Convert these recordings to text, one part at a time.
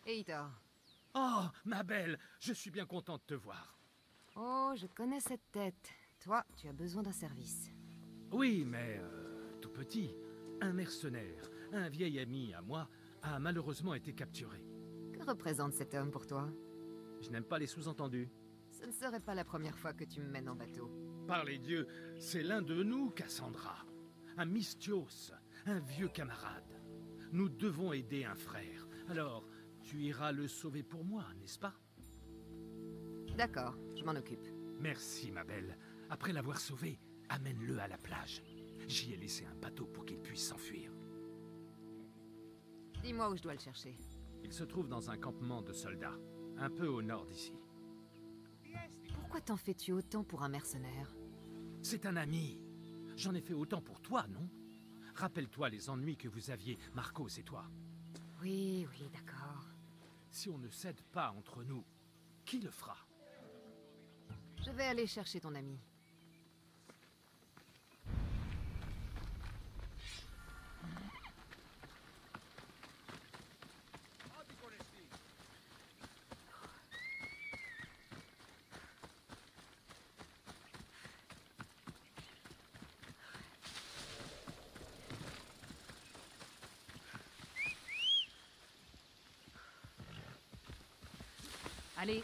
Heitor. Oh, ma belle, je suis bien content de te voir. Oh, je connais cette tête. Toi, tu as besoin d'un service. Oui, mais tout petit. Un mercenaire, un vieil ami à moi, a malheureusement été capturé. Que représente cet homme pour toi? Je n'aime pas les sous-entendus. Ce ne serait pas la première fois que tu me mènes en bateau. Par les dieux, c'est l'un de nous, Cassandra. Un Misthios, un vieux camarade. Nous devons aider un frère. Alors, tu iras le sauver pour moi, n'est-ce pas? D'accord, je m'en occupe. Merci, ma belle. Après l'avoir sauvé, amène-le à la plage. J'y ai laissé un bateau pour qu'il puisse s'enfuir. Dis-moi où je dois le chercher. Il se trouve dans un campement de soldats, un peu au nord d'ici. Pourquoi t'en fais-tu autant pour un mercenaire? C'est un ami. J'en ai fait autant pour toi, non? Rappelle-toi les ennuis que vous aviez, Marcos et toi. Oui, d'accord. Si on ne s'aide pas entre nous, qui le fera? Je vais aller chercher ton ami. Allez.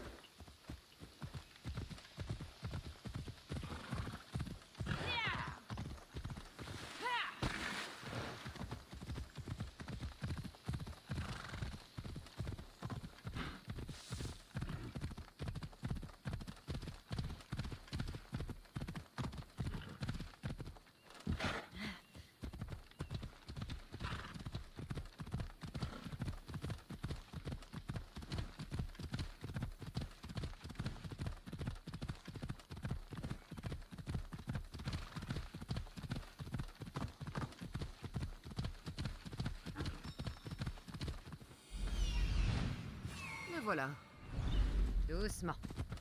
Me voilà. Doucement.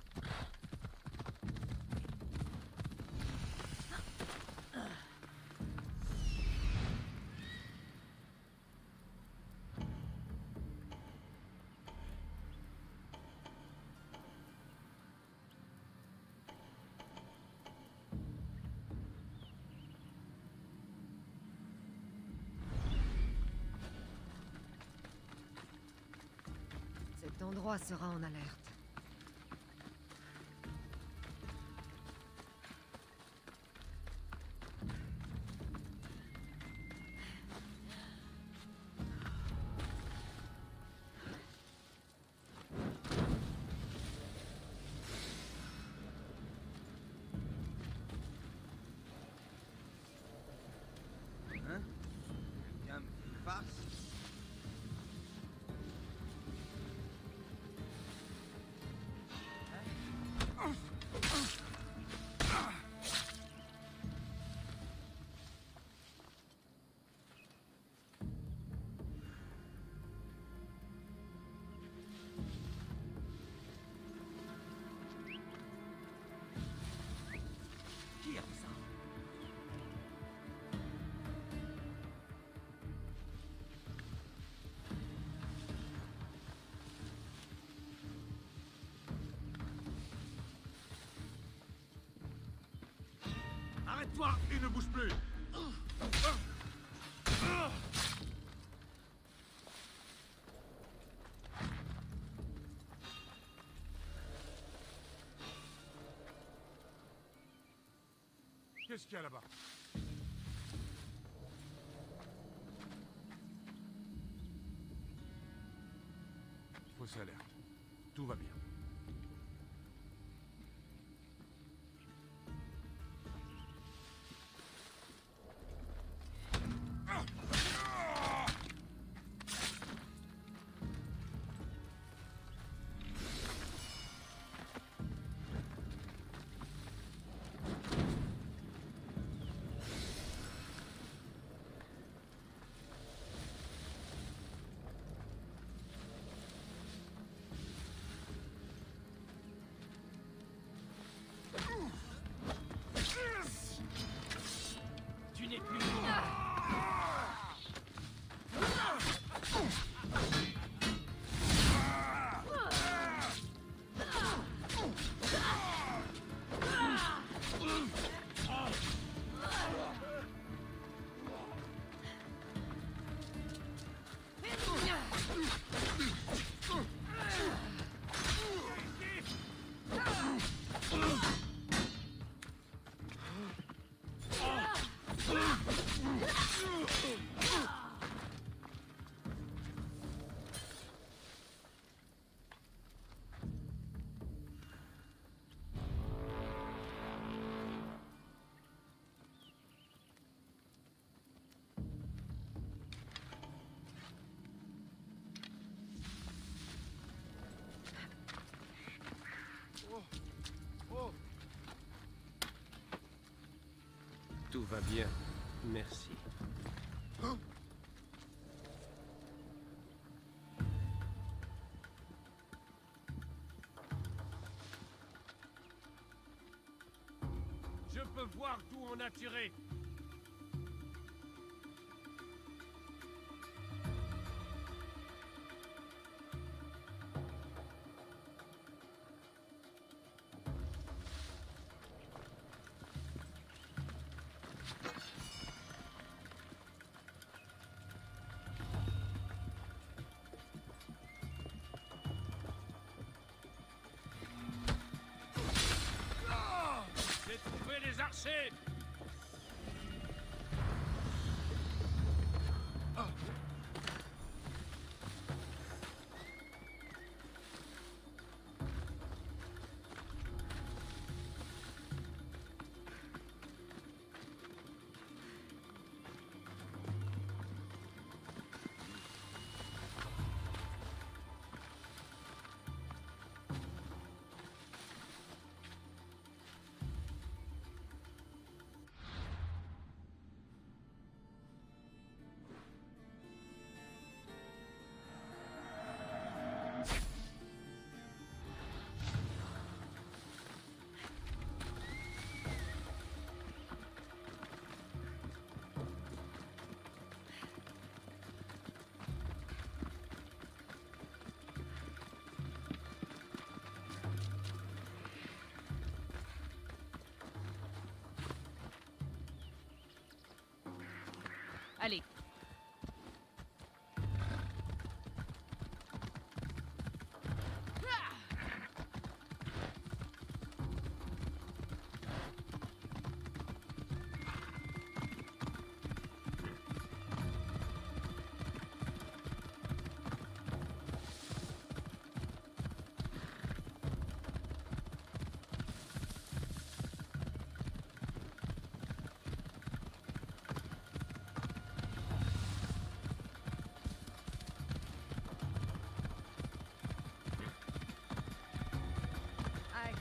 Cet endroit sera en alerte. Hein? Quelqu'un me passe? Qui a fait ça? Arrête-toi et ne bouge plus! Qu'est-ce qu'il y a là-bas? Fausse alerte. Tout va bien. Tout va bien. Merci. Je peux voir d'où on a tiré. J'ai trouvé les archers. Allez. Aïe.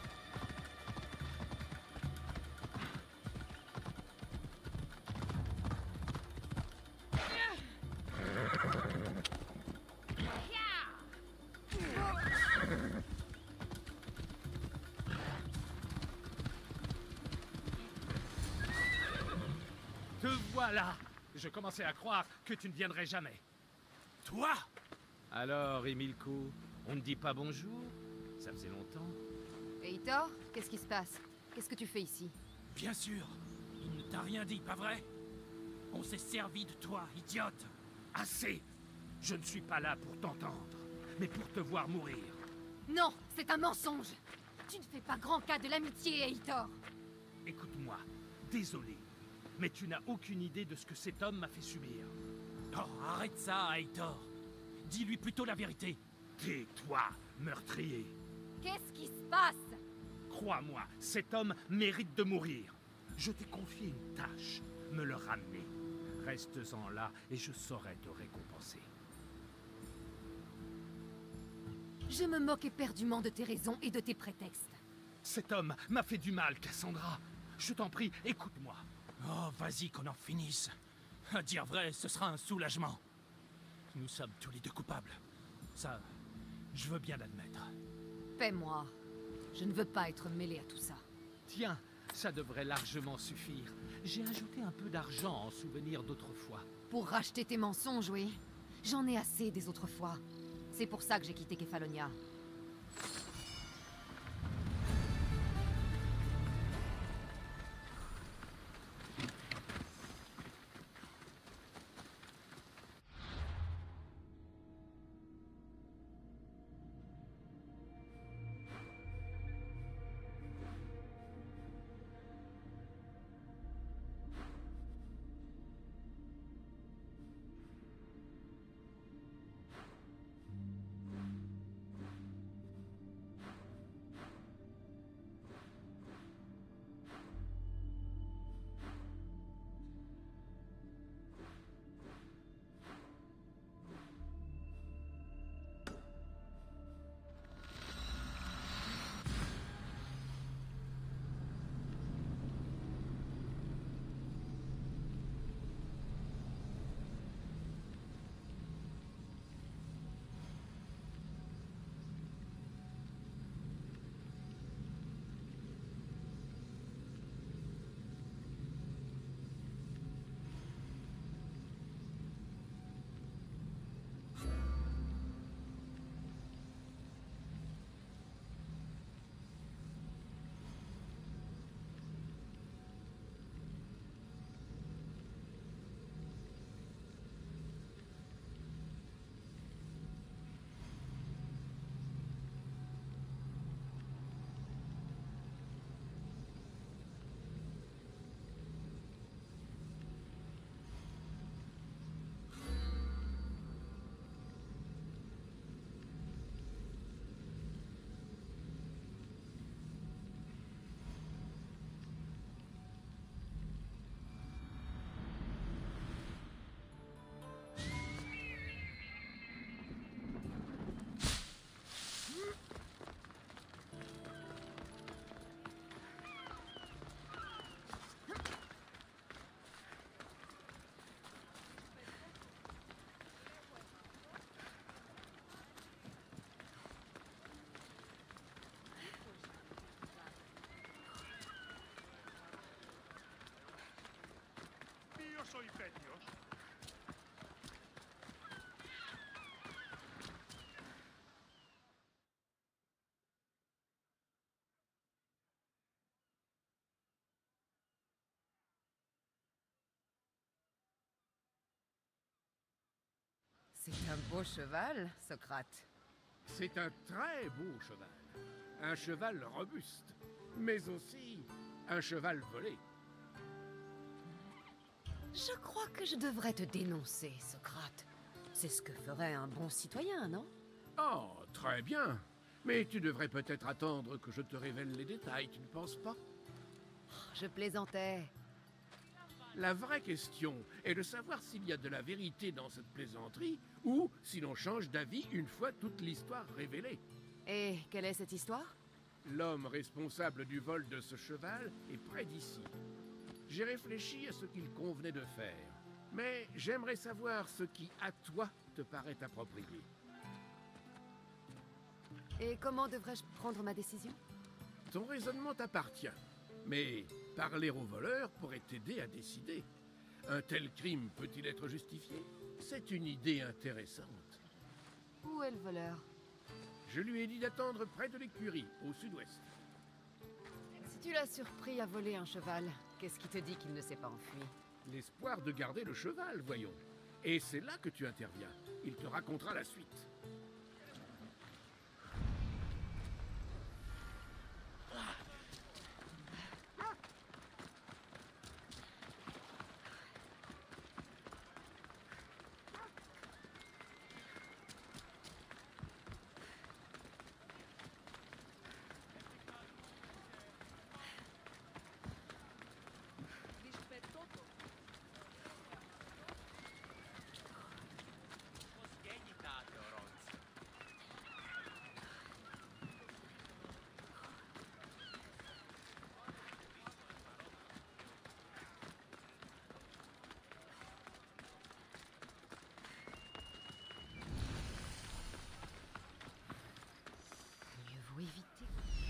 Te voilà! Je commençais à croire que tu ne viendrais jamais. Toi? Alors, Emilko, on ne dit pas bonjour? Ça faisait longtemps. Heitor, qu'est-ce qui se passe? Qu'est-ce que tu fais ici? Bien sûr. Il ne t'a rien dit, pas vrai? On s'est servi de toi, idiote. Assez! Je ne suis pas là pour t'entendre, mais pour te voir mourir. Non, c'est un mensonge! Tu ne fais pas grand cas de l'amitié, Heitor! Écoute-moi, désolé, mais tu n'as aucune idée de ce que cet homme m'a fait subir. Oh, arrête ça, Heitor. Dis-lui plutôt la vérité. Tais-toi, meurtrier. Qu'est-ce qui se passe? Crois-moi, cet homme mérite de mourir. Je t'ai confié une tâche, me le ramener. Reste-en là et je saurai te récompenser. Je me moque éperdument de tes raisons et de tes prétextes. Cet homme m'a fait du mal, Cassandra. Je t'en prie, écoute-moi. Oh, vas-y qu'on en finisse. À dire vrai, ce sera un soulagement. Nous sommes tous les deux coupables. Ça, je veux bien l'admettre. Paie-moi. Je ne veux pas être mêlé à tout ça. Tiens, ça devrait largement suffire. J'ai ajouté un peu d'argent en souvenir d'autrefois. Pour racheter tes mensonges, oui. J'en ai assez des autres fois. C'est pour ça que j'ai quitté Kefalonia. C'est un beau cheval, Socrate. C'est un très beau cheval. Un cheval robuste, mais aussi un cheval volé. Je crois que je devrais te dénoncer, Socrate. C'est ce que ferait un bon citoyen, non? Oh, très bien. Mais tu devrais peut-être attendre que je te révèle les détails, tu ne penses pas? Je plaisantais. La vraie question est de savoir s'il y a de la vérité dans cette plaisanterie, ou si l'on change d'avis une fois toute l'histoire révélée. Et quelle est cette histoire? L'homme responsable du vol de ce cheval est près d'ici. J'ai réfléchi à ce qu'il convenait de faire, mais j'aimerais savoir ce qui, à toi, te paraît approprié. Et comment devrais-je prendre ma décision? Ton raisonnement t'appartient, mais parler au voleur pourrait t'aider à décider. Un tel crime peut-il être justifié? C'est une idée intéressante. Où est le voleur? Je lui ai dit d'attendre près de l'écurie, au sud-ouest. Si tu l'as surpris à voler un cheval, qu'est-ce qui te dit qu'il ne s'est pas enfui? L'espoir de garder le cheval, voyons. Et c'est là que tu interviens. Il te racontera la suite. Mieux vaut éviter.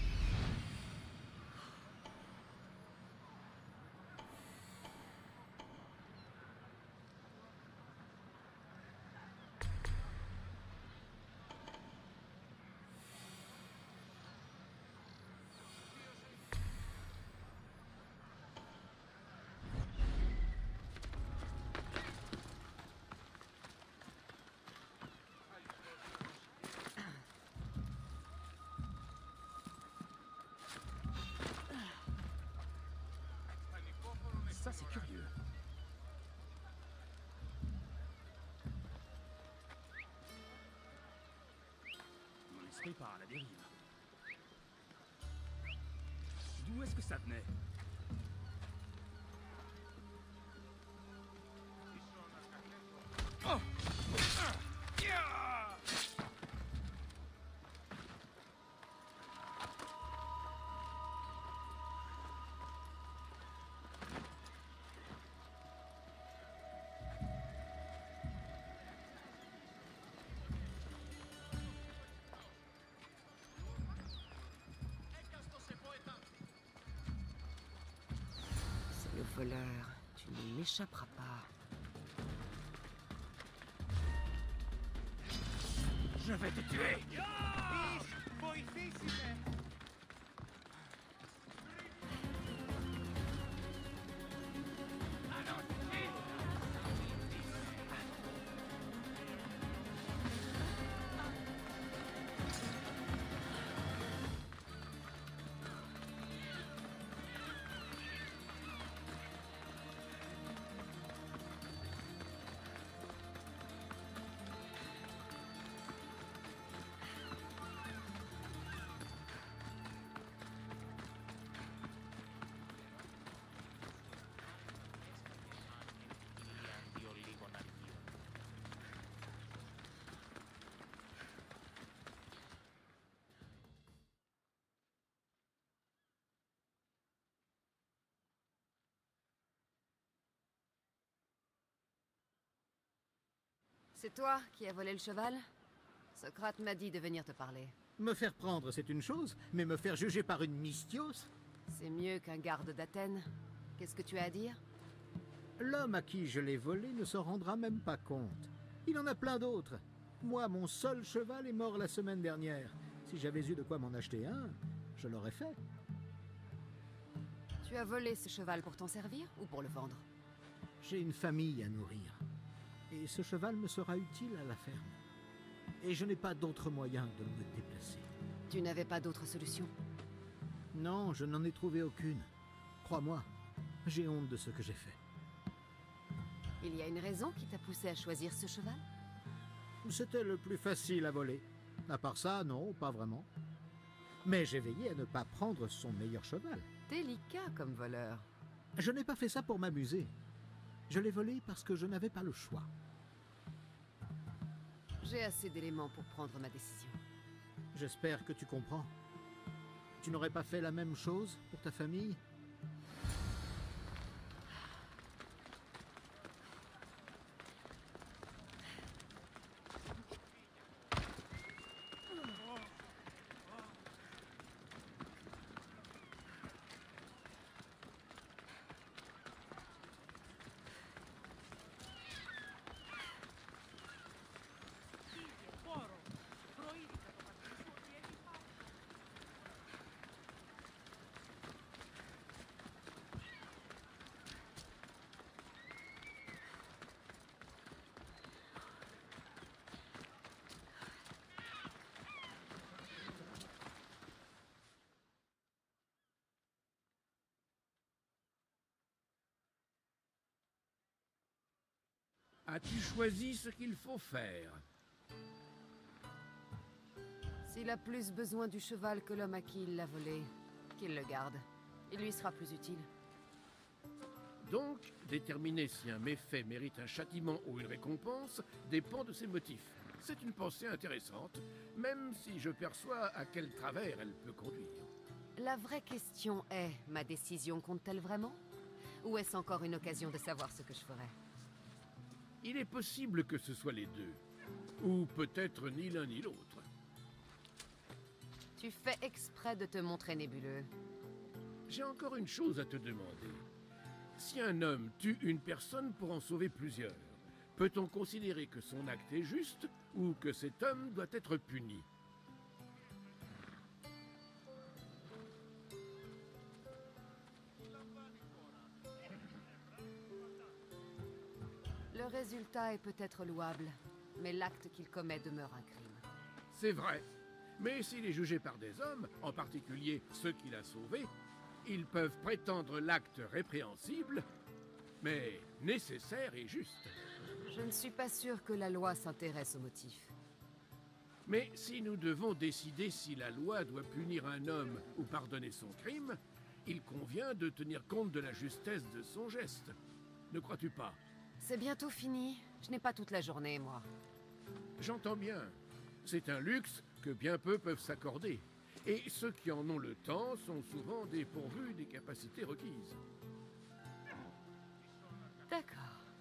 Ça, c'est curieux. Mon esprit part à la dérive. D'où est-ce que ça venait? Oh! C'est le voleur. Tu ne m'échapperas pas. Je vais te tuer! C'est toi qui as volé le cheval? Socrate m'a dit de venir te parler. Me faire prendre, c'est une chose, mais me faire juger par une mystios? C'est mieux qu'un garde d'Athènes. Qu'est-ce que tu as à dire? L'homme à qui je l'ai volé ne s'en rendra même pas compte. Il en a plein d'autres. Moi, mon seul cheval est mort la semaine dernière. Si j'avais eu de quoi m'en acheter un, je l'aurais fait. Tu as volé ce cheval pour t'en servir ou pour le vendre? J'ai une famille à nourrir. Et ce cheval me sera utile à la ferme. Et je n'ai pas d'autre moyen de me déplacer. Tu n'avais pas d'autre solution? Non, je n'en ai trouvé aucune. Crois-moi, j'ai honte de ce que j'ai fait. Il y a une raison qui t'a poussé à choisir ce cheval? C'était le plus facile à voler. À part ça, non, pas vraiment. Mais j'ai veillé à ne pas prendre son meilleur cheval. Délicat comme voleur. Je n'ai pas fait ça pour m'amuser. Je l'ai volé parce que je n'avais pas le choix. J'ai assez d'éléments pour prendre ma décision. J'espère que tu comprends. Tu n'aurais pas fait la même chose pour ta famille ? As-tu choisi ce qu'il faut faire? S'il a plus besoin du cheval que l'homme à qui il l'a volé, qu'il le garde. Il lui sera plus utile. Donc, déterminer si un méfait mérite un châtiment ou une récompense dépend de ses motifs. C'est une pensée intéressante, même si je perçois à quel travers elle peut conduire. La vraie question est, ma décision compte-t-elle vraiment? Ou est-ce encore une occasion de savoir ce que je ferai? Il est possible que ce soit les deux. Ou peut-être ni l'un ni l'autre. Tu fais exprès de te montrer nébuleux. J'ai encore une chose à te demander. Si un homme tue une personne pour en sauver plusieurs, peut-on considérer que son acte est juste ou que cet homme doit être puni? Le résultat est peut-être louable, mais l'acte qu'il commet demeure un crime. C'est vrai. Mais s'il est jugé par des hommes, en particulier ceux qu'il a sauvés, ils peuvent prétendre l'acte répréhensible, mais nécessaire et juste. Je ne suis pas sûre que la loi s'intéresse au motif. Mais si nous devons décider si la loi doit punir un homme ou pardonner son crime, il convient de tenir compte de la justesse de son geste. Ne crois-tu pas? C'est bientôt fini. Je n'ai pas toute la journée, moi. J'entends bien. C'est un luxe que bien peu peuvent s'accorder. Et ceux qui en ont le temps sont souvent dépourvus des capacités requises. D'accord.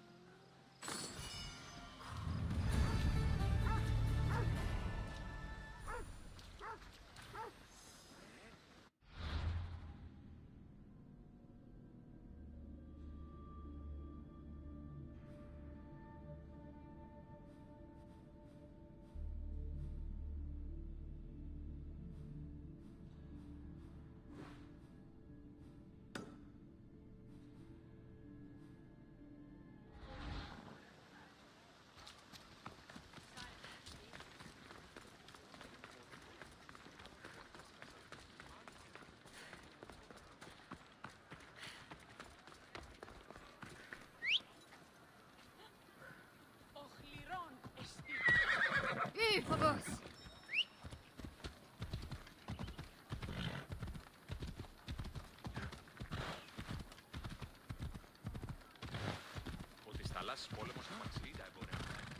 Phobos! Ότι στα θαλάσσης πόλεμος αμαξιλεί τα εμπόρια.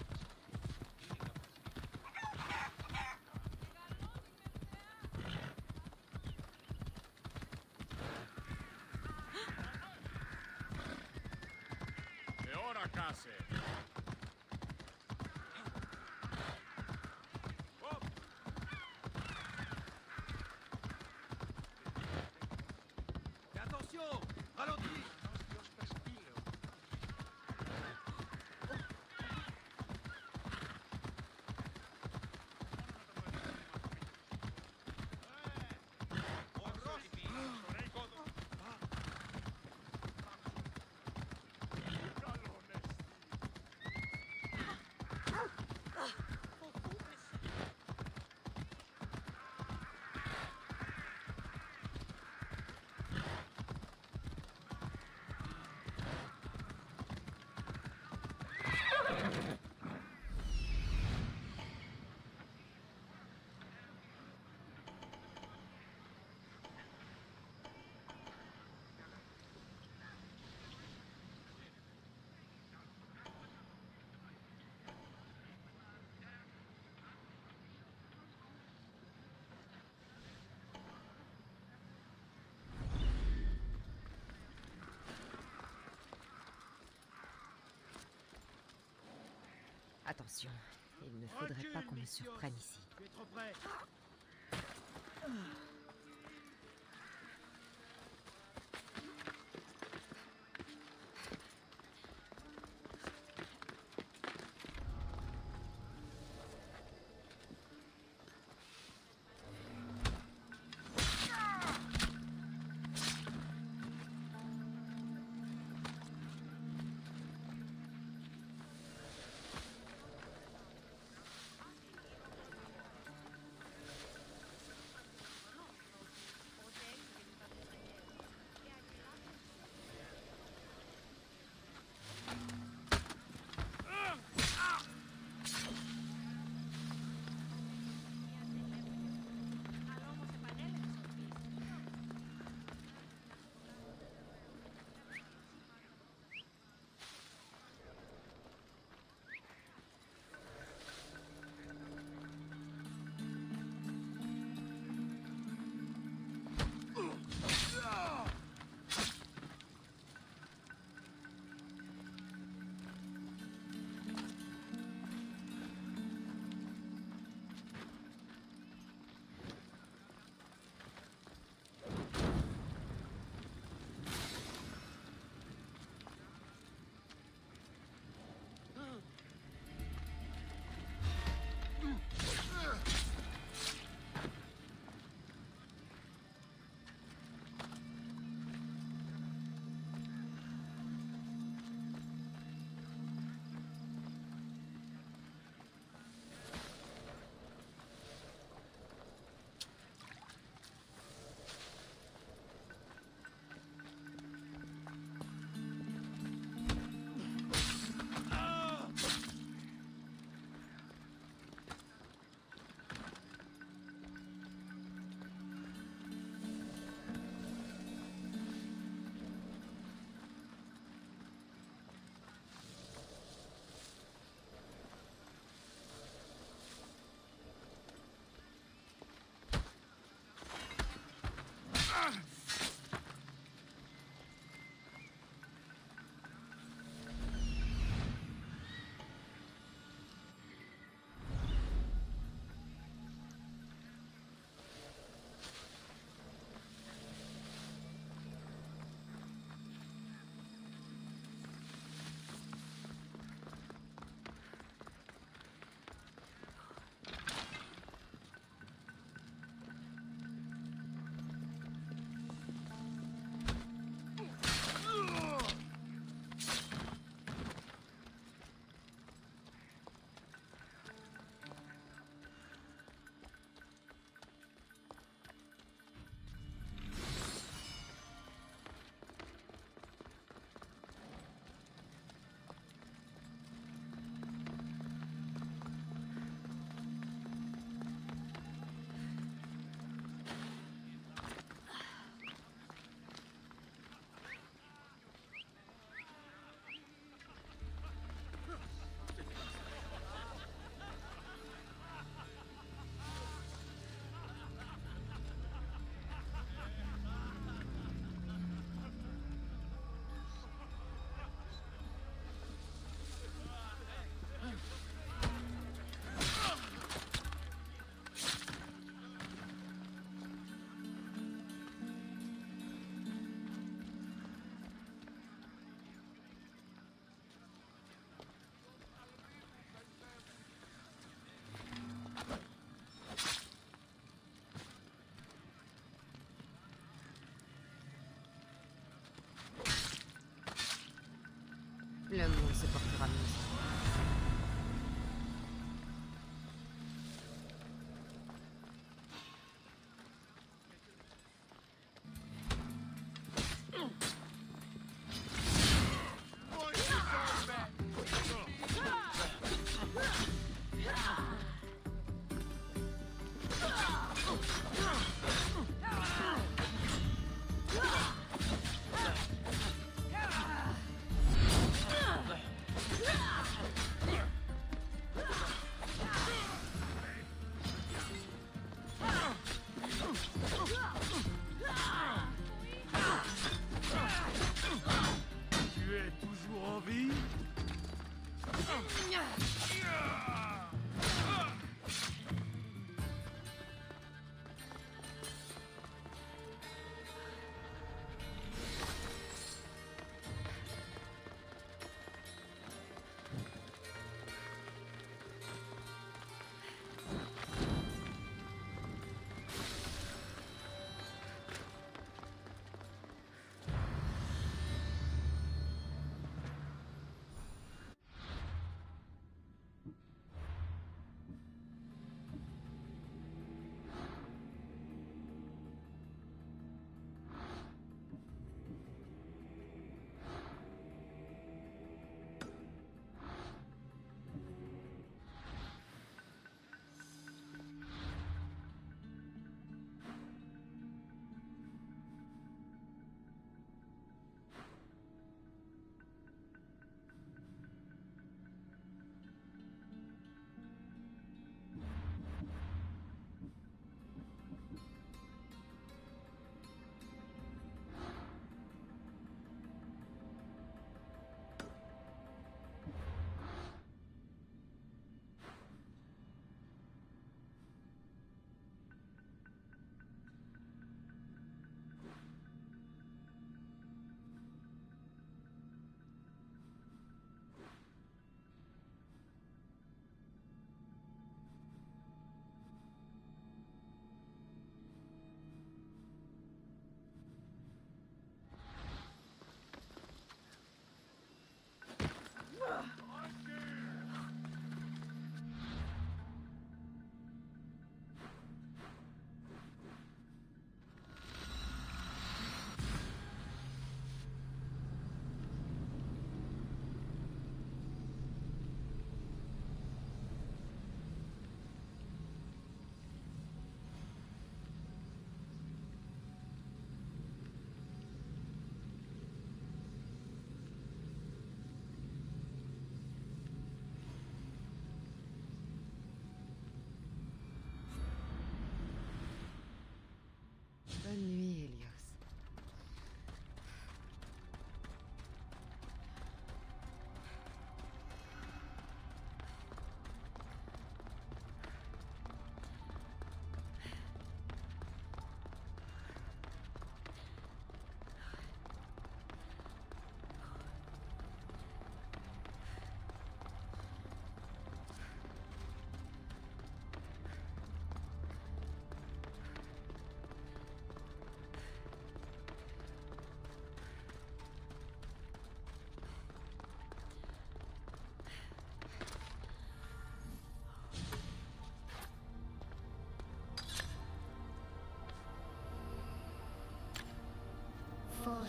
E ora case! Attention, il ne faudrait pas qu'on me surprenne ici. Tu es trop près.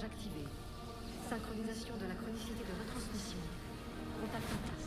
charge activée. Synchronisation de la chronicité de retransmission. Contact en place.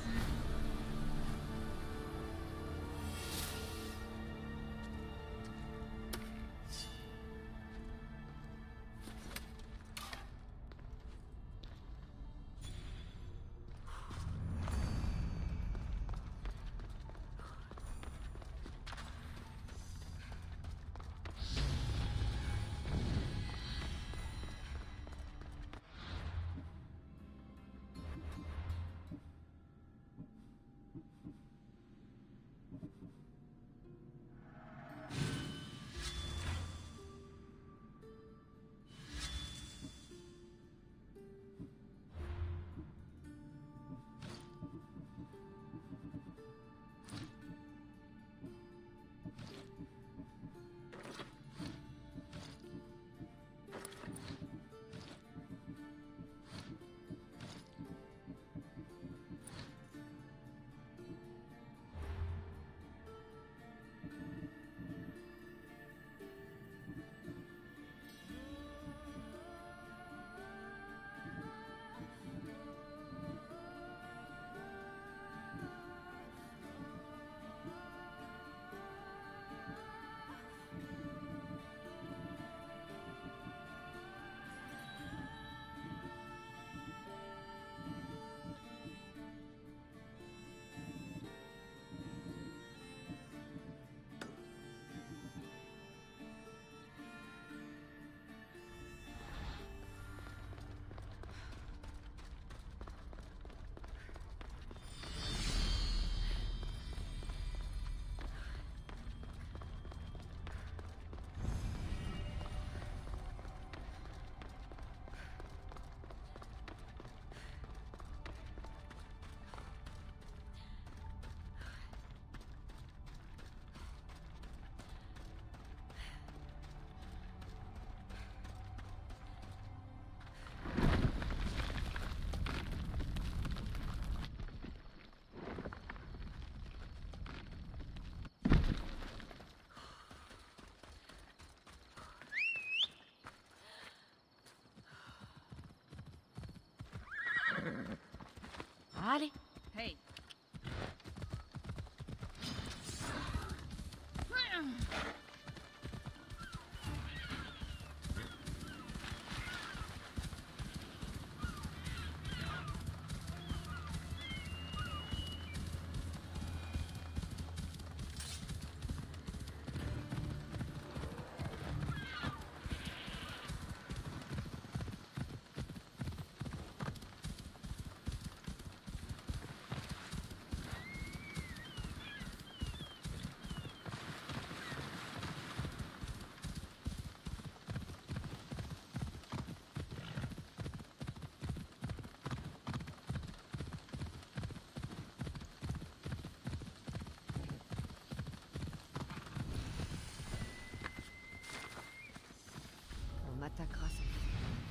Allez. Hey. On m'attaquera sans doute.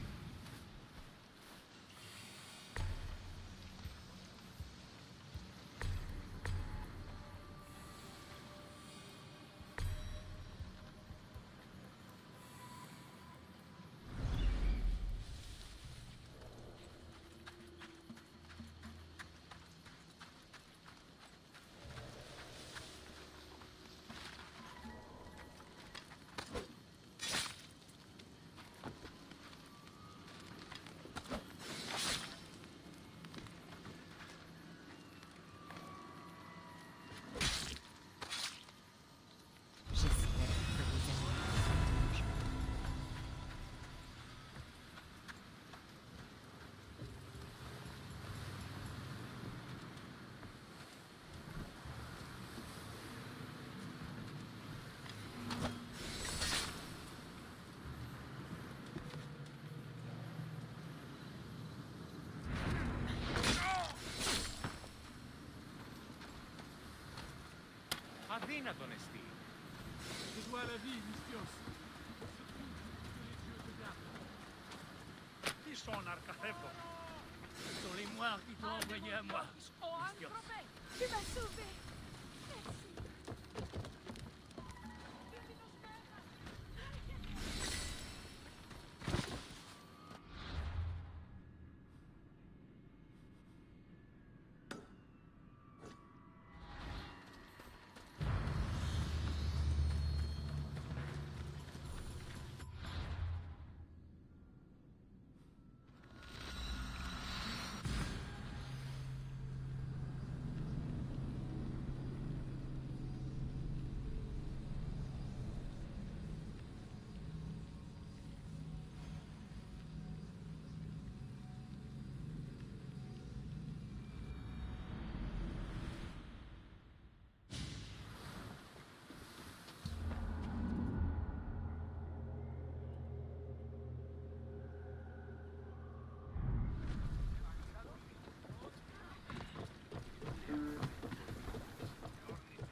Αδύνατον εστί. Je dois la vie, Mystios. Surtout que les dieux te gardent. Τι στον Αρκαθέπο. Ce sont les moires qui t'ont envoyé à moi. Oh, Mystios. tu m'as sauvé. Merci.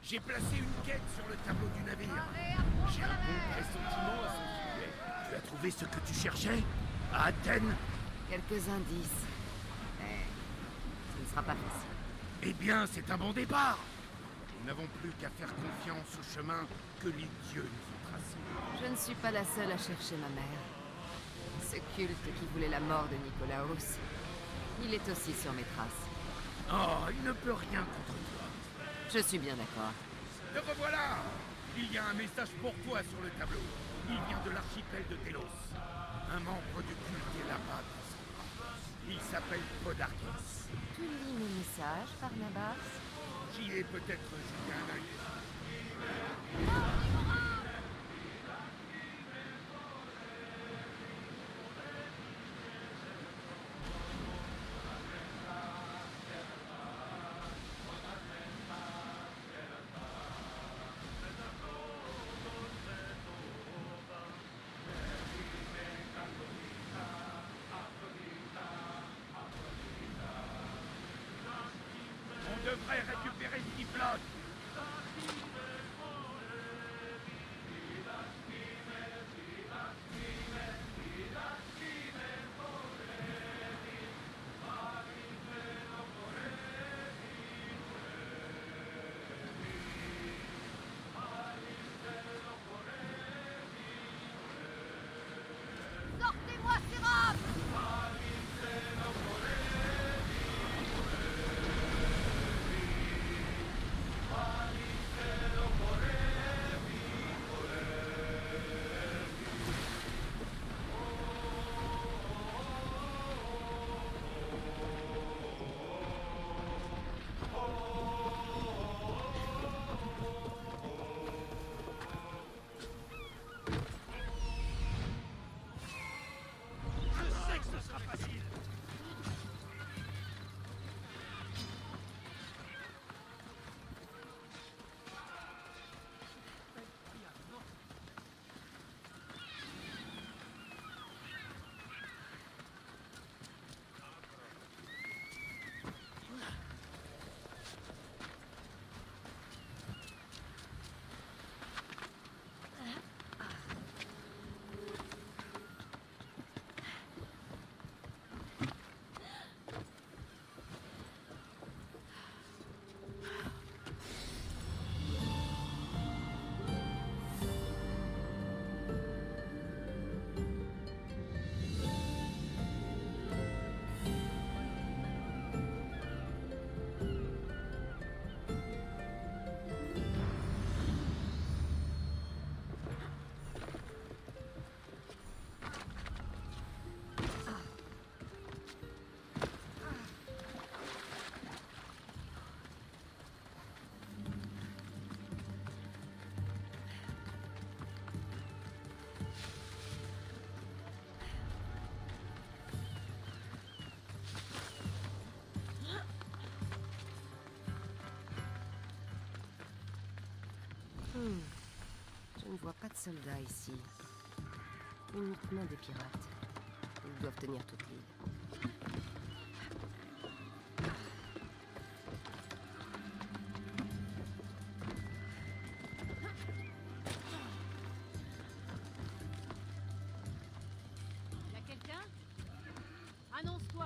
J'ai placé une quête sur le tableau du navire. J'ai un bon pressentiment à ce sujet. Tu as trouvé ce que tu cherchais? À Athènes? Quelques indices. Mais ce ne sera pas facile. Eh bien, c'est un bon départ. Nous n'avons plus qu'à faire confiance au chemin que les dieux nous ont tracé. Je ne suis pas la seule à chercher ma mère. Ce culte qui voulait la mort de Nicolaos, il est aussi sur mes traces. Oh, il ne peut rien contre toi. Je suis bien d'accord. Te revoilà! Il y a un message pour toi sur le tableau. Il vient de l'archipel de Délos. Un membre du culte est là-bas. Il s'appelle Podarkes. Tu lis mes messages, Barnabas? J'y ai peut-être jeté un œil. On devrait récupérer ce qui flotte. Sortez-moi ces robes! Je ne vois pas de soldats ici. Uniquement des pirates. Ils doivent tenir toute l'île. Y a quelqu'un? Annonce-toi!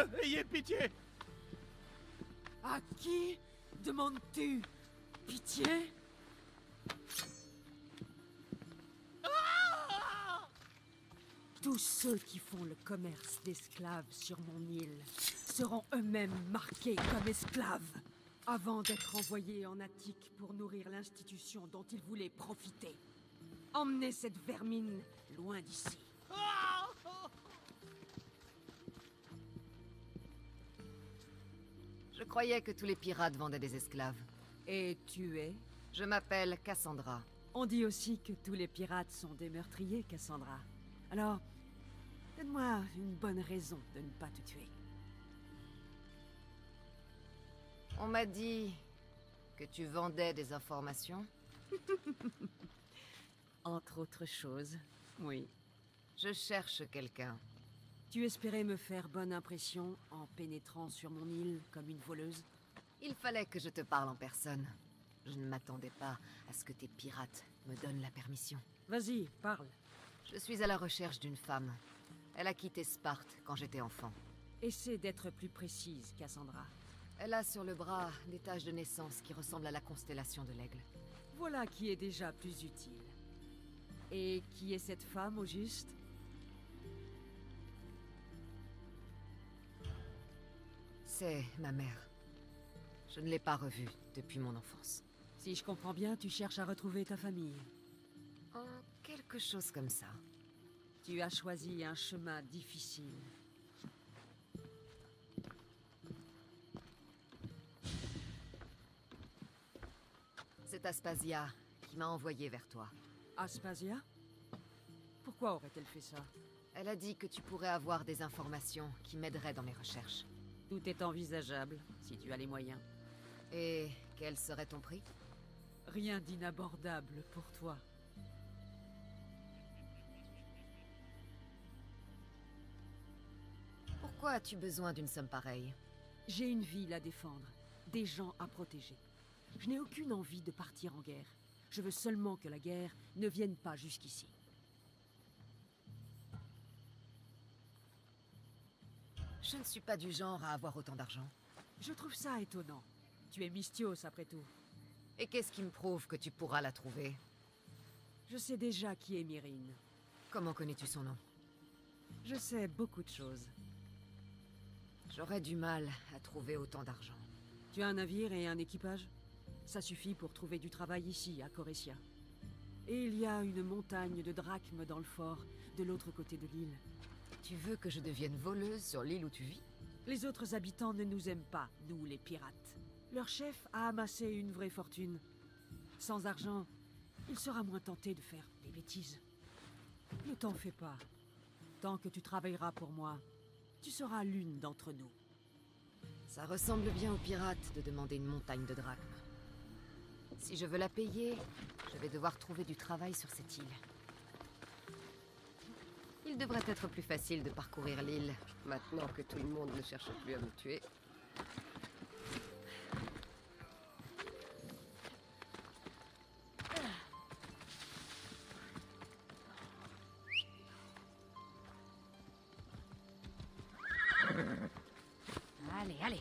Ayez pitié! À qui demandes-tu pitié? Tous ceux qui font le commerce d'esclaves sur mon île seront eux-mêmes marqués comme esclaves, avant d'être envoyés en Attique pour nourrir l'institution dont ils voulaient profiter. Emmenez cette vermine loin d'ici. Je croyais que tous les pirates vendaient des esclaves. Et tu es? Je m'appelle Cassandra. On dit aussi que tous les pirates sont des meurtriers, Cassandra. Alors, donne-moi une bonne raison de ne pas te tuer. On m'a dit que tu vendais des informations. Entre autres choses, oui. Je cherche quelqu'un. Tu espérais me faire bonne impression en pénétrant sur mon île comme une voleuse? Il fallait que je te parle en personne. Je ne m'attendais pas à ce que tes pirates me donnent la permission. Vas-y, parle. Je suis à la recherche d'une femme. Elle a quitté Sparte quand j'étais enfant. Essaie d'être plus précise, Cassandra. Elle a sur le bras des taches de naissance qui ressemblent à la constellation de l'Aigle. Voilà qui est déjà plus utile. Et qui est cette femme, au juste? C'est ma mère. Je ne l'ai pas revue depuis mon enfance. Si je comprends bien, tu cherches à retrouver ta famille. Oh, quelque chose comme ça. Tu as choisi un chemin difficile. C'est Aspasia qui m'a envoyé vers toi. Aspasia? Pourquoi aurait-elle fait ça? Elle a dit que tu pourrais avoir des informations qui m'aideraient dans mes recherches. Tout est envisageable, si tu as les moyens. Et quel serait ton prix? Rien d'inabordable pour toi. Pourquoi as-tu besoin d'une somme pareille? J'ai une ville à défendre, des gens à protéger. Je n'ai aucune envie de partir en guerre. Je veux seulement que la guerre ne vienne pas jusqu'ici. Je ne suis pas du genre à avoir autant d'argent. Je trouve ça étonnant. Tu es Mystios, après tout. Et qu'est-ce qui me prouve que tu pourras la trouver? Je sais déjà qui est Myrrine. Comment connais-tu son nom? Je sais beaucoup de choses. J'aurais du mal à trouver autant d'argent. Tu as un navire et un équipage? Ça suffit pour trouver du travail ici, à Coressia. Et il y a une montagne de drachmes dans le fort, de l'autre côté de l'île. Tu veux que je devienne voleuse sur l'île où tu vis? Les autres habitants ne nous aiment pas, nous les pirates. Leur chef a amassé une vraie fortune. Sans argent, il sera moins tenté de faire des bêtises. Ne t'en fais pas. Tant que tu travailleras pour moi, tu seras l'une d'entre nous. Ça ressemble bien aux pirates de demander une montagne de drachmes. Si je veux la payer, je vais devoir trouver du travail sur cette île. Il devrait être plus facile de parcourir l'île, maintenant que tout le monde ne cherche plus à me tuer. Allez, allez.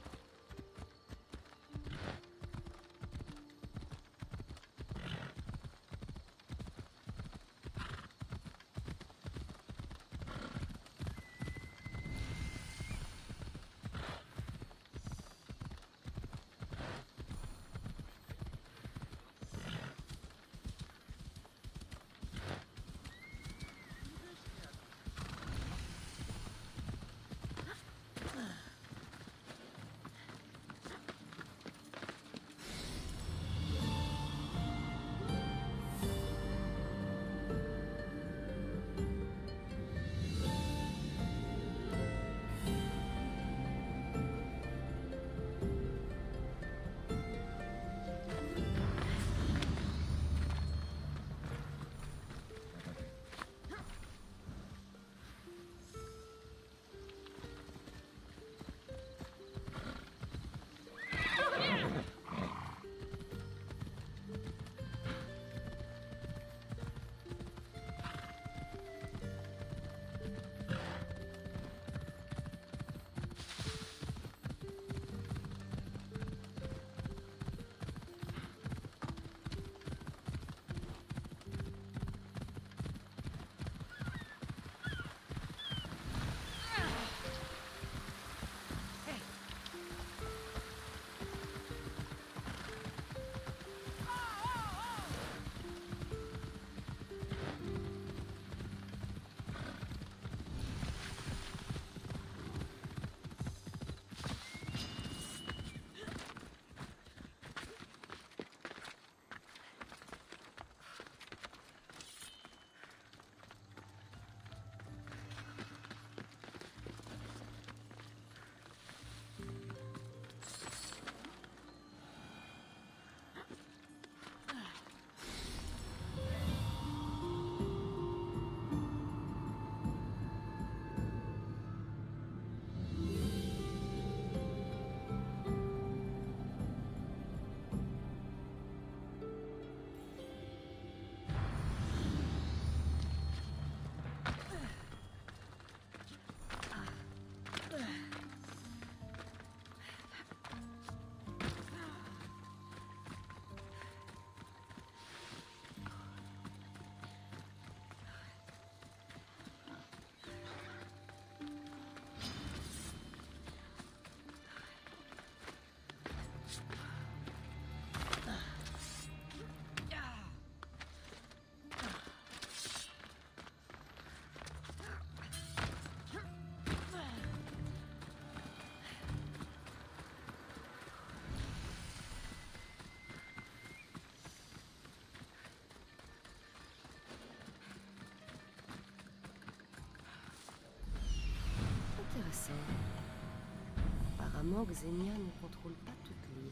Apparemment, Xenia ne contrôle pas toute l'île.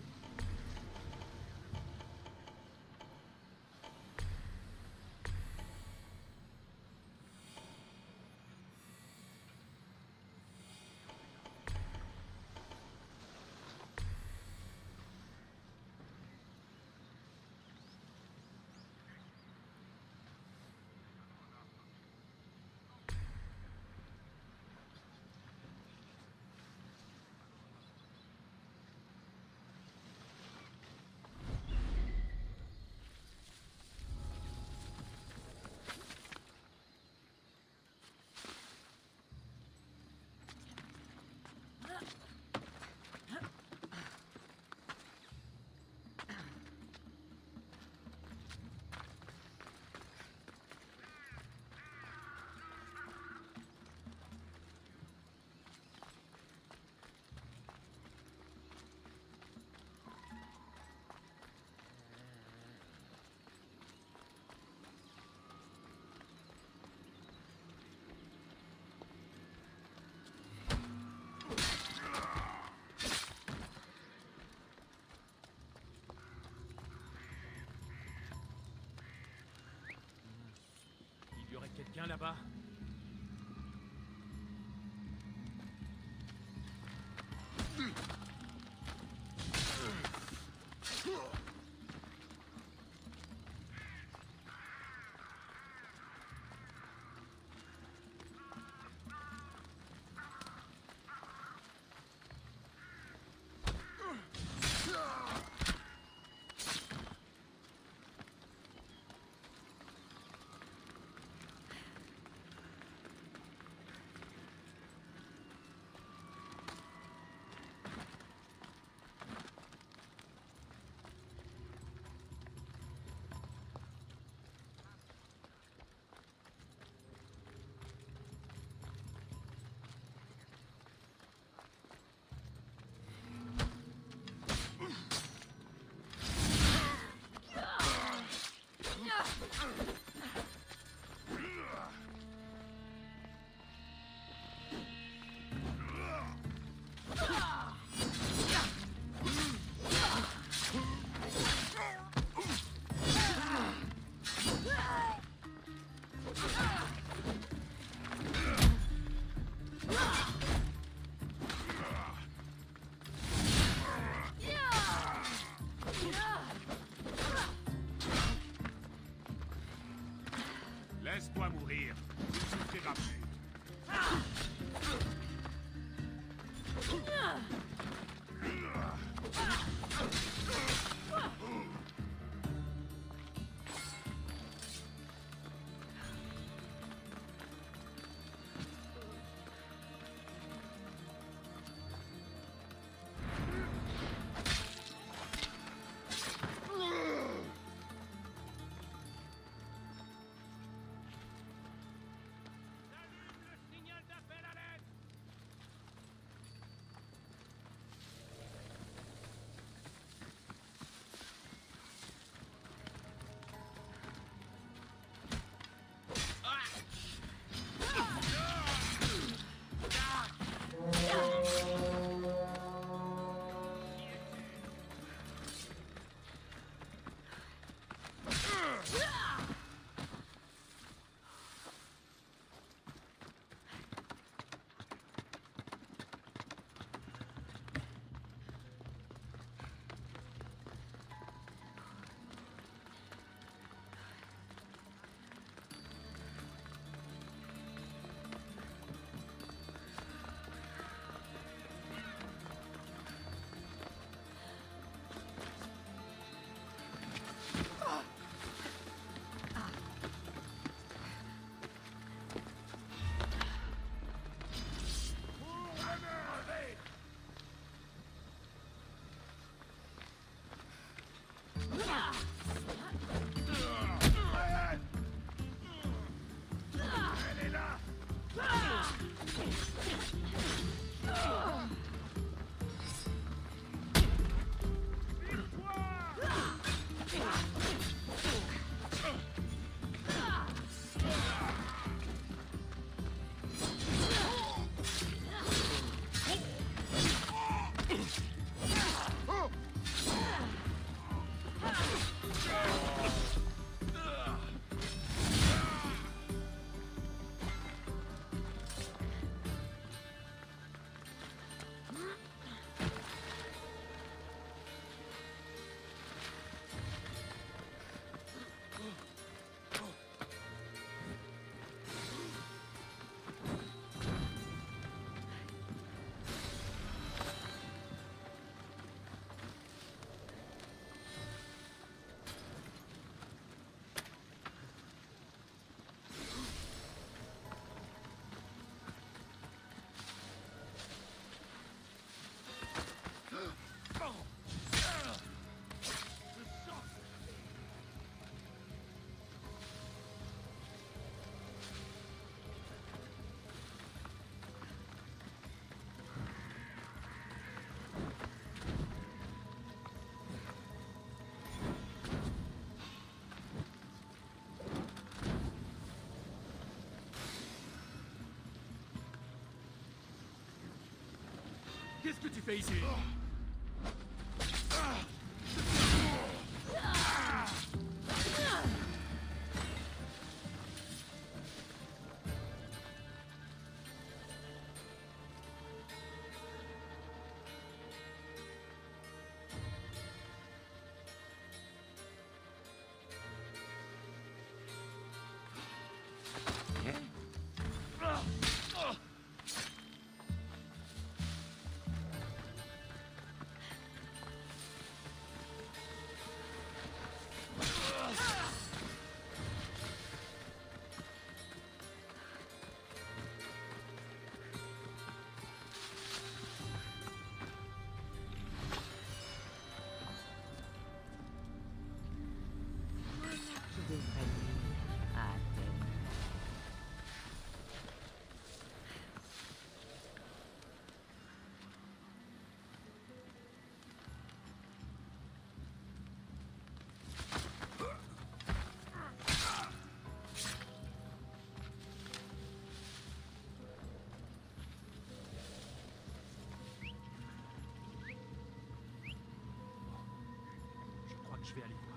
Il y aurait quelqu'un là-bas. Qu'est-ce que tu fais ici? Je devrais nuire à Athènes. Je crois que je vais aller voir.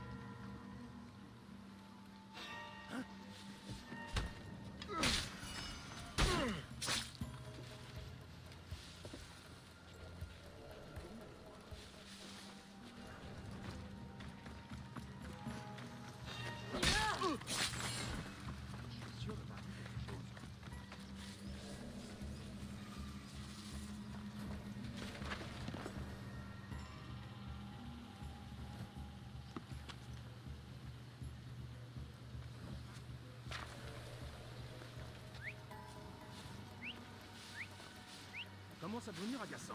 Commence à devenir agaçant.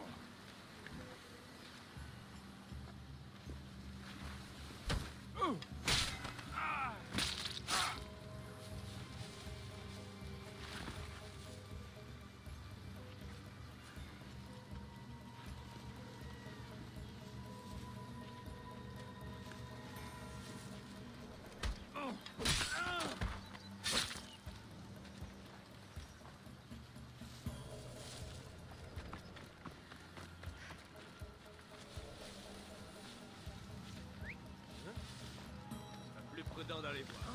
Plus prudent d'aller voir.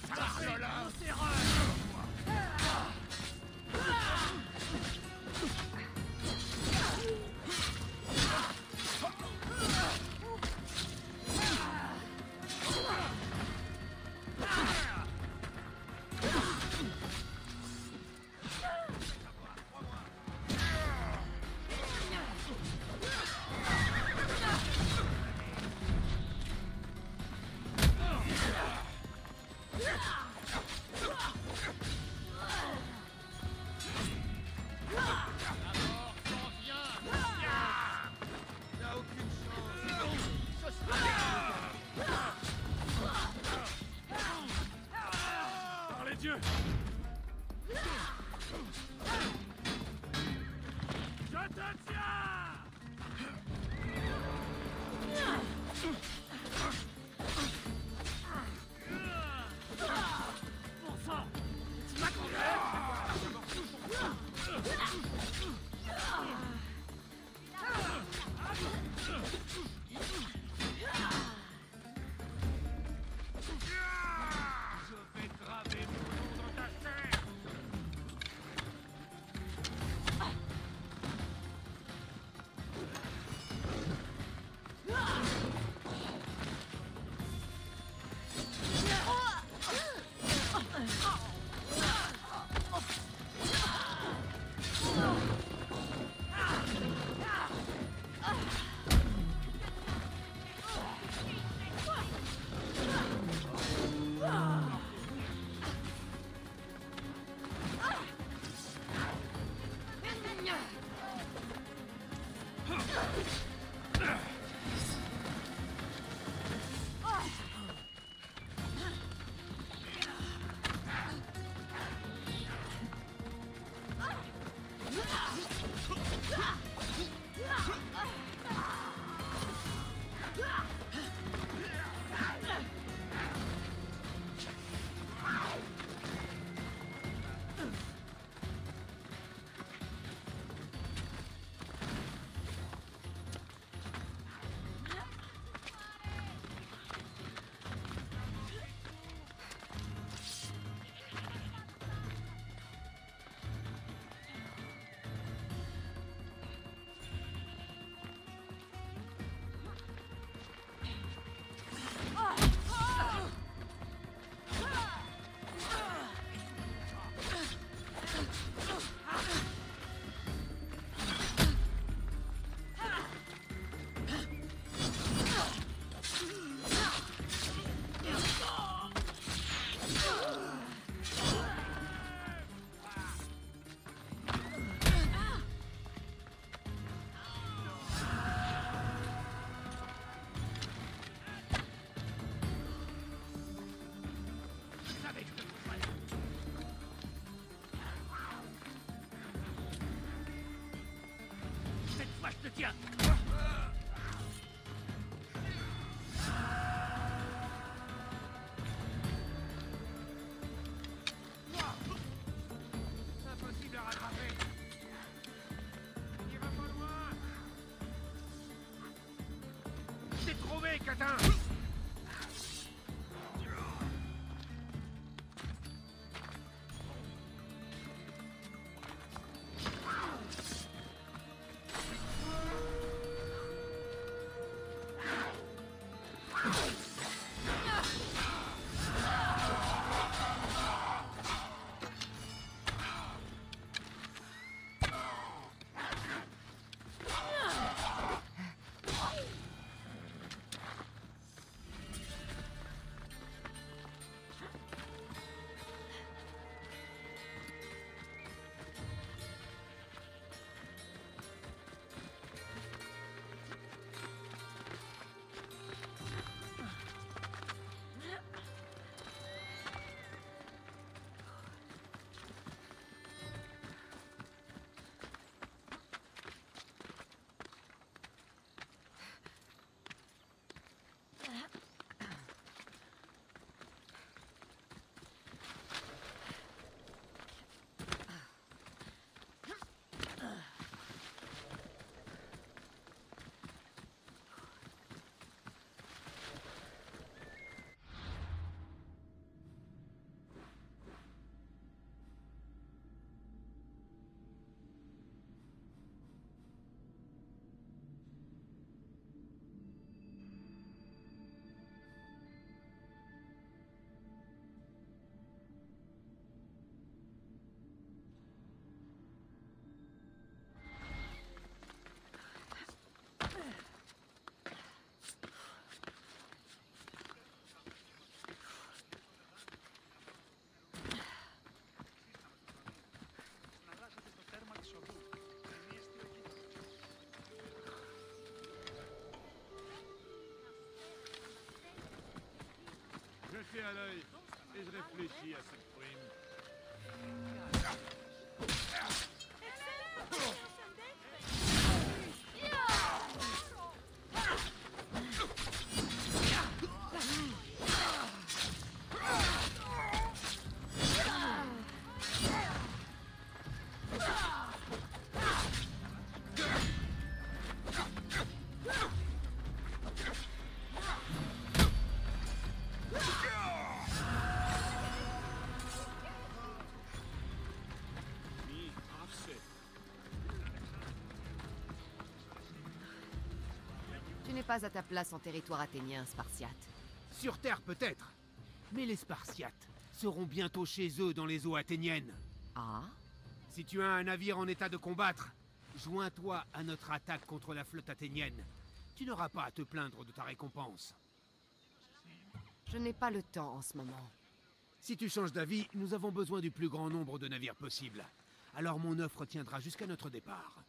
Tiens. Impossible à rattraper. Il va pas loin. J'ai trouvé, Catin. jeter un œil et je réfléchis à cette prime. Tu n'es pas à ta place en territoire athénien, Spartiate. Sur Terre peut-être, mais les Spartiates seront bientôt chez eux dans les eaux athéniennes. Ah? Si tu as un navire en état de combattre, joins-toi à notre attaque contre la flotte athénienne. Tu n'auras pas à te plaindre de ta récompense. Je n'ai pas le temps en ce moment. Si tu changes d'avis, nous avons besoin du plus grand nombre de navires possible. Alors mon offre tiendra jusqu'à notre départ.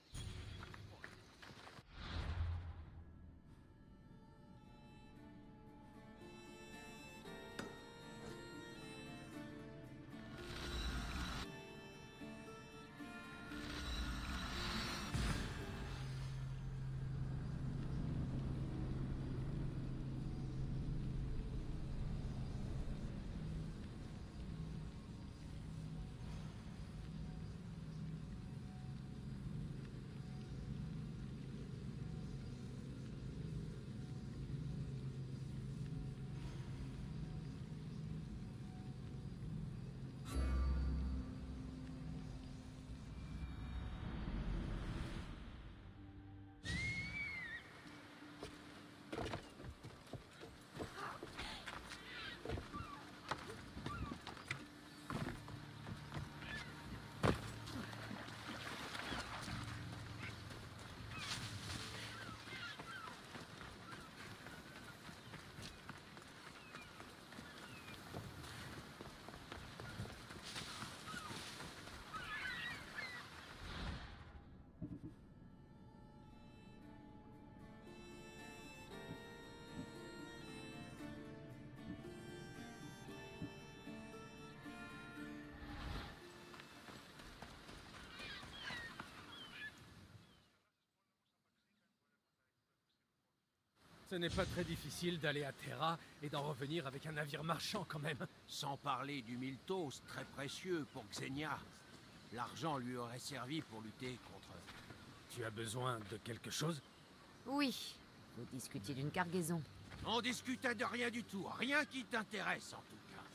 Ce n'est pas très difficile d'aller à Terra et d'en revenir avec un navire marchand quand même. Sans parler du Miltos, très précieux pour Xenia. L'argent lui aurait servi pour lutter contre... Tu as besoin de quelque chose? Oui, vous discutiez d'une cargaison. On discutait de rien du tout, rien qui t'intéresse en tout cas.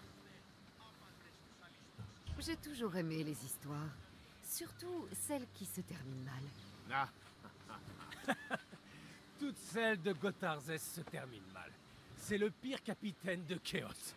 J'ai toujours aimé les histoires, surtout celles qui se terminent mal. Ah. Toutes celles de Gotharzès se terminent mal. C'est le pire capitaine de Chaos.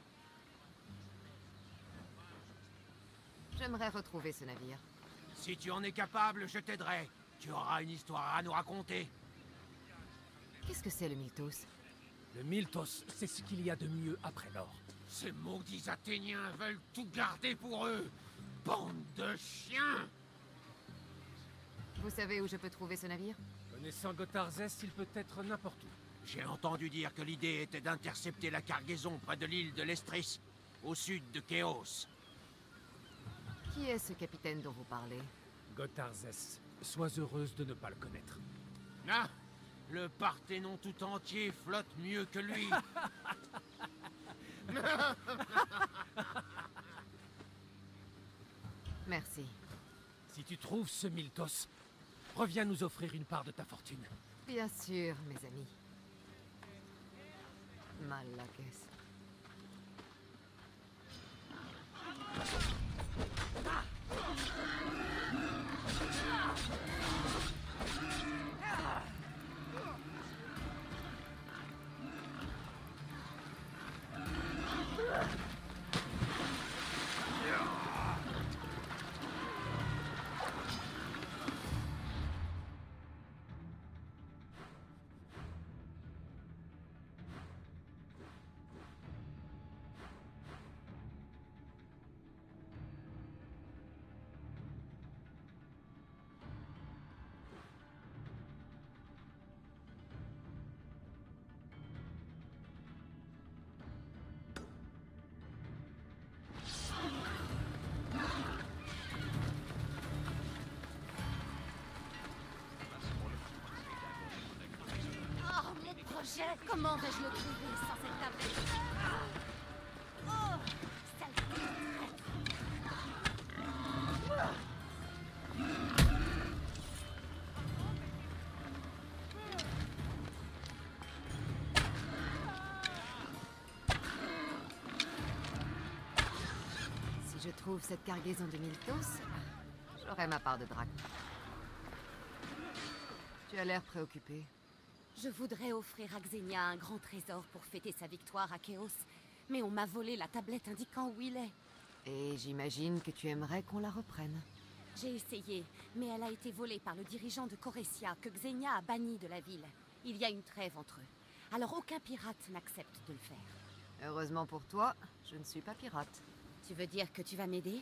J'aimerais retrouver ce navire. Si tu en es capable, je t'aiderai. Tu auras une histoire à nous raconter. Qu'est-ce que c'est le Miltos? Le Miltos, c'est ce qu'il y a de mieux après l'or. Ces maudits Athéniens veulent tout garder pour eux. Bande de chiens! Vous savez où je peux trouver ce navire? Connaissant Gotharzès, il peut être n'importe où. J'ai entendu dire que l'idée était d'intercepter la cargaison près de l'île de l'Estris, au sud de Chaos. Qui est ce capitaine dont vous parlez? Gotharzès. Sois heureuse de ne pas le connaître. Ah! Le Parthénon tout entier flotte mieux que lui. Merci. Si tu trouves ce Miltos, reviens nous offrir une part de ta fortune. Bien sûr, mes amis. Mal la caisse. déchet. Comment vais-je le trouver sans cette tablette? Oh, saleté. Si je trouve cette cargaison de Miltos, j'aurai ma part de drachme. Tu as l'air préoccupé. Je voudrais offrir à Xenia un grand trésor pour fêter sa victoire à Chaos, mais on m'a volé la tablette indiquant où il est. Et j'imagine que tu aimerais qu'on la reprenne. J'ai essayé, mais elle a été volée par le dirigeant de Coressia que Xenia a banni de la ville. Il y a une trêve entre eux. Alors aucun pirate n'accepte de le faire. Heureusement pour toi, je ne suis pas pirate. Tu veux dire que tu vas m'aider?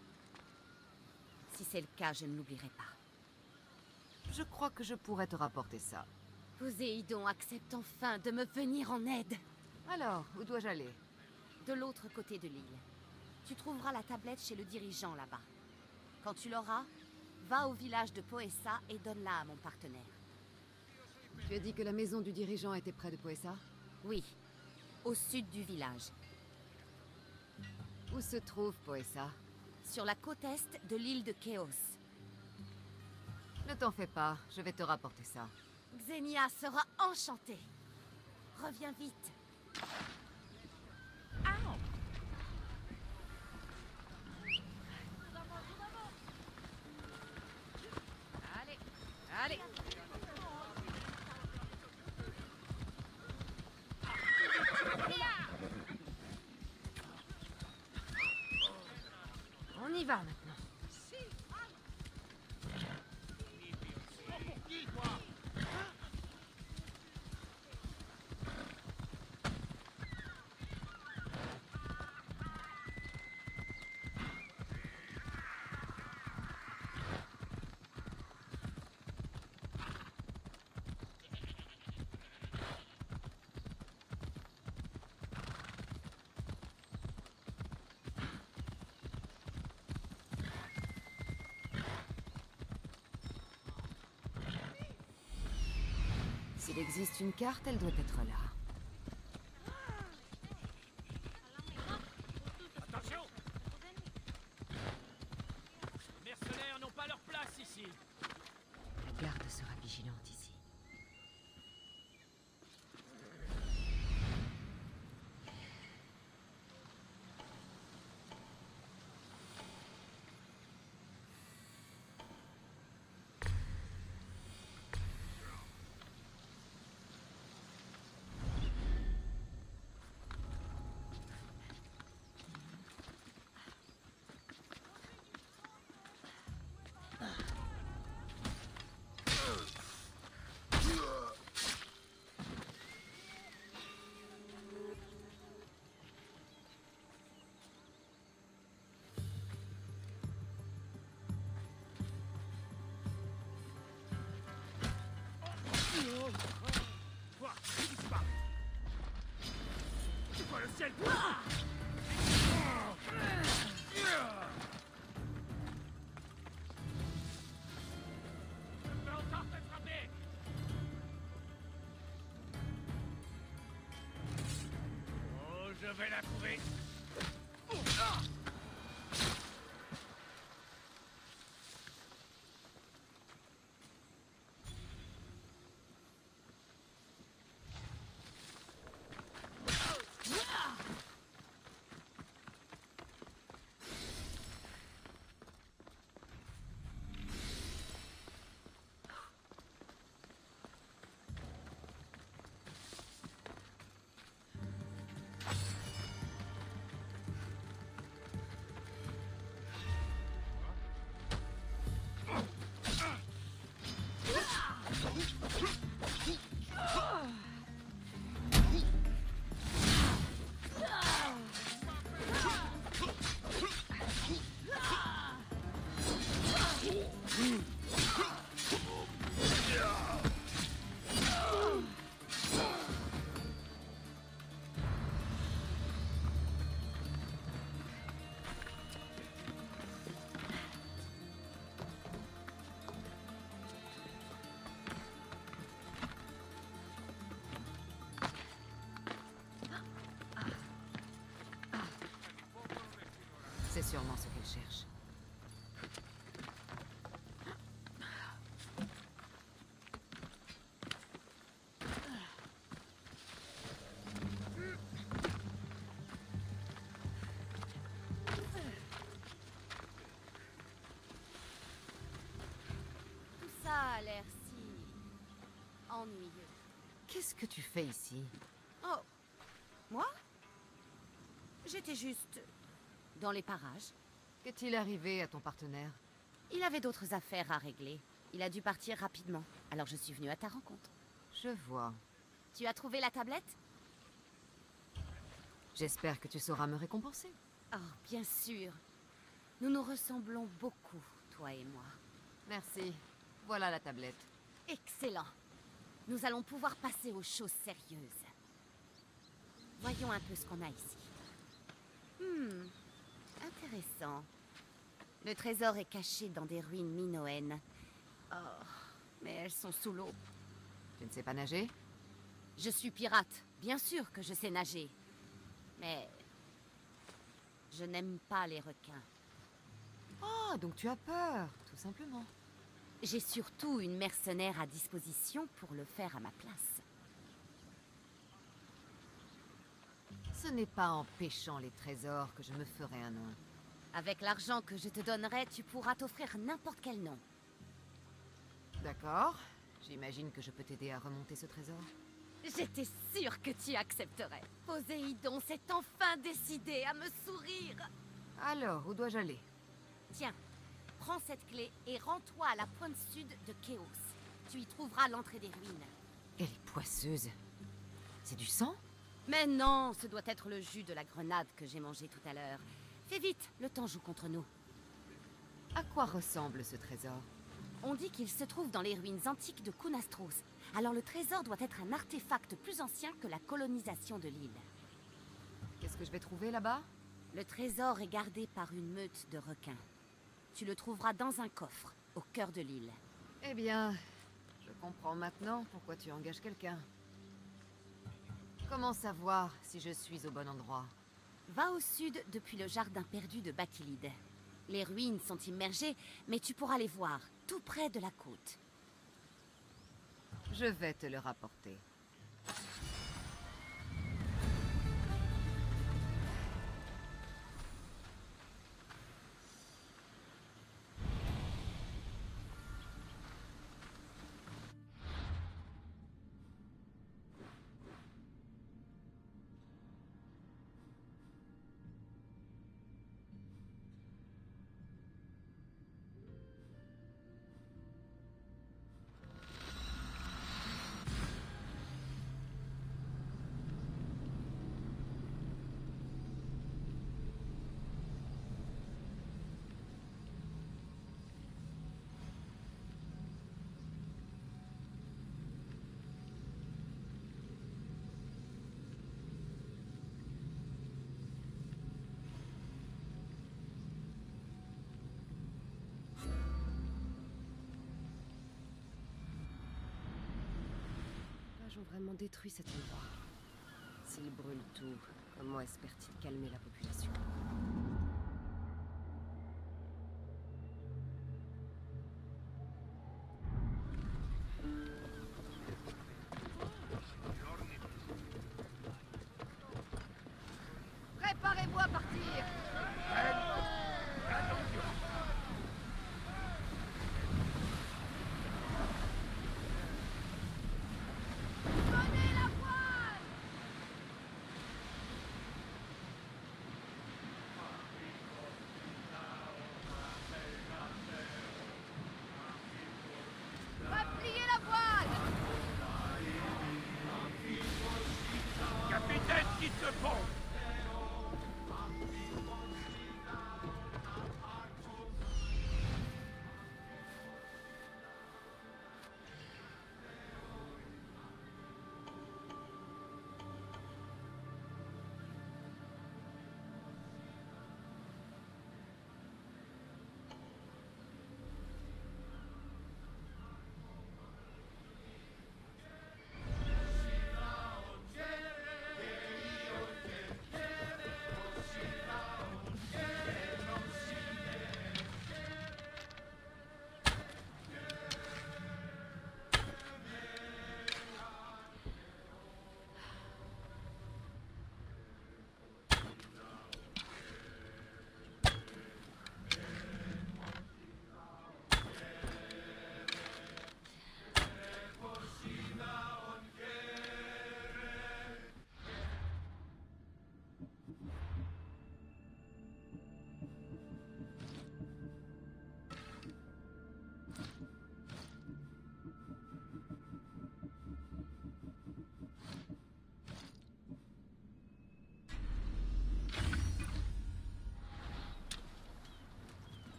Si c'est le cas, je ne l'oublierai pas. Je crois que je pourrais te rapporter ça. Poséidon accepte enfin de me venir en aide. Alors, où dois-je aller? De l'autre côté de l'île. Tu trouveras la tablette chez le dirigeant là-bas. Quand tu l'auras, va au village de Poessa et donne-la à mon partenaire. Tu as dit que la maison du dirigeant était près de Poessa? Oui, au sud du village. Où se trouve Poessa? Sur la côte est de l'île de Chaos. Ne t'en fais pas, je vais te rapporter ça. Xenia sera enchantée. Reviens vite. Allez, allez. On y va maintenant. S'il existe une carte, elle doit être là. Attention! Les mercenaires n'ont pas leur place ici. La garde sera vigilante ici. Toi, qui disparaît. C'est quoi le ciel? Je peux encore t'attraper. Oh, je vais la trouver. sûrement ce qu'elle cherche. Tout ça a l'air si... ennuyeux. Qu'est-ce que tu fais ici? Oh, moi? J'étais juste... dans les parages. Qu'est-il arrivé à ton partenaire? Il avait d'autres affaires à régler. Il a dû partir rapidement. Alors je suis venue à ta rencontre. Je vois. Tu as trouvé la tablette? J'espère que tu sauras me récompenser. Oh, bien sûr. Nous nous ressemblons beaucoup, toi et moi. Merci. Voilà la tablette. Excellent. Nous allons pouvoir passer aux choses sérieuses. Voyons un peu ce qu'on a ici. Intéressant. Le trésor est caché dans des ruines minoennes. Oh, mais elles sont sous l'eau. Tu ne sais pas nager? Je suis pirate. Bien sûr que je sais nager. Mais... je n'aime pas les requins. Oh, donc tu as peur, tout simplement. J'ai surtout une mercenaire à disposition pour le faire à ma place. Ce n'est pas en pêchant les trésors que je me ferai un nom. Avec l'argent que je te donnerai, tu pourras t'offrir n'importe quel nom. D'accord. J'imagine que je peux t'aider à remonter ce trésor. J'étais sûre que tu accepterais. Poséidon s'est enfin décidé à me sourire. Alors, où dois-je aller? Tiens, prends cette clé et rends-toi à la pointe sud de Chaos. Tu y trouveras l'entrée des ruines. Elle est poisseuse. C'est du sang? Mais non, ce doit être le jus de la grenade que j'ai mangé tout à l'heure. Fais vite, le temps joue contre nous. À quoi ressemble ce trésor? On dit qu'il se trouve dans les ruines antiques de Kunastros. Alors le trésor doit être un artefact plus ancien que la colonisation de l'île. Qu'est-ce que je vais trouver là-bas? Le trésor est gardé par une meute de requins. Tu le trouveras dans un coffre, au cœur de l'île. Eh bien, je comprends maintenant pourquoi tu engages quelqu'un. Comment savoir si je suis au bon endroit? Va au sud depuis le jardin perdu de Bakilide. Les ruines sont immergées, mais tu pourras les voir, tout près de la côte. Je vais te le rapporter. Ont vraiment détruit cet endroit. S'ils brûlent tout, comment espèrent-ils calmer la population? Préparez-vous à partir!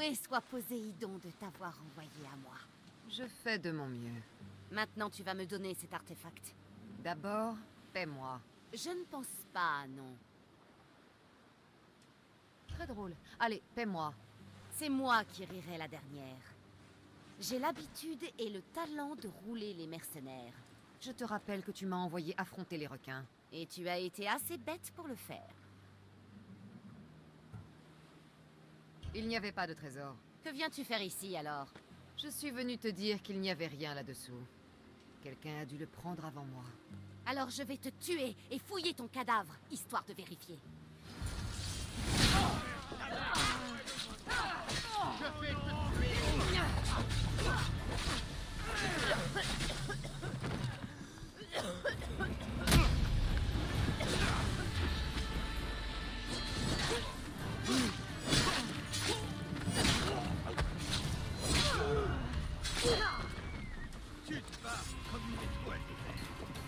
Loué soit Poséidon de t'avoir envoyé à moi. Je fais de mon mieux. Maintenant, tu vas me donner cet artefact. D'abord, paie-moi. Je ne pense pas, non. Très drôle. Allez, paie-moi. C'est moi qui rirai la dernière. J'ai l'habitude et le talent de rouler les mercenaires. Je te rappelle que tu m'as envoyé affronter les requins. Et tu as été assez bête pour le faire. Il n'y avait pas de trésor. Que viens-tu faire ici, alors? Je suis venu te dire qu'il n'y avait rien là-dessous. Quelqu'un a dû le prendre avant moi. Alors je vais te tuer et fouiller ton cadavre, histoire de vérifier. Je vais te tuer. Tu te bats comme une étoile d'été.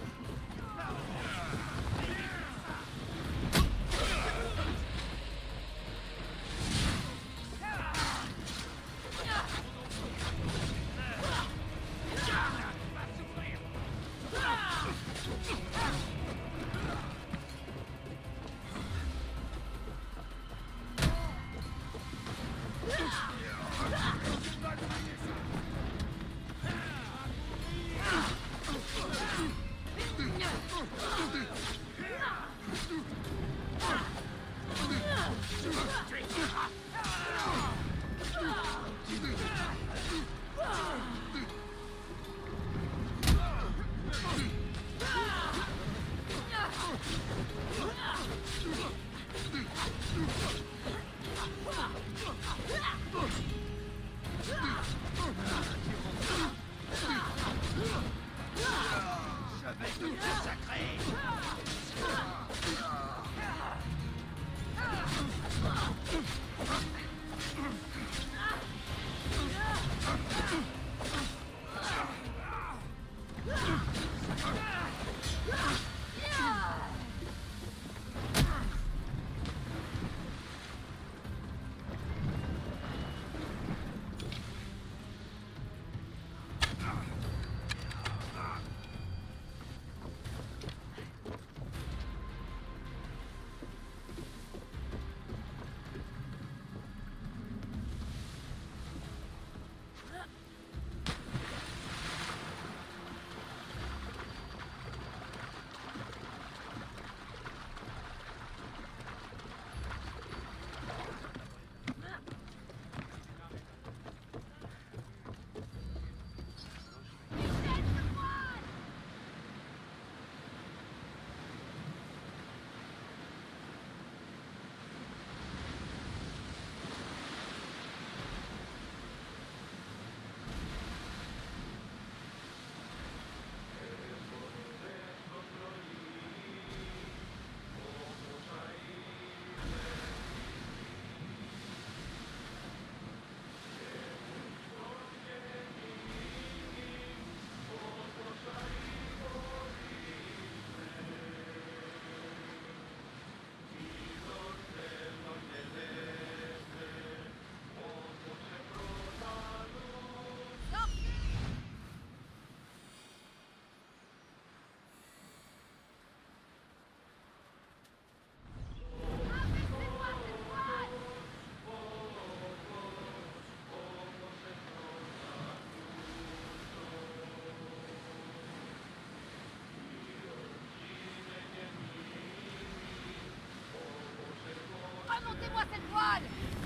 Remontez-moi cette voile!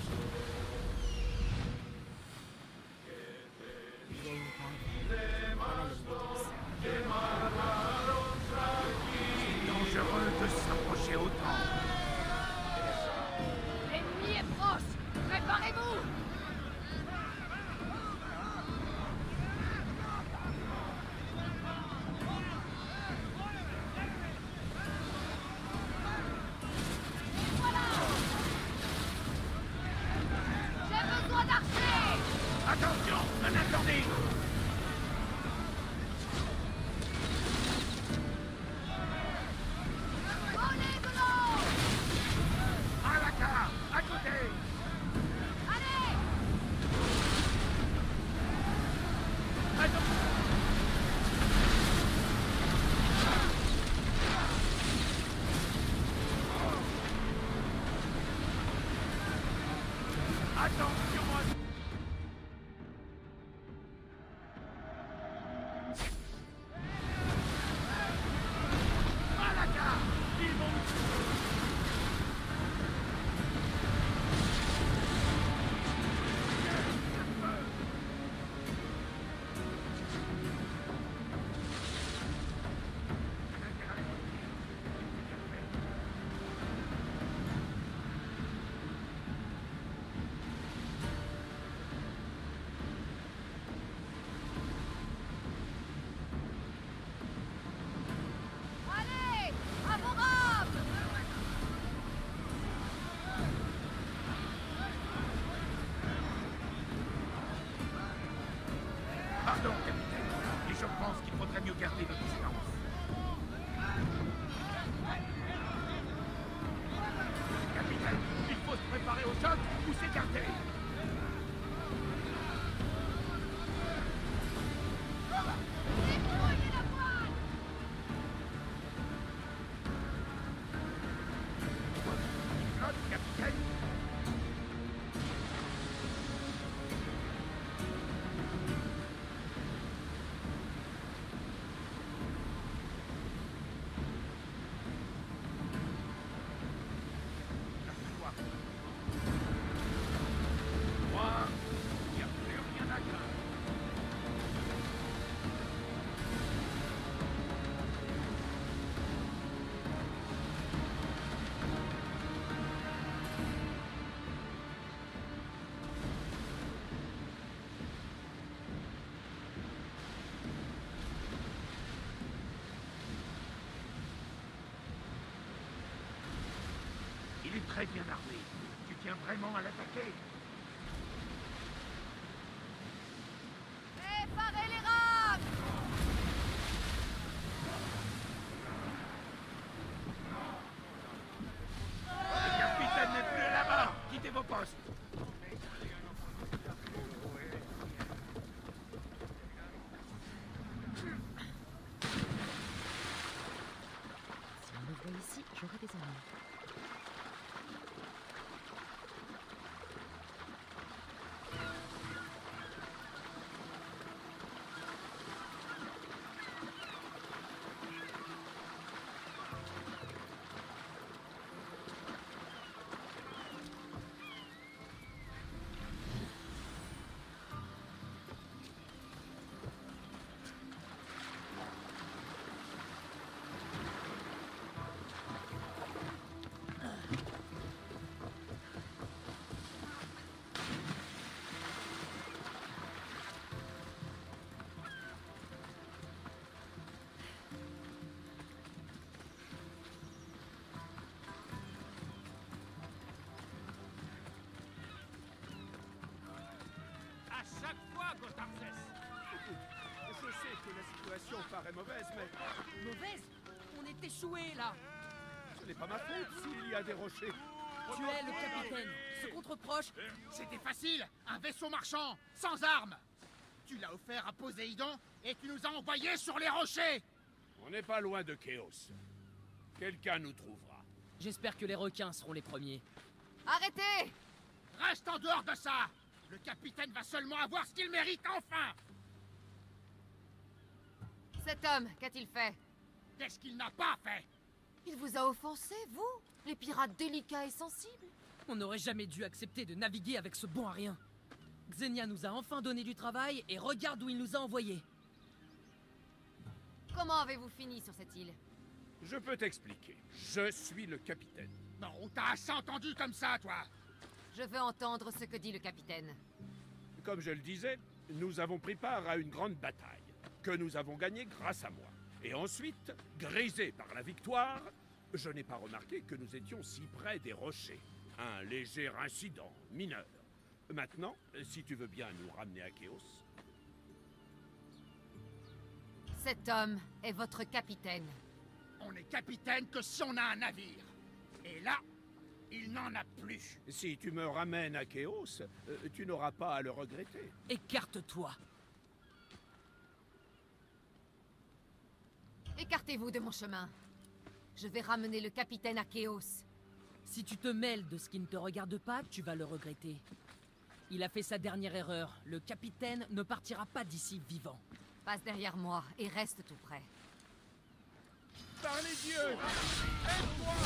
C'est dangereux de s'approcher autant. L'ennemi est proche! Préparez-vous! Attention, un incendie! Volez de l'eau! est très bien armé. Tu tiens vraiment à l'attaquer? Préparez les rames! Le capitaine n'est plus là-bas! Quittez vos postes! Si on me voit ici, j'aurai des ennuis. À chaque fois, Gotarces! Je sais que la situation paraît mauvaise, mais Mauvaise? On est échoués, là! ce n'est pas ma faute s'il y a des rochers. Tu es le capitaine. Ce contre-proche... C'était facile. Un vaisseau marchand, sans armes. Tu l'as offert à Poséidon et tu nous as envoyés sur les rochers. On n'est pas loin de Chaos. Quelqu'un nous trouvera. J'espère que les requins seront les premiers. Arrêtez! Reste en dehors de ça. Le capitaine va seulement avoir ce qu'il mérite enfin. Cet homme, qu'a-t-il fait? Qu'est-ce qu'il n'a pas fait? Il vous a offensé, vous? Les pirates délicats et sensibles? On n'aurait jamais dû accepter de naviguer avec ce bon à rien. Xenia nous a enfin donné du travail et regarde où il nous a envoyés. Comment avez-vous fini sur cette île? Je peux t'expliquer. Je suis le capitaine. Non, on t'a assez entendu comme ça, toi. Je veux entendre ce que dit le capitaine. Comme je le disais, nous avons pris part à une grande bataille, que nous avons gagnée grâce à moi. Et ensuite, grisé par la victoire, je n'ai pas remarqué que nous étions si près des rochers. Un léger incident, mineur. Maintenant, si tu veux bien nous ramener à Chaos. Cet homme est votre capitaine. On est capitaine que si on a un navire. Et là, il n'en a plus. Si tu me ramènes à Chaos, tu n'auras pas à le regretter. Écarte-toi. Écartez-vous de mon chemin. Je vais ramener le capitaine à Chaos. Si tu te mêles de ce qui ne te regarde pas, tu vas le regretter. Il a fait sa dernière erreur. Le capitaine ne partira pas d'ici vivant. Passe derrière moi et reste tout près. Par les dieux! Aide-moi!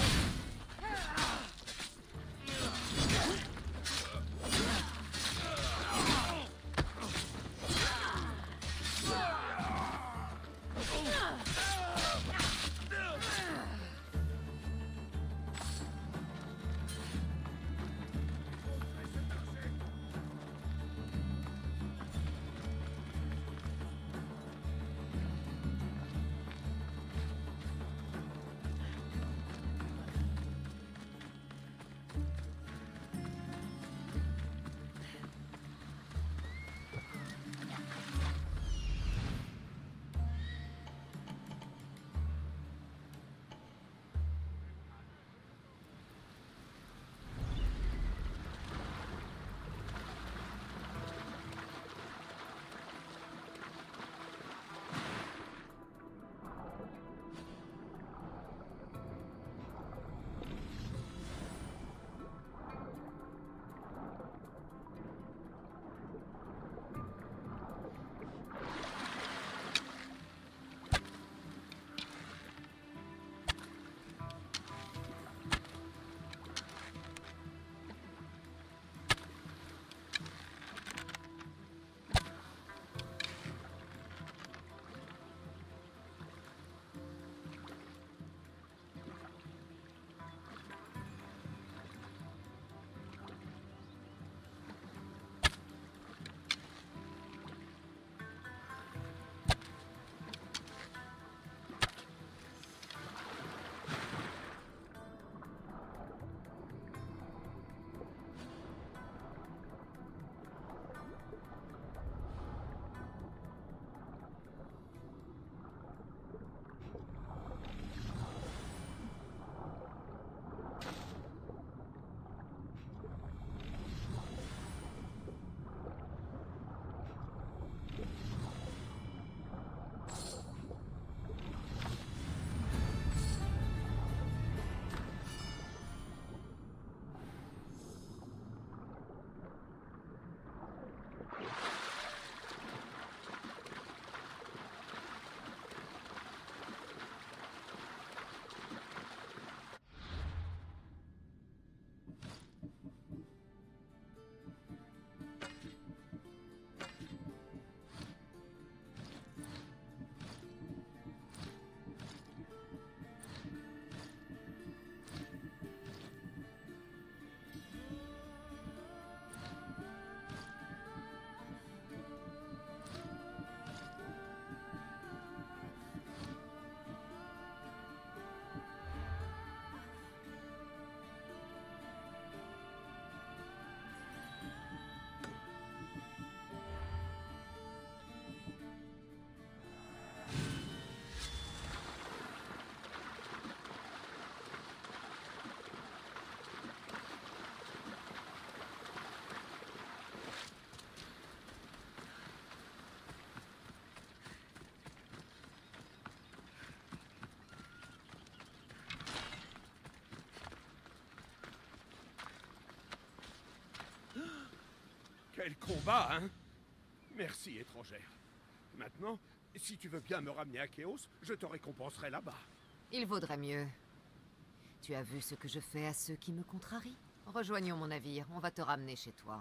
Quel combat, hein? Merci, étrangère. Maintenant, si tu veux bien me ramener à Chaos, je te récompenserai là-bas. Il vaudrait mieux. Tu as vu ce que je fais à ceux qui me contrarient? Rejoignons mon navire, on va te ramener chez toi.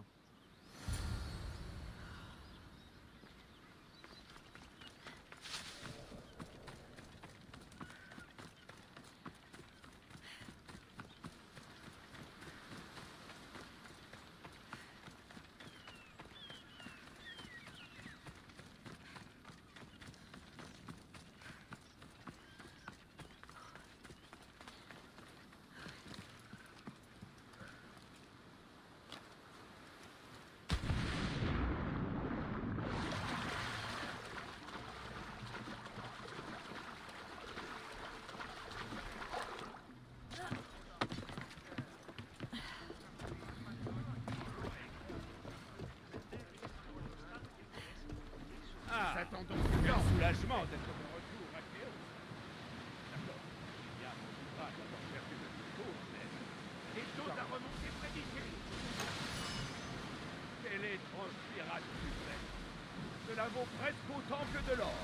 S'attendons un soulagement d'être de retour à Chaos. D'accord. Il y a mon pas d'avoir perdu de tour, mais... Et d'autres à remonter près d'ici. Quel étrange pirate suprême. Cela vaut presque autant que de l'or.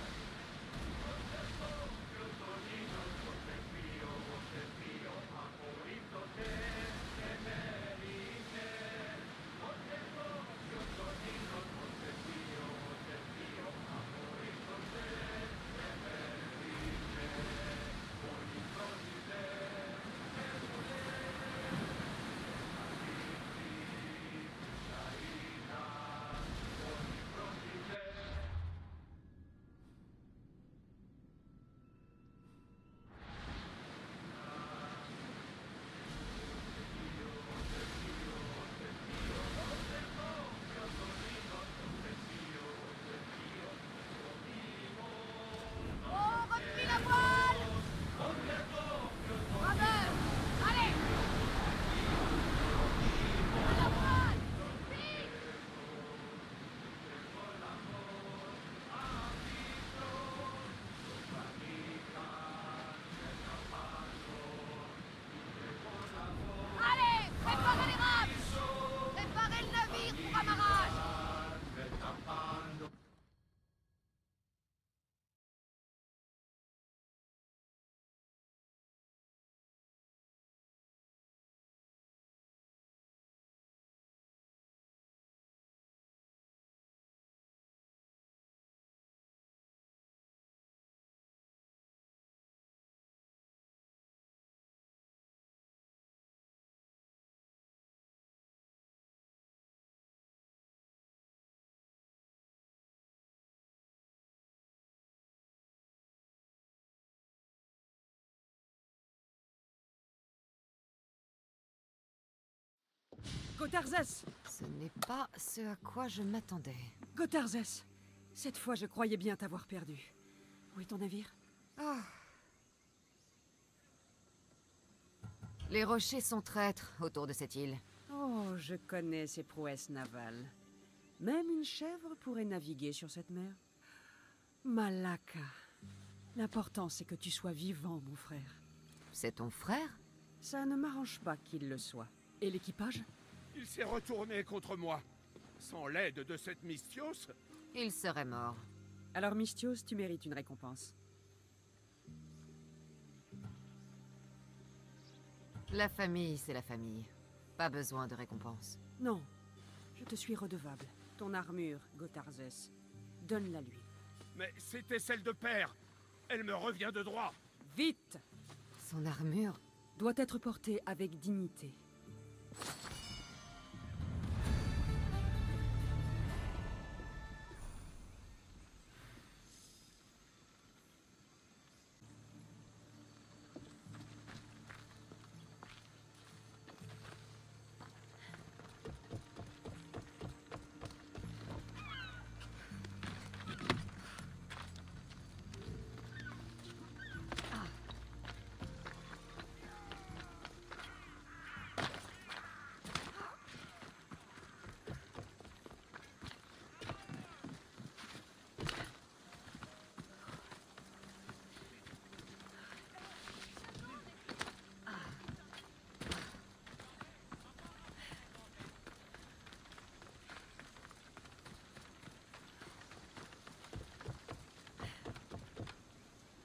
Gotarzès! Ce n'est pas ce à quoi je m'attendais. Gotarzès! Cette fois, je croyais bien t'avoir perdu. Où est ton navire? Ah. Les rochers sont traîtres autour de cette île. Oh, je connais ces prouesses navales. Même une chèvre pourrait naviguer sur cette mer. Malaka. L'important, c'est que tu sois vivant, mon frère. C'est ton frère? Ça ne m'arrange pas qu'il le soit. Et l'équipage? Il s'est retourné contre moi. Sans l'aide de cette Misthios, il serait mort. Alors, Misthios, tu mérites une récompense. La famille, c'est la famille. Pas besoin de récompense. Non, je te suis redevable. Ton armure, Gotarzès. Donne-la lui. Mais c'était celle de père. Elle me revient de droit. Vite! Son armure doit être portée avec dignité.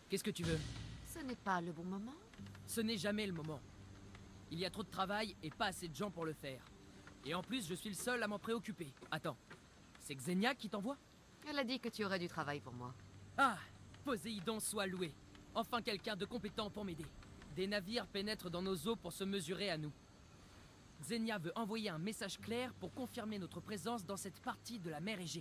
Qu'est-ce que tu veux? Ce n'est pas le bon moment. Ce n'est jamais le moment. Il y a trop de travail et pas assez de gens pour le faire. Et en plus, je suis le seul à m'en préoccuper. Attends, c'est Xenia qui t'envoie? Elle a dit que tu aurais du travail pour moi. Ah, Poséidon soit loué. Enfin quelqu'un de compétent pour m'aider. Des navires pénètrent dans nos eaux pour se mesurer à nous. Xenia veut envoyer un message clair pour confirmer notre présence dans cette partie de la mer Égée.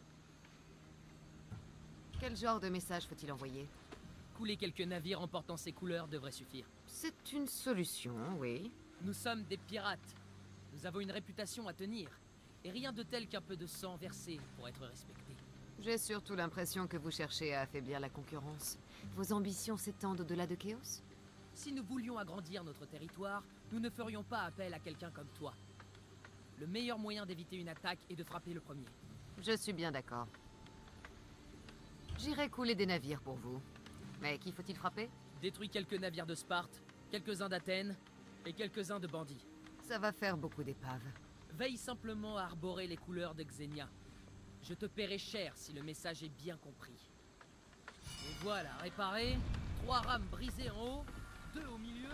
Quel genre de message faut-il envoyer? Couler quelques navires en portant ces couleurs devrait suffire. C'est une solution, oui. Nous sommes des pirates. Nous avons une réputation à tenir. Et rien de tel qu'un peu de sang versé pour être respecté. J'ai surtout l'impression que vous cherchez à affaiblir la concurrence. Vos ambitions s'étendent au-delà de Chaos? Si nous voulions agrandir notre territoire, nous ne ferions pas appel à quelqu'un comme toi. Le meilleur moyen d'éviter une attaque est de frapper le premier. Je suis bien d'accord. J'irai couler des navires pour vous. Mais qui faut-il frapper? Détruis quelques navires de Sparte, quelques-uns d'Athènes et quelques-uns de bandits. Ça va faire beaucoup d'épaves. Veille simplement à arborer les couleurs de Xenia. Je te paierai cher si le message est bien compris. Et voilà, réparé. 3 rames brisées en haut, 2 au milieu.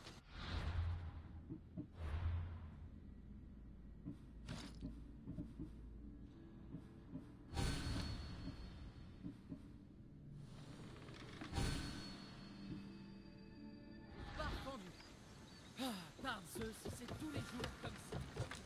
Barre fendue. Ah, par Zeus, c'est tous les jours comme ça.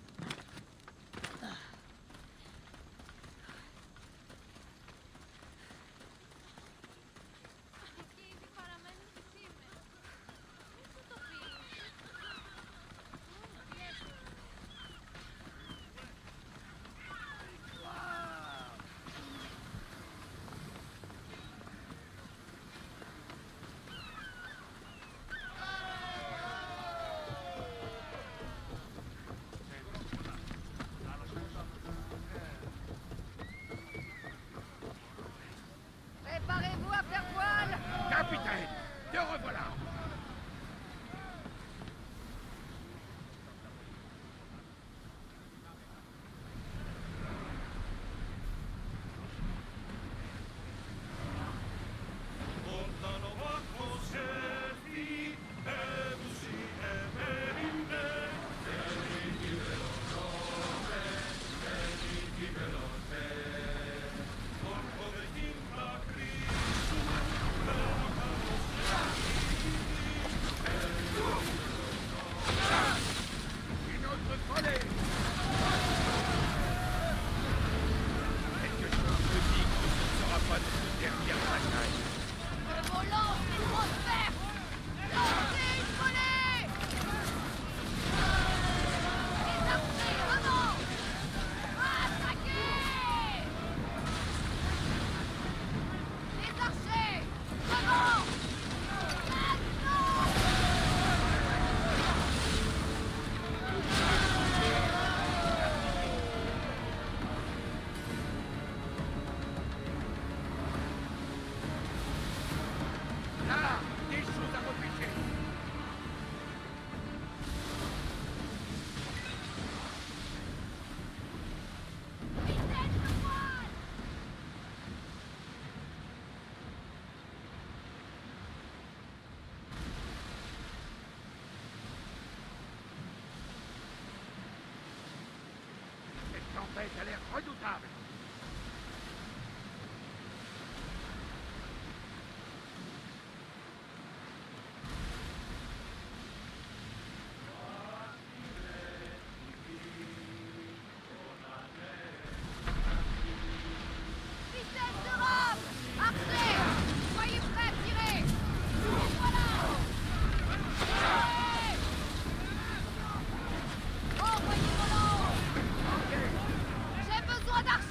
Préparez-vous à faire voile! Capitaine, te revoilà! tempête a l'air redoutable. Vitesse de Rome! Archer! Soyez prêts à tirer! Et voilà! Envoyez volant! J'ai besoin d'archer!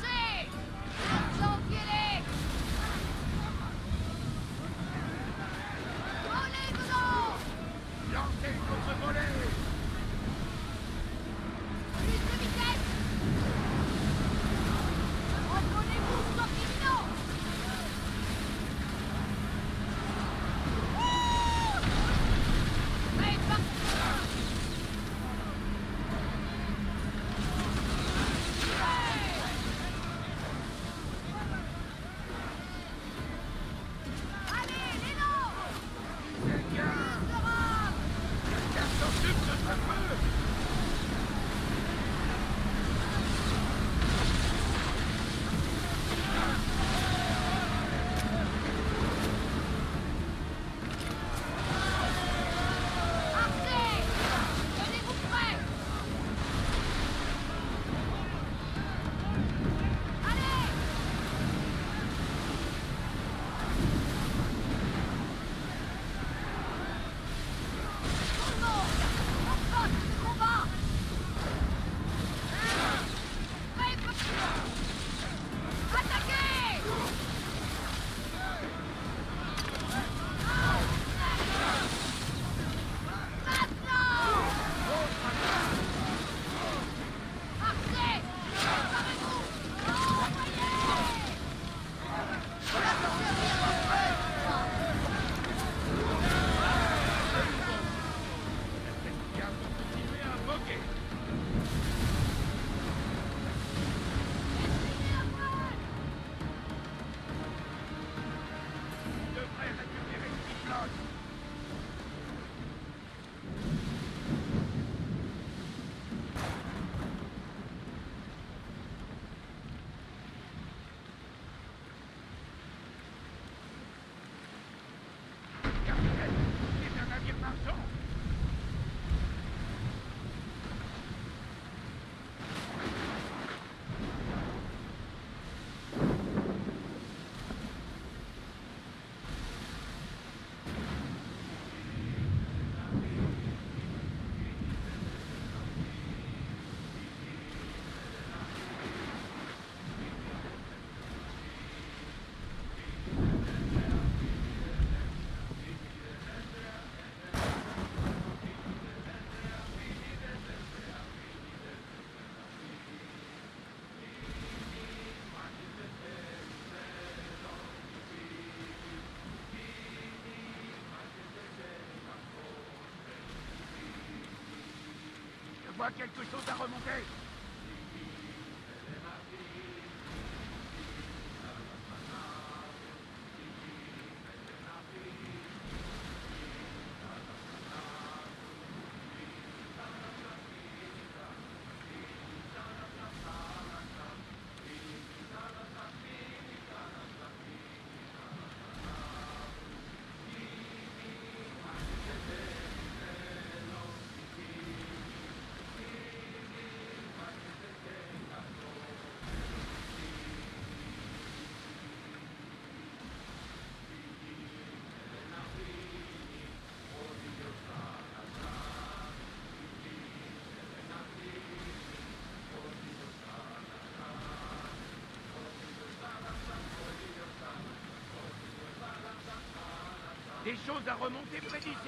vois quelque chose à remonter. Des choses à remonter près d'ici.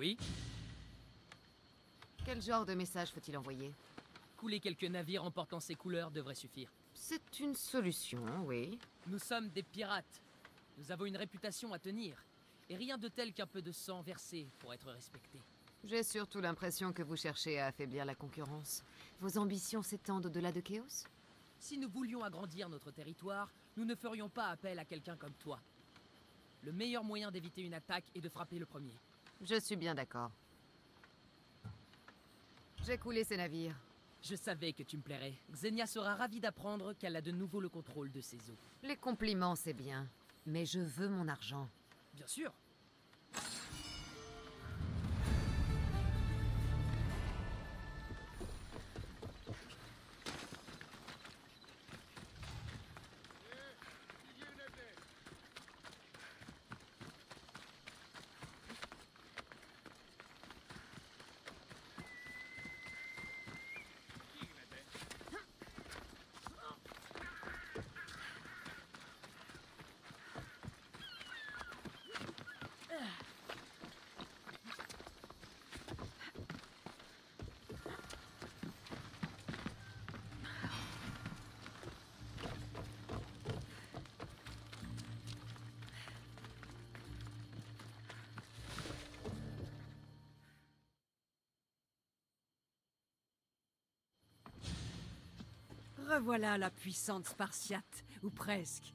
Oui. Quel genre de message faut-il envoyer? Couler quelques navires en portant ces couleurs devrait suffire. C'est une solution, oui. Nous sommes des pirates. Nous avons une réputation à tenir. Et rien de tel qu'un peu de sang versé pour être respecté. J'ai surtout l'impression que vous cherchez à affaiblir la concurrence. Vos ambitions s'étendent au-delà de Chaos? Si nous voulions agrandir notre territoire, nous ne ferions pas appel à quelqu'un comme toi. Le meilleur moyen d'éviter une attaque est de frapper le premier. Je suis bien d'accord. J'ai coulé ces navires. Je savais que tu me plairais. Xenia sera ravie d'apprendre qu'elle a de nouveau le contrôle de ses eaux. Les compliments, c'est bien. Mais je veux mon argent. Bien sûr. Revoilà la puissante Spartiate, ou presque.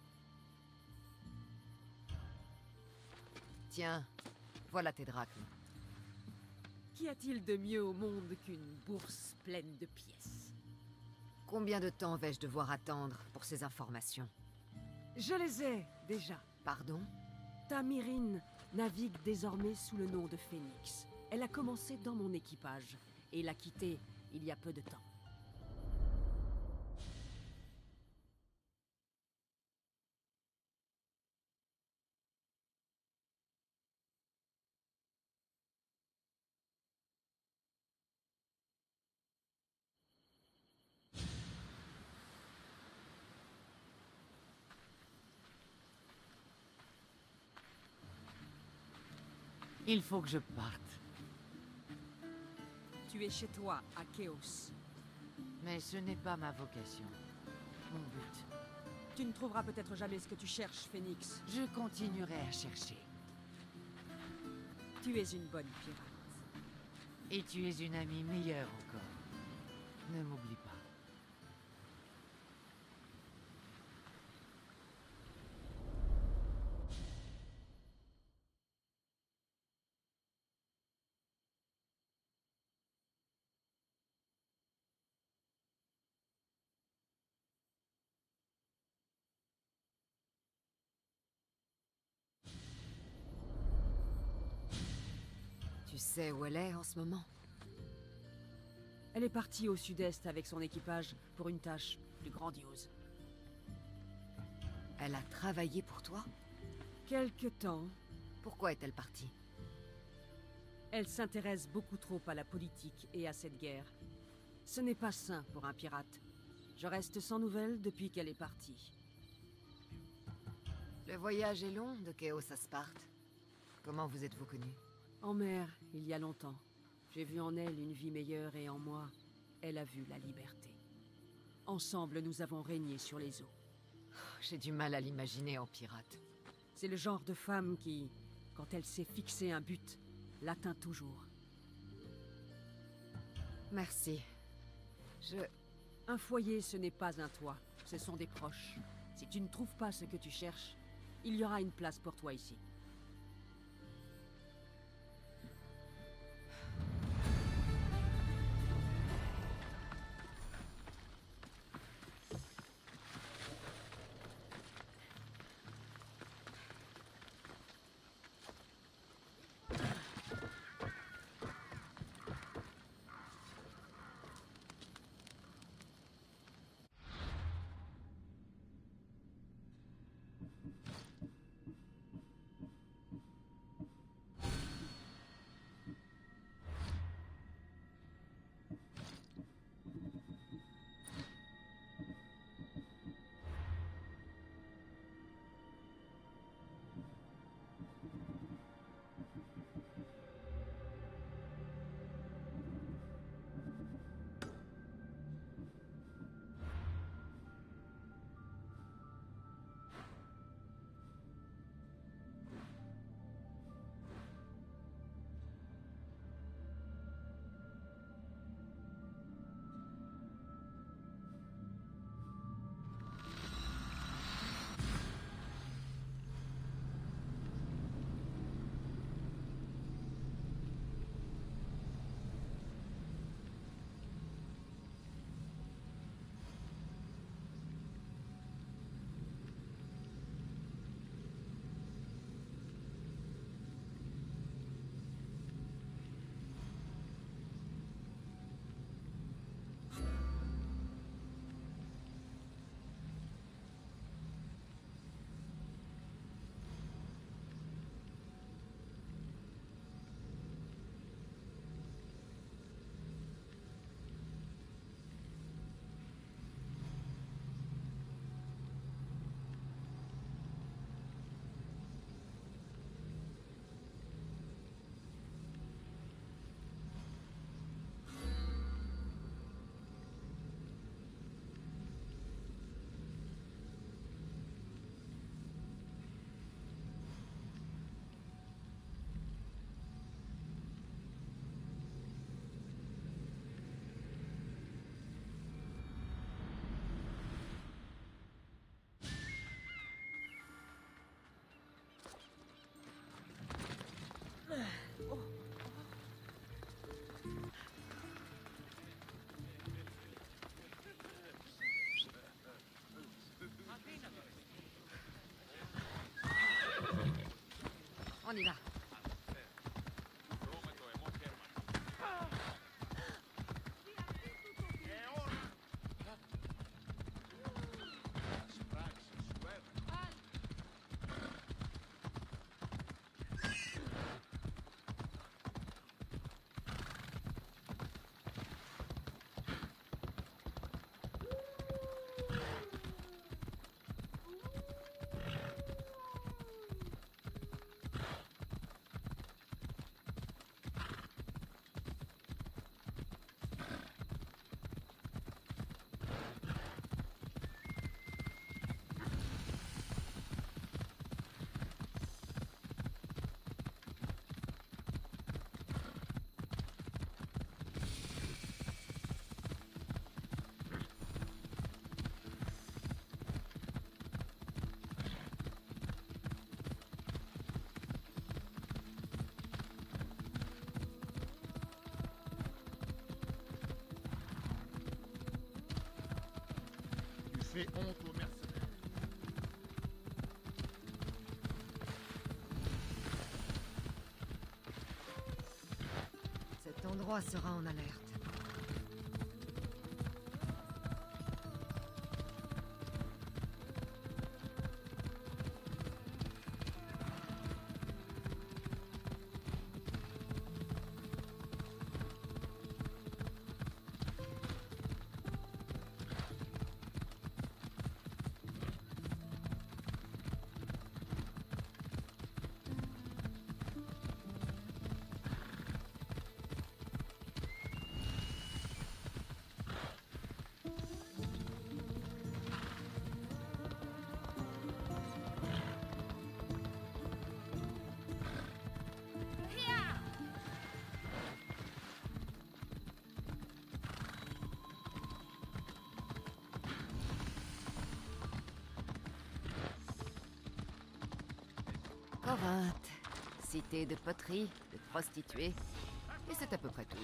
Tiens, voilà tes drachmes. Qu'y a-t-il de mieux au monde qu'une bourse pleine de pièces? Combien de temps vais-je devoir attendre pour ces informations? Je les ai, déjà. Pardon? Tamirine navigue désormais sous le nom de Phénix. Elle a commencé dans mon équipage, et l'a quitté il y a peu de temps. Il faut que je parte. Tu es chez toi, à Chaos. Mais ce n'est pas ma vocation. Mon but. Tu ne trouveras peut-être jamais ce que tu cherches, Phénix. Je continuerai à chercher. Tu es une bonne pirate. Et tu es une amie meilleure encore. Ne m'oublie pas. Tu sais où elle est en ce moment? Elle est partie au sud-est avec son équipage pour une tâche plus grandiose. Elle a travaillé pour toi? Quelque temps. Pourquoi est-elle partie? Elle s'intéresse beaucoup trop à la politique et à cette guerre. Ce n'est pas sain pour un pirate. Je reste sans nouvelles depuis qu'elle est partie. Le voyage est long de Chaos à Sparte. Comment vous êtes-vous connus? En mer, il y a longtemps. J'ai vu en elle une vie meilleure et en moi, elle a vu la liberté. Ensemble, nous avons régné sur les eaux. J'ai du mal à l'imaginer en pirate. C'est le genre de femme qui, quand elle s'est fixé un but, l'atteint toujours. Merci. Un foyer, ce n'est pas un toit, ce sont des proches. Si tu ne trouves pas ce que tu cherches, il y aura une place pour toi ici. On y va. Fait honte aux mercenaires. Cet endroit sera en alerte. Corinthe, cité de poterie, de prostituées, et c'est à peu près tout.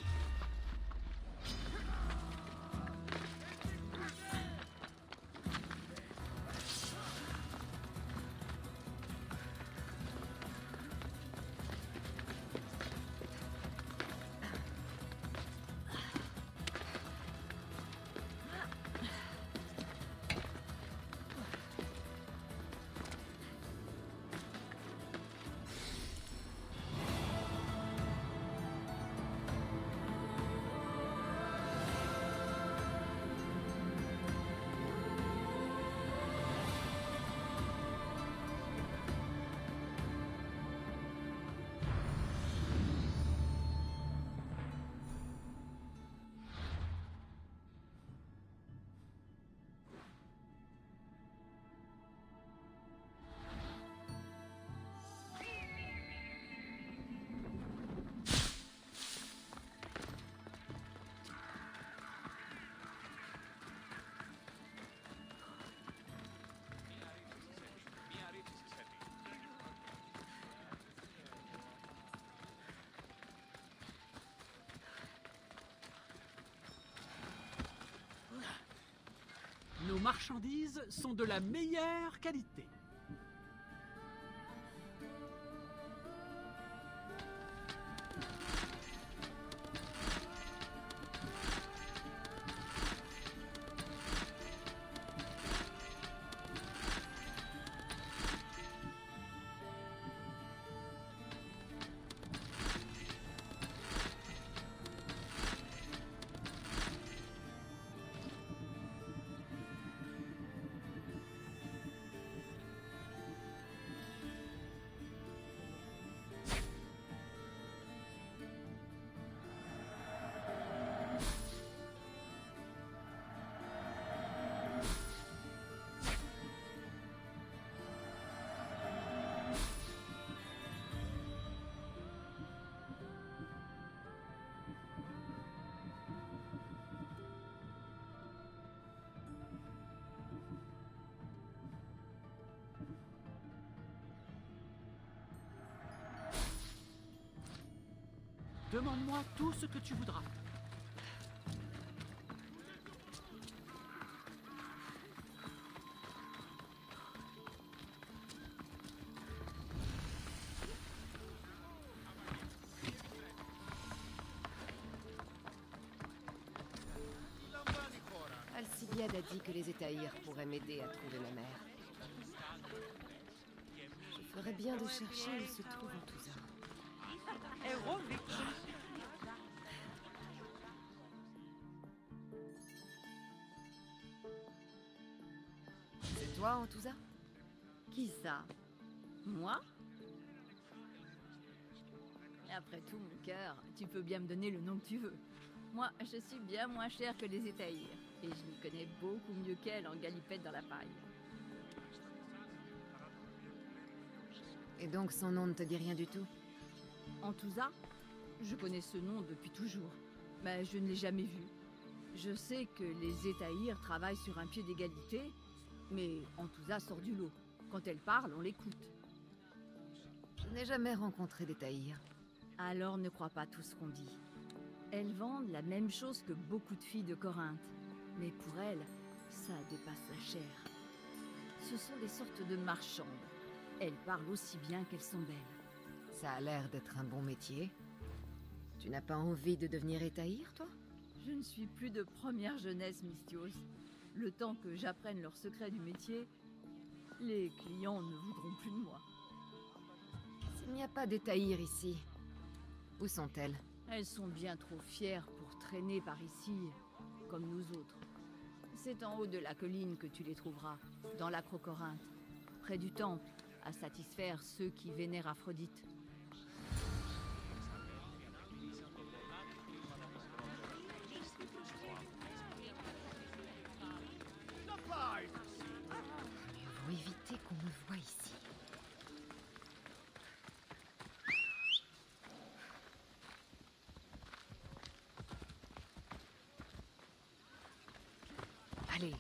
Nos marchandises sont de la meilleure qualité. Demande-moi tout ce que tu voudras. Red a dit que les Étahirs pourraient m'aider à trouver ma mère. Je ferais bien de chercher où se trouve Antouza. C'est toi, Antouza? Qui ça? Moi? Après tout, mon cœur, tu peux bien me donner le nom que tu veux. Moi, je suis bien moins chère que les Étahirs, et je m'y connais beaucoup mieux qu'elle en galipette dans la paille. Et donc son nom ne te dit rien du tout? Antouza? Je connais ce nom depuis toujours, mais je ne l'ai jamais vu. Je sais que les Étahirs travaillent sur un pied d'égalité, mais Antouza sort du lot. Quand elle parle, on l'écoute. Je n'ai jamais rencontré d'Étahirs. Alors ne crois pas tout ce qu'on dit. Elles vendent la même chose que beaucoup de filles de Corinthe. Mais pour elles, ça dépasse la chair. Ce sont des sortes de marchandes. Elles parlent aussi bien qu'elles sont belles. Ça a l'air d'être un bon métier. Tu n'as pas envie de devenir Étahir, toi? Je ne suis plus de première jeunesse, Mystios. Le temps que j'apprenne leurs secrets du métier, les clients ne voudront plus de moi. S'il n'y a pas d'Étahir ici, où sont-elles? Elles sont bien trop fières pour traîner par ici, comme nous autres. C'est en haut de la colline que tu les trouveras, dans l'Acrocorinthe, près du temple, à satisfaire ceux qui vénèrent Aphrodite. Mieux vaut éviter qu'on me voie ici. Allez.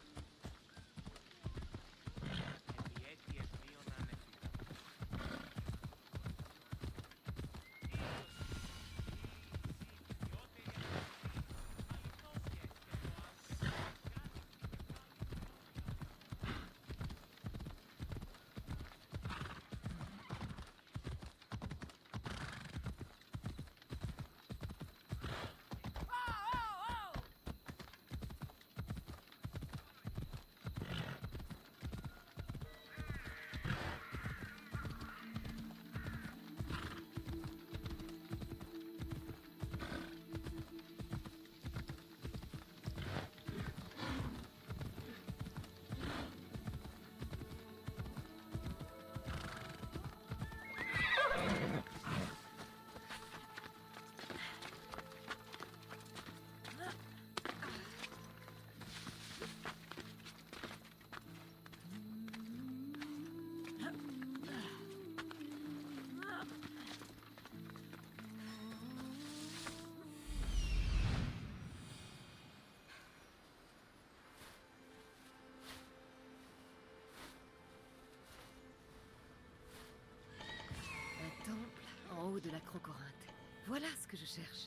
En haut de l'Acrocorinthe. Voilà ce que je cherche.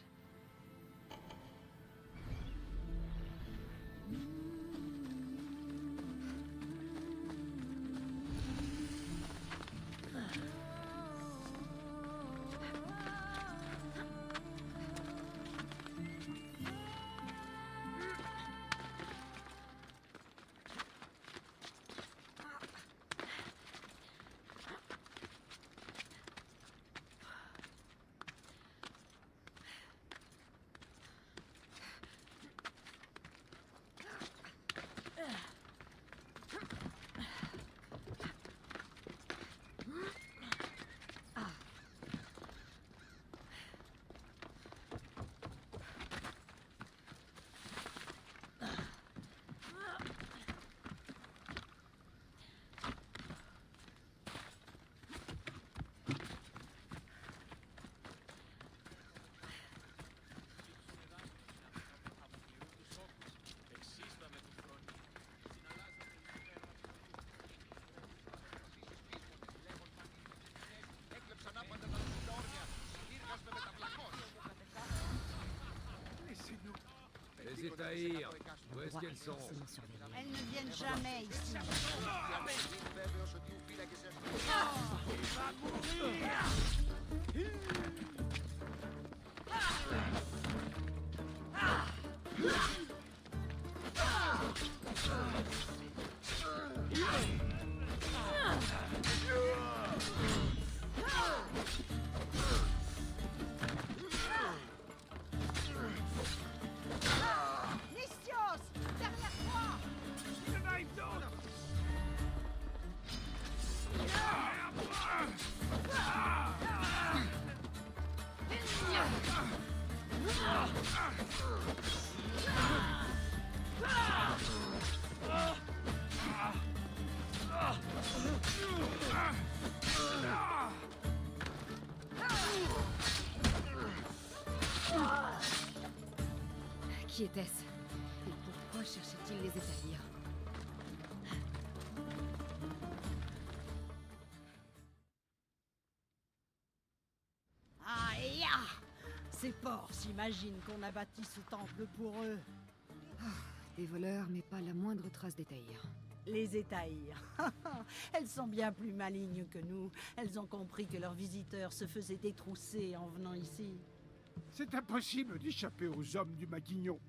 Les Étahirs, où est-ce qu'elles sont? Elles ne viennent jamais ici. Qui était-ce? Et pourquoi cherchait-il les établir? Aïe! Ces porcs s'imaginent qu'on a bâti ce temple pour eux. Des voleurs, mais pas la moindre trace d'Étaïr. Les Étaïrs. Elles sont bien plus malignes que nous. Elles ont compris que leurs visiteurs se faisaient détrousser en venant ici. C'est impossible d'échapper aux hommes du Maquignon.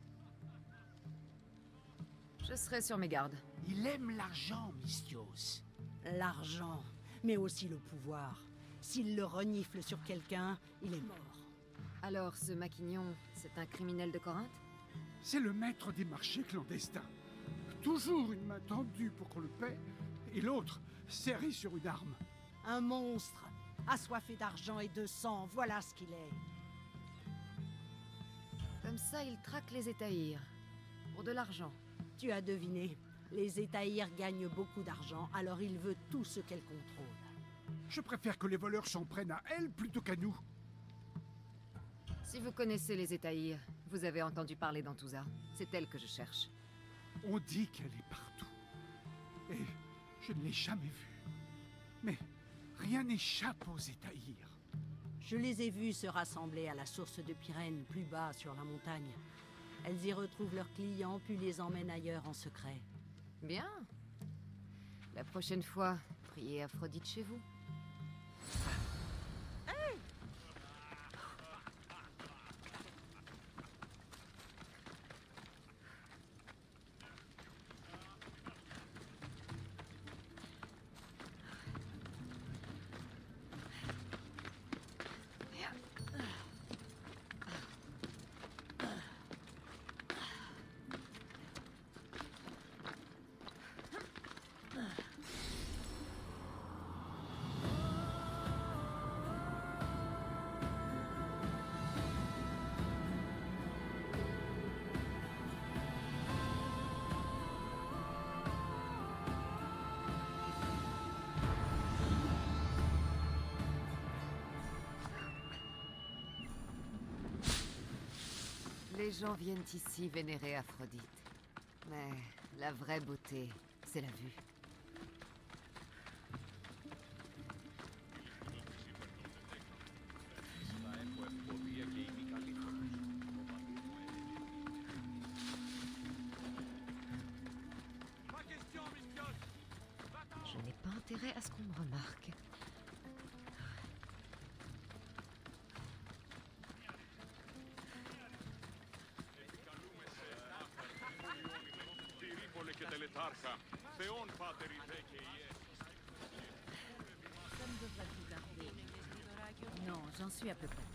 Je serai sur mes gardes. Il aime l'argent, Misthios. L'argent, mais aussi le pouvoir. S'il le renifle sur quelqu'un, il est mort. Alors, ce Maquignon, c'est un criminel de Corinthe? C'est le maître des marchés clandestins. Toujours une main tendue pour qu'on le paie, et l'autre serré sur une arme. Un monstre, assoiffé d'argent et de sang, voilà ce qu'il est. Comme ça, il traque les Étaïrs. Pour de l'argent. Tu as deviné. Les Étaïrs gagnent beaucoup d'argent, alors il veut tout ce qu'elle contrôle. Je préfère que les voleurs s'en prennent à elle plutôt qu'à nous. Si vous connaissez les Étaïrs, vous avez entendu parler d'Antouza. C'est elle que je cherche. On dit qu'elle est partout. Et je ne l'ai jamais vue. Mais rien n'échappe aux Étaïrs. Je les ai vus se rassembler à la source de Pyrène, plus bas sur la montagne. Elles y retrouvent leurs clients, puis les emmènent ailleurs en secret. Bien. La prochaine fois, priez Aphrodite chez vous. Les gens viennent ici vénérer Aphrodite. Mais la vraie beauté, c'est la vue. Je n'ai pas intérêt à ce qu'on me remarque. Ça ne devrait plus tarder. Non, j'en suis à peu près.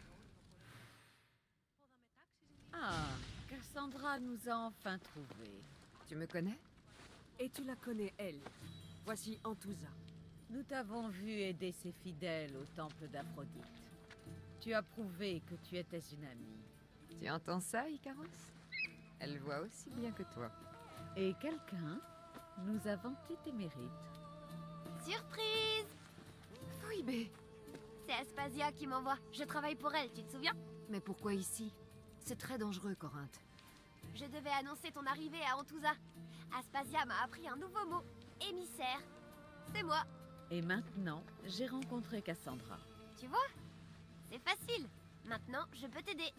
Ah, Cassandra nous a enfin trouvés. Tu me connais? Et tu la connais, elle. Voici Antouza. Nous t'avons vu aider ses fidèles au temple d'Aphrodite. Tu as prouvé que tu étais une amie. Tu entends ça, Icaros? Elle voit aussi bien que toi. Et quelqu'un nous a vanté tes mérites. Surprise! Phoibé! C'est Aspasia qui m'envoie. Je travaille pour elle, tu te souviens? Mais pourquoi ici? C'est très dangereux, Corinthe. Je devais annoncer ton arrivée à Antouza. Aspasia m'a appris un nouveau mot. Émissaire. C'est moi. Et maintenant, j'ai rencontré Cassandra. Tu vois? C'est facile. Maintenant, je peux t'aider.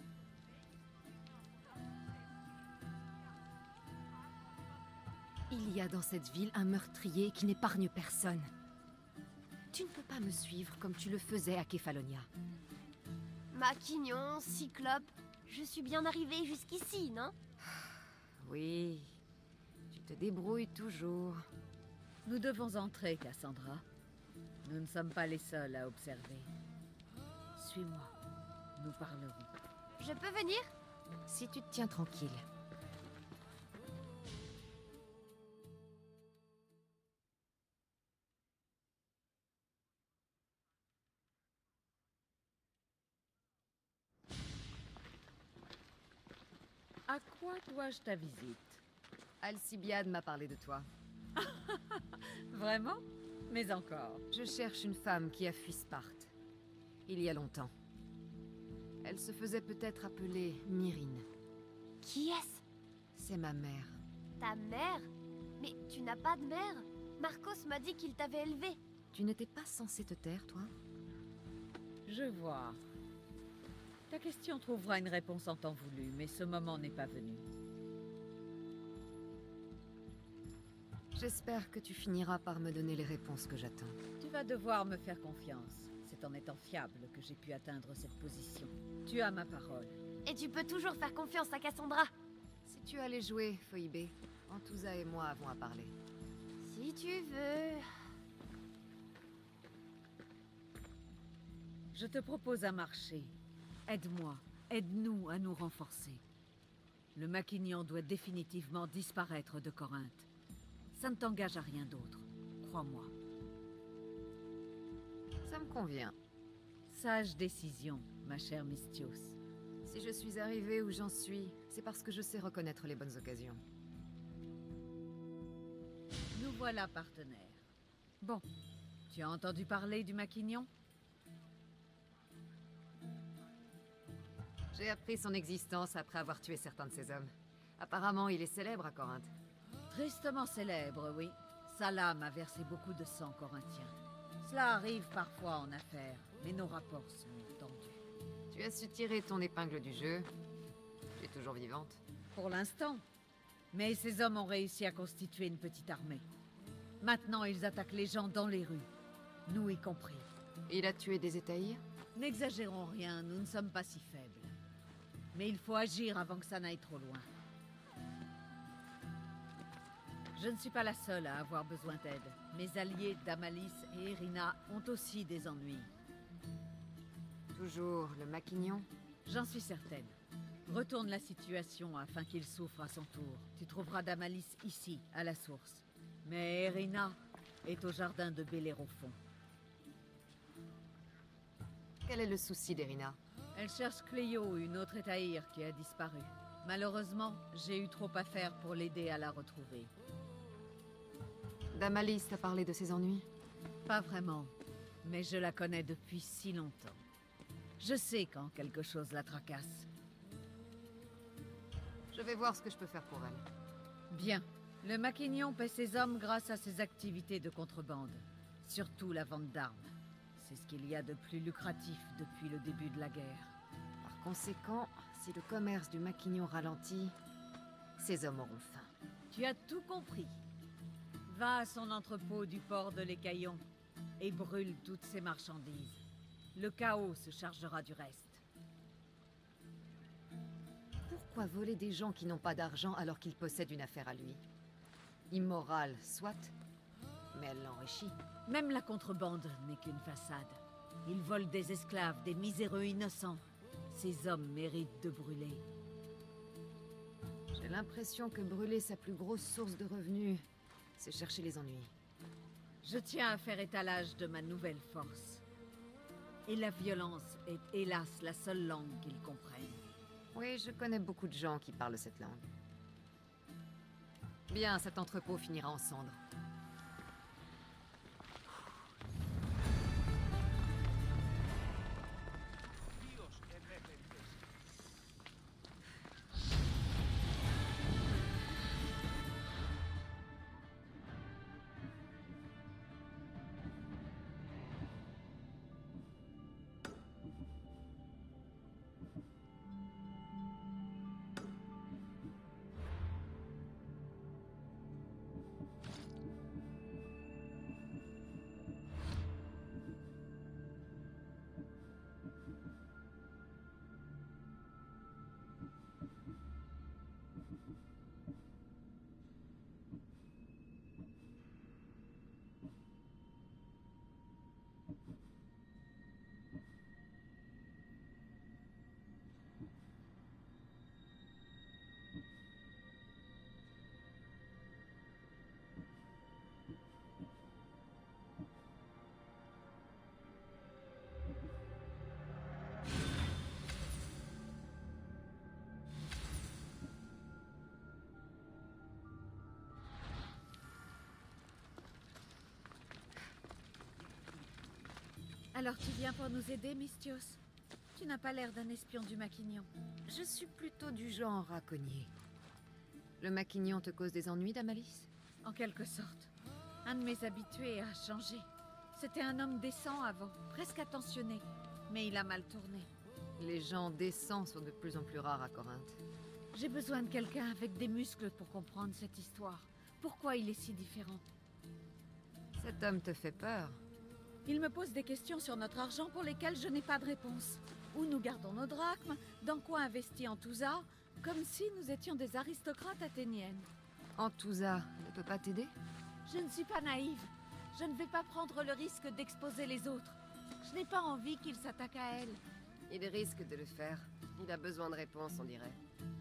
Il y a dans cette ville un meurtrier qui n'épargne personne. Tu ne peux pas me suivre comme tu le faisais à Kefalonia. Maquignon, Cyclope, je suis bien arrivée jusqu'ici, non? Oui, tu te débrouilles toujours. Nous devons entrer, Cassandra. Nous ne sommes pas les seuls à observer. Suis-moi, nous parlerons. Je peux venir? Si tu te tiens tranquille. À quoi dois-je ta visite? Alcibiade m'a parlé de toi. Vraiment? Mais encore. Je cherche une femme qui a fui Sparte. Il y a longtemps. Elle se faisait peut-être appeler Myrine. C'est ma mère. Ta mère? Mais tu n'as pas de mère? Marcos m'a dit qu'il t'avait élevée. Tu n'étais pas censé te taire, toi? Je vois. Ta question trouvera une réponse en temps voulu, mais ce moment n'est pas venu. J'espère que tu finiras par me donner les réponses que j'attends. Tu vas devoir me faire confiance. C'est en étant fiable que j'ai pu atteindre cette position. Tu as ma parole. Et tu peux toujours faire confiance à Cassandra. Si tu allais jouer, Phoebe, Antousa et moi avons à parler. Si tu veux... Je te propose un marché. Aide-moi, aide-nous à nous renforcer. Le Maquignon doit définitivement disparaître de Corinthe. Ça ne t'engage à rien d'autre, crois-moi. Ça me convient. Sage décision, ma chère Misthios. Si je suis arrivée où j'en suis, c'est parce que je sais reconnaître les bonnes occasions. Nous voilà partenaires. Bon, tu as entendu parler du Maquignon? J'ai appris son existence après avoir tué certains de ses hommes. Apparemment, il est célèbre à Corinthe. Tristement célèbre, oui. Sa lame a versé beaucoup de sang corinthien. Cela arrive parfois en affaires, mais nos rapports sont tendus. Tu as su tirer ton épingle du jeu. Tu es toujours vivante. Pour l'instant. Mais ces hommes ont réussi à constituer une petite armée. Maintenant, ils attaquent les gens dans les rues. Nous y compris. Il a tué des Étaïrs? N'exagérons rien, nous ne sommes pas si faibles. Mais il faut agir avant que ça n'aille trop loin. Je ne suis pas la seule à avoir besoin d'aide. Mes alliés Damalis et Irina ont aussi des ennuis. Toujours le Maquignon? J'en suis certaine. Retourne la situation afin qu'il souffre à son tour. Tu trouveras Damalis ici, à la source. Mais Irina est au jardin de Bellérophon. Quel est le souci d'Irina? Elle cherche Cléo, une autre Étaïre qui a disparu. Malheureusement, j'ai eu trop à faire pour l'aider à la retrouver. Damalis t'a parlé de ses ennuis? Pas vraiment, mais je la connais depuis si longtemps. Je sais quand quelque chose la tracasse. Je vais voir ce que je peux faire pour elle. Bien. Le Maquignon paie ses hommes grâce à ses activités de contrebande. Surtout la vente d'armes. C'est ce qu'il y a de plus lucratif depuis le début de la guerre. Par conséquent, si le commerce du Maquignon ralentit, ses hommes auront faim. Tu as tout compris. Va à son entrepôt du port de l'Écaillon et brûle toutes ses marchandises. Le chaos se chargera du reste. Pourquoi voler des gens qui n'ont pas d'argent alors qu'ils possèdent une affaire à lui? Immoral, soit, mais elle l'enrichit. Même la contrebande n'est qu'une façade. Ils volent des esclaves, des miséreux innocents. Ces hommes méritent de brûler. J'ai l'impression que brûler sa plus grosse source de revenus, c'est chercher les ennuis. Je tiens à faire étalage de ma nouvelle force. Et la violence est hélas la seule langue qu'ils comprennent. Oui, je connais beaucoup de gens qui parlent cette langue. Bien, cet entrepôt finira en cendres. Alors tu viens pour nous aider, Misthios? Tu n'as pas l'air d'un espion du Maquignon. Je suis plutôt du genre à cogner. Le maquignon te cause des ennuis, Damalis? En quelque sorte. Un de mes habitués a changé. C'était un homme décent avant, presque attentionné. Mais il a mal tourné. Les gens décents sont de plus en plus rares à Corinthe. J'ai besoin de quelqu'un avec des muscles pour comprendre cette histoire. Pourquoi il est si différent? Cet homme te fait peur. Il me pose des questions sur notre argent pour lesquelles je n'ai pas de réponse. Où nous gardons nos drachmes? Dans quoi investit Antouza? Comme si nous étions des aristocrates athéniennes. Antouza ne peut pas t'aider? Je ne suis pas naïve. Je ne vais pas prendre le risque d'exposer les autres. Je n'ai pas envie qu'il s'attaque à elle. Il risque de le faire. Il a besoin de réponses, on dirait.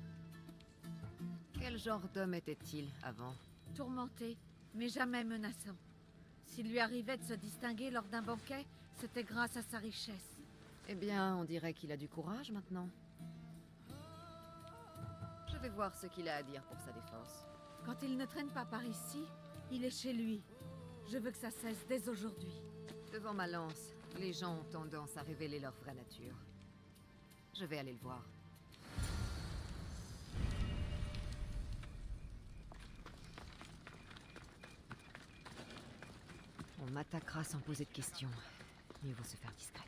Quel genre d'homme était-il avant? Tourmenté, mais jamais menaçant. S'il lui arrivait de se distinguer lors d'un banquet, c'était grâce à sa richesse. Eh bien, on dirait qu'il a du courage maintenant. Je vais voir ce qu'il a à dire pour sa défense. Quand il ne traîne pas par ici, il est chez lui. Je veux que ça cesse dès aujourd'hui. Devant ma lance, les gens ont tendance à révéler leur vraie nature. Je vais aller le voir. On m'attaquera sans poser de questions. Mieux vaut se faire discrète.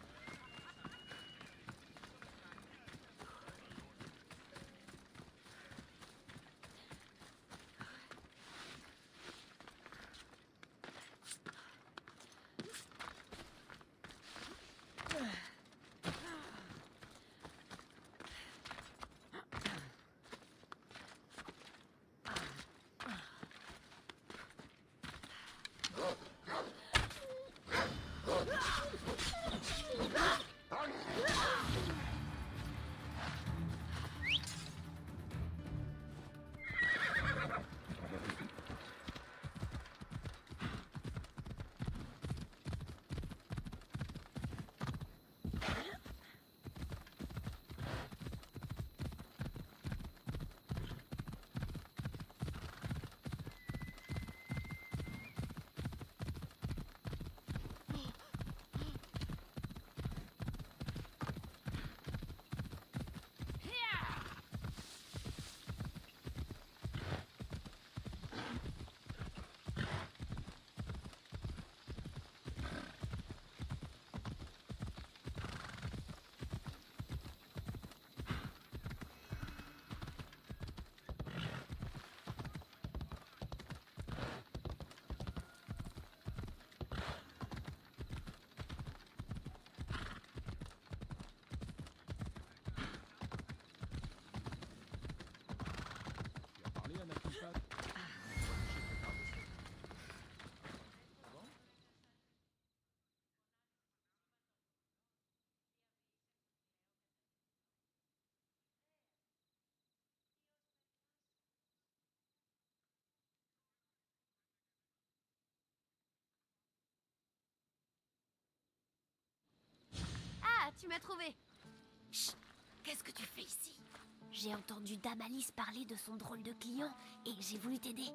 Ah, tu m'as trouvé. Chut, qu'est-ce que tu fais ici? J'ai entendu Damalis parler de son drôle de client et j'ai voulu t'aider.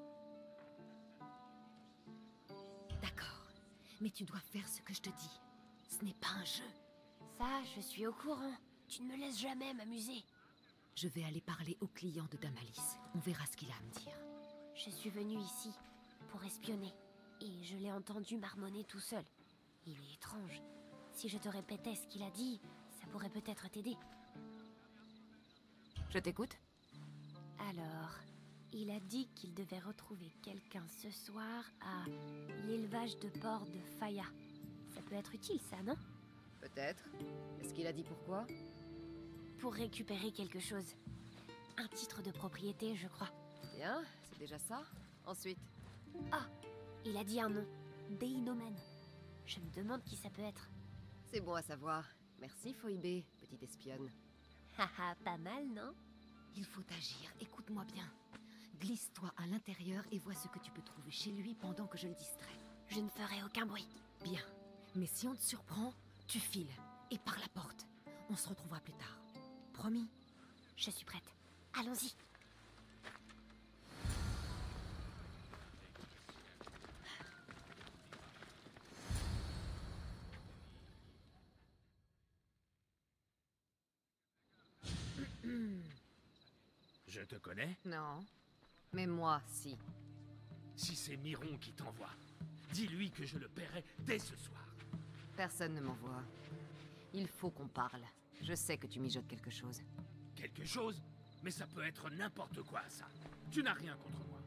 D'accord, mais tu dois faire ce que je te dis. Ce n'est pas un jeu. Ça, je suis au courant. Tu ne me laisses jamais m'amuser. Je vais aller parler au client de Damalis. On verra ce qu'il a à me dire. Je suis venue ici pour espionner et je l'ai entendu marmonner tout seul. Il est étrange. Si je te répétais ce qu'il a dit, ça pourrait peut-être t'aider. Je t'écoute. Alors, il a dit qu'il devait retrouver quelqu'un ce soir à l'élevage de porc de Faya. Ça peut être utile, ça, non? Peut-être. Est-ce qu'il a dit pourquoi? Pour récupérer quelque chose. Un titre de propriété, je crois. Bien, c'est déjà ça. Ensuite? Ah, il a dit un nom. Déinomen. Je me demande qui ça peut être. C'est bon à savoir. Merci, Phoebe, petite espionne. Haha, pas mal, non? Il faut agir, écoute-moi bien. Glisse-toi à l'intérieur et vois ce que tu peux trouver chez lui pendant que je le distrais. Je ne ferai aucun bruit. Bien, mais si on te surprend, tu files. Et par la porte. On se retrouvera plus tard. Promis? Je suis prête. Allons-y. Je te connais? Non. Mais moi, si. Si c'est Miron qui t'envoie, dis-lui que je le paierai dès ce soir. Personne ne m'envoie. Il faut qu'on parle. Je sais que tu mijotes quelque chose. Quelque chose? Mais ça peut être n'importe quoi, ça. Tu n'as rien contre moi.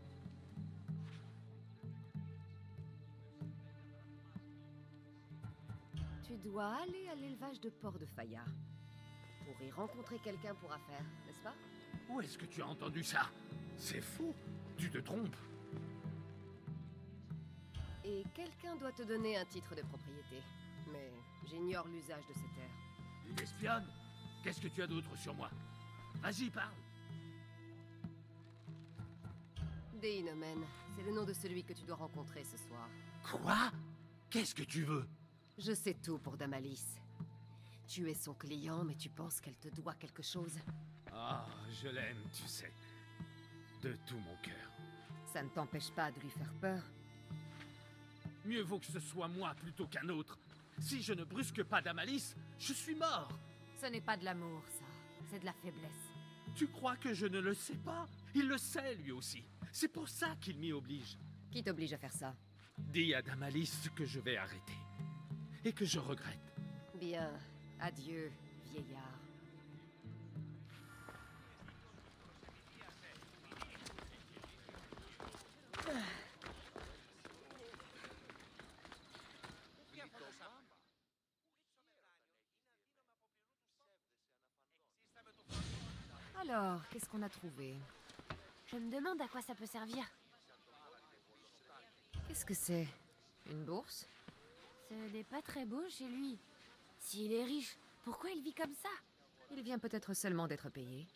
Tu dois aller à l'élevage de porc de Faya. Pour y rencontrer quelqu'un pour affaire, n'est-ce pas? Où est-ce que tu as entendu ça? C'est faux. Tu te trompes. Et quelqu'un doit te donner un titre de propriété. Mais j'ignore l'usage de ces terres. Une espionne? Qu'est-ce que tu as d'autre sur moi? Vas-y, parle. Deinomen, c'est le nom de celui que tu dois rencontrer ce soir. Quoi? Qu'est-ce que tu veux? Je sais tout pour Damalis. Tu es son client, mais tu penses qu'elle te doit quelque chose. Ah, je l'aime, tu sais. De tout mon cœur. Ça ne t'empêche pas de lui faire peur. Mieux vaut que ce soit moi plutôt qu'un autre. Si je ne brusque pas Damalis, je suis mort. Ce n'est pas de l'amour, ça. C'est de la faiblesse. Tu crois que je ne le sais pas? Il le sait, lui aussi. C'est pour ça qu'il m'y oblige. Qui t'oblige à faire ça? Dis à Damalis que je vais arrêter. Et que je regrette. Bien. Adieu, vieillard. Alors, qu'est-ce qu'on a trouvé? Je me demande à quoi ça peut servir. Qu'est-ce que c'est? Une bourse? Ce n'est pas très beau chez lui. S'il est riche, pourquoi il vit comme ça? Il vient peut-être seulement d'être payé.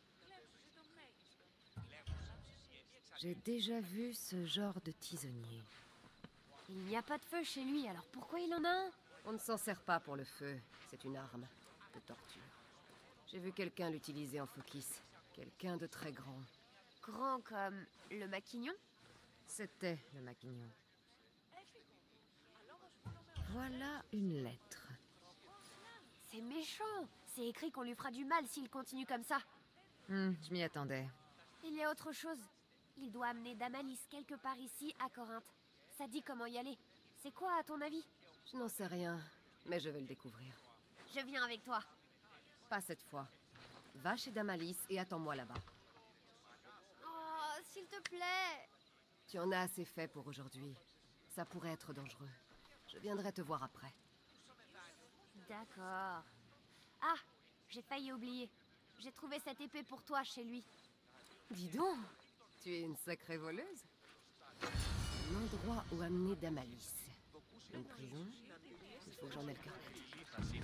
J'ai déjà vu ce genre de tisonnier. Il n'y a pas de feu chez lui, alors pourquoi il en a un? On ne s'en sert pas pour le feu. C'est une arme de torture. J'ai vu quelqu'un l'utiliser en Fokis. Quelqu'un de très grand. Grand comme le maquignon? C'était le maquignon. Voilà une lettre. C'est méchant. C'est écrit qu'on lui fera du mal s'il continue comme ça. Je m'y attendais. Il y a autre chose. Il doit amener Damalis quelque part ici, à Corinthe. Ça dit comment y aller. C'est quoi, à ton avis? Je n'en sais rien, mais je vais le découvrir. Je viens avec toi. Pas cette fois. Va chez Damalis et attends-moi là-bas. Oh, s'il te plaît. Tu en as assez fait pour aujourd'hui. Ça pourrait être dangereux. Je viendrai te voir après. D'accord. Ah, j'ai failli oublier. J'ai trouvé cette épée pour toi chez lui. Dis donc, tu es une sacrée voleuse. Un endroit où amener Damalis. Une prison? Il faut que j'en ai le cœur net.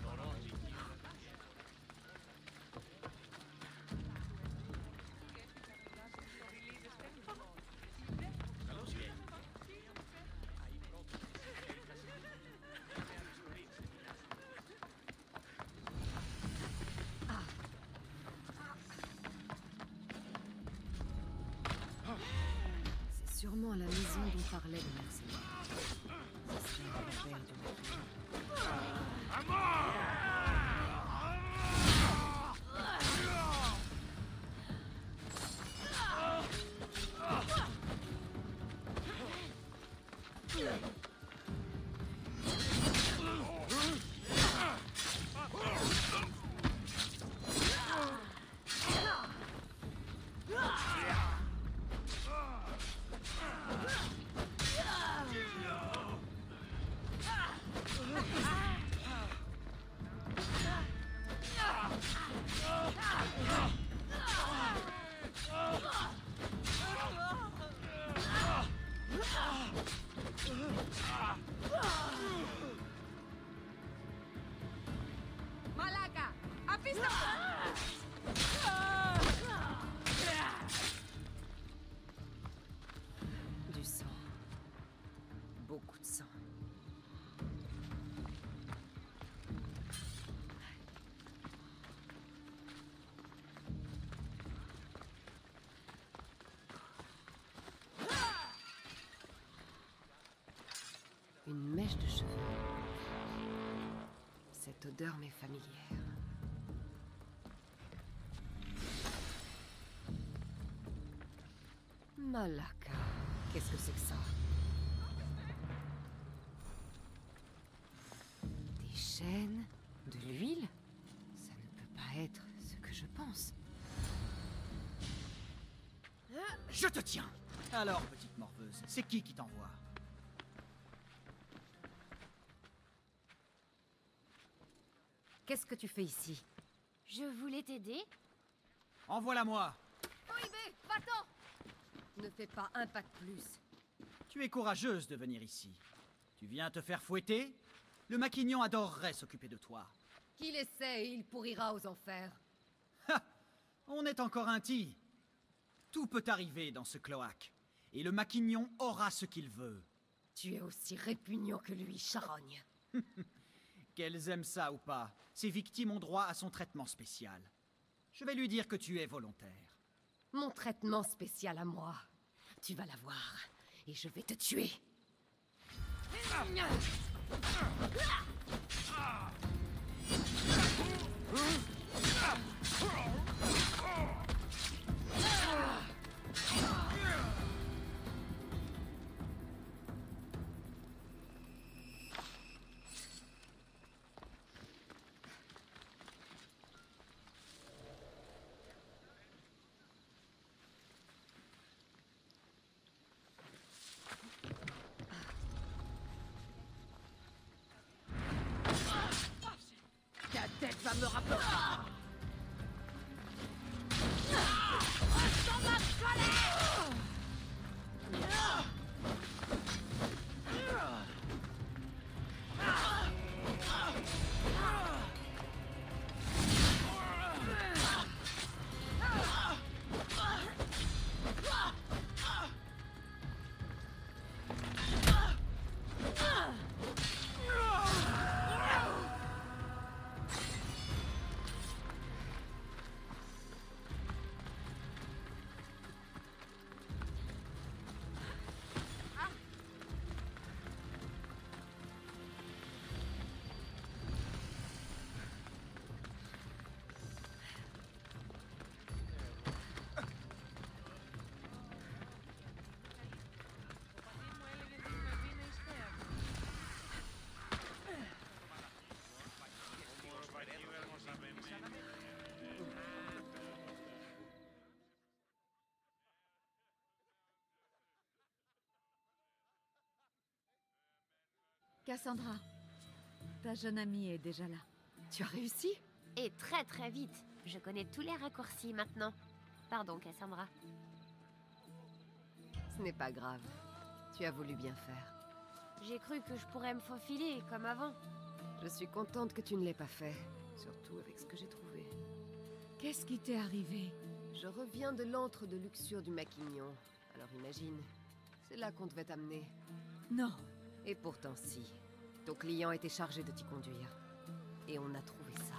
C'est sûrement la maison dont parlait le mercenaire. Ce serait la belle du Malaka, apista! Du sang. Beaucoup de sang. Une mèche de cheveux. Cette odeur m'est familière. Malaka. Qu'est-ce que c'est que ça? Des chaînes? De l'huile? Ça ne peut pas être ce que je pense. Je te tiens! Alors, petite morveuse, c'est qui t'envoie? Qu'est-ce que tu fais ici? Je voulais t'aider. Envoie-la-moi! Oibé, va-t'en! Ne fais pas un pas de plus. Tu es courageuse de venir ici. Tu viens te faire fouetter? Le maquignon adorerait s'occuper de toi. Qu'il essaie, il pourrira aux enfers. Ha! On est encore inti. Tout peut arriver dans ce cloaque. Et le maquignon aura ce qu'il veut. Tu es aussi répugnant que lui, charogne. Qu'elles aiment ça ou pas, ces victimes ont droit à son traitement spécial. Je vais lui dire que tu es volontaire. Mon traitement spécial à moi. Tu vas l'avoir. Et je vais te tuer. Ta tête va me rappeler. Dans ma colère! Cassandra, ta jeune amie est déjà là. Tu as réussi? Et très vite. Je connais tous les raccourcis maintenant. Pardon, Cassandra. Ce n'est pas grave. Tu as voulu bien faire. J'ai cru que je pourrais me faufiler, comme avant. Je suis contente que tu ne l'aies pas fait. Surtout avec ce que j'ai trouvé. Qu'est-ce qui t'est arrivé? Je reviens de l'antre de luxure du Maquignon. Alors imagine, c'est là qu'on devait t'amener. Non. Et pourtant si. Ton client était chargé de t'y conduire. Et on a trouvé ça.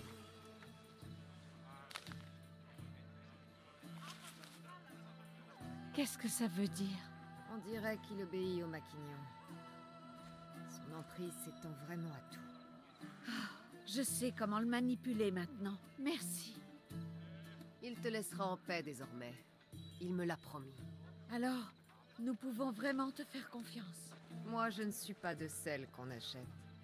Qu'est-ce que ça veut dire? On dirait qu'il obéit au Maquignon. Son emprise s'étend vraiment à tout. Oh, je sais comment le manipuler maintenant. Merci. Il te laissera en paix désormais. Il me l'a promis. Alors, nous pouvons vraiment te faire confiance. Moi, je ne suis pas de celles qu'on achète.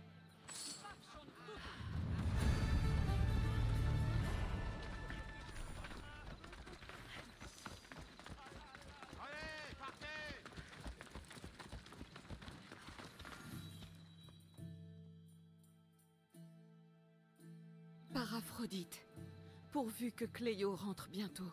Par Aphrodite, pourvu que Cléo rentre bientôt.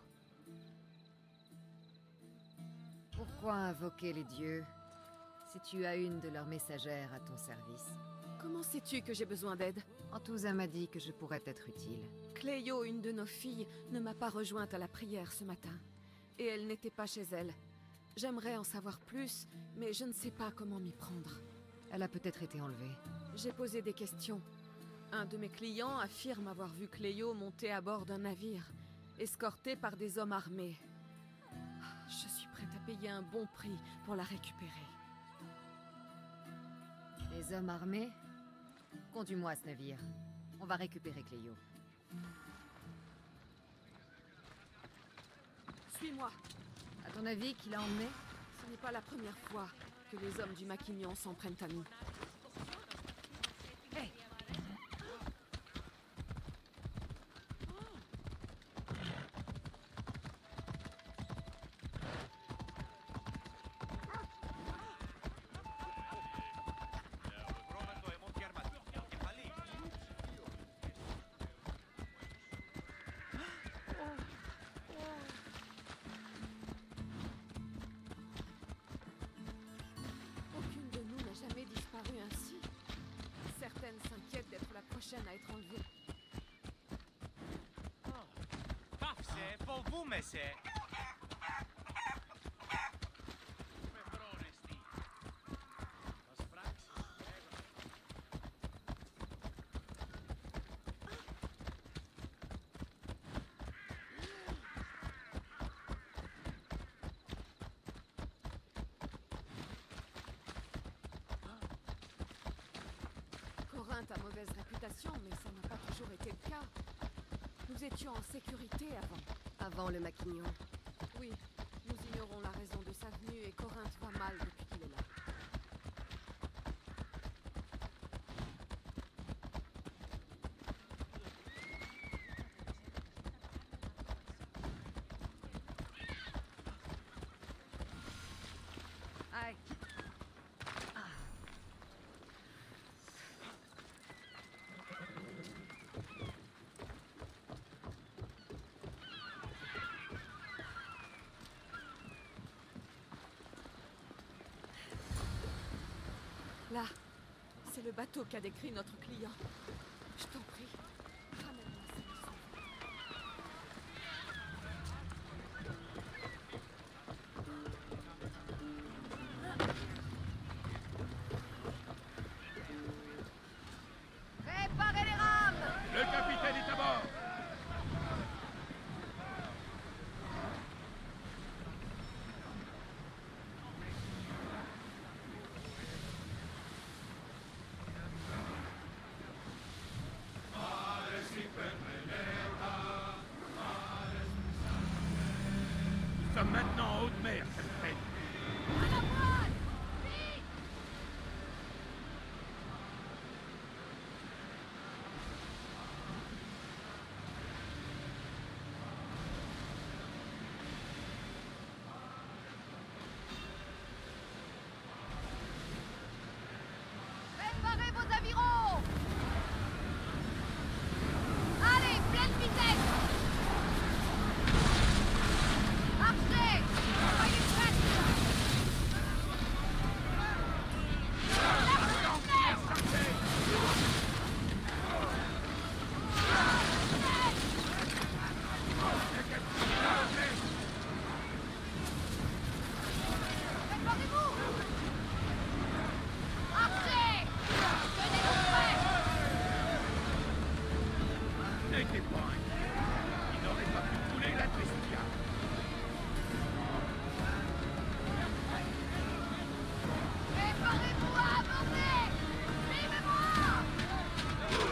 Pourquoi invoquer les dieux si tu as une de leurs messagères à ton service? Comment sais-tu que j'ai besoin d'aide? Antousa m'a dit que je pourrais être utile. Cléo, une de nos filles, ne m'a pas rejointe à la prière ce matin. Et elle n'était pas chez elle. J'aimerais en savoir plus, mais je ne sais pas comment m'y prendre. Elle a peut-être été enlevée. J'ai posé des questions. Un de mes clients affirme avoir vu Cléo monter à bord d'un navire, escortée par des hommes armés. Je suis prête à payer un bon prix pour la récupérer. Les hommes armés? Conduis-moi à ce navire. On va récupérer Cléo. Suis-moi. À ton avis, qui l'a emmené? Ce n'est pas la première fois que les hommes du Maquignon s'en prennent à nous. Hey. Aucune de nous n'a jamais disparu ainsi. Certaines s'inquiètent d'être la prochaine à être enlevée. Pafse, pour vous, messieurs. Corinthe a mauvaise réputation, mais ça n'a pas toujours été le cas. Nous étions en sécurité avant. Avant le Maquignon. Oui, nous ignorons la raison de sa venue et Corinthe va mal depuis qu'il est là. Aïe. Là, c'est le bateau qu'a décrit notre client. Je t'en prie, ramène-moi ça. Préparez les rames! Le capitaine est à bord. Nous sommes maintenant en haute mer, capitaine. À la voile! Vite! Préparez vos avirons! Allez, pleine vitesse! Archez! Soyez prêts! Préparez-vous! Archez! Tenez-vous prêts! N'était pas inquiet. Il n'aurait pas pu couler la Tristia. Préparez-vous à aborder! Suivez-moi!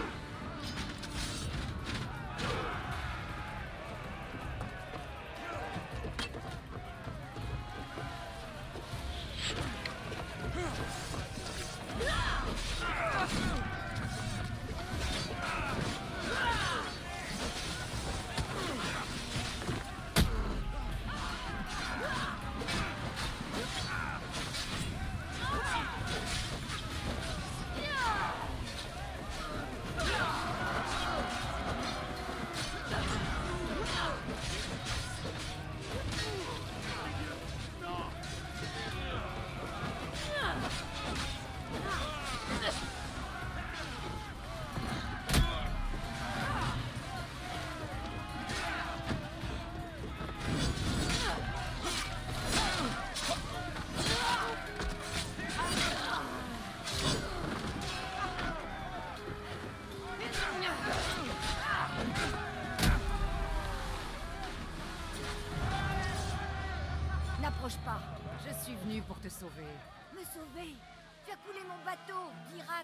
N'approche pas. Je suis venu pour te sauver. Me sauver? Tu as coulé mon bateau, pirate!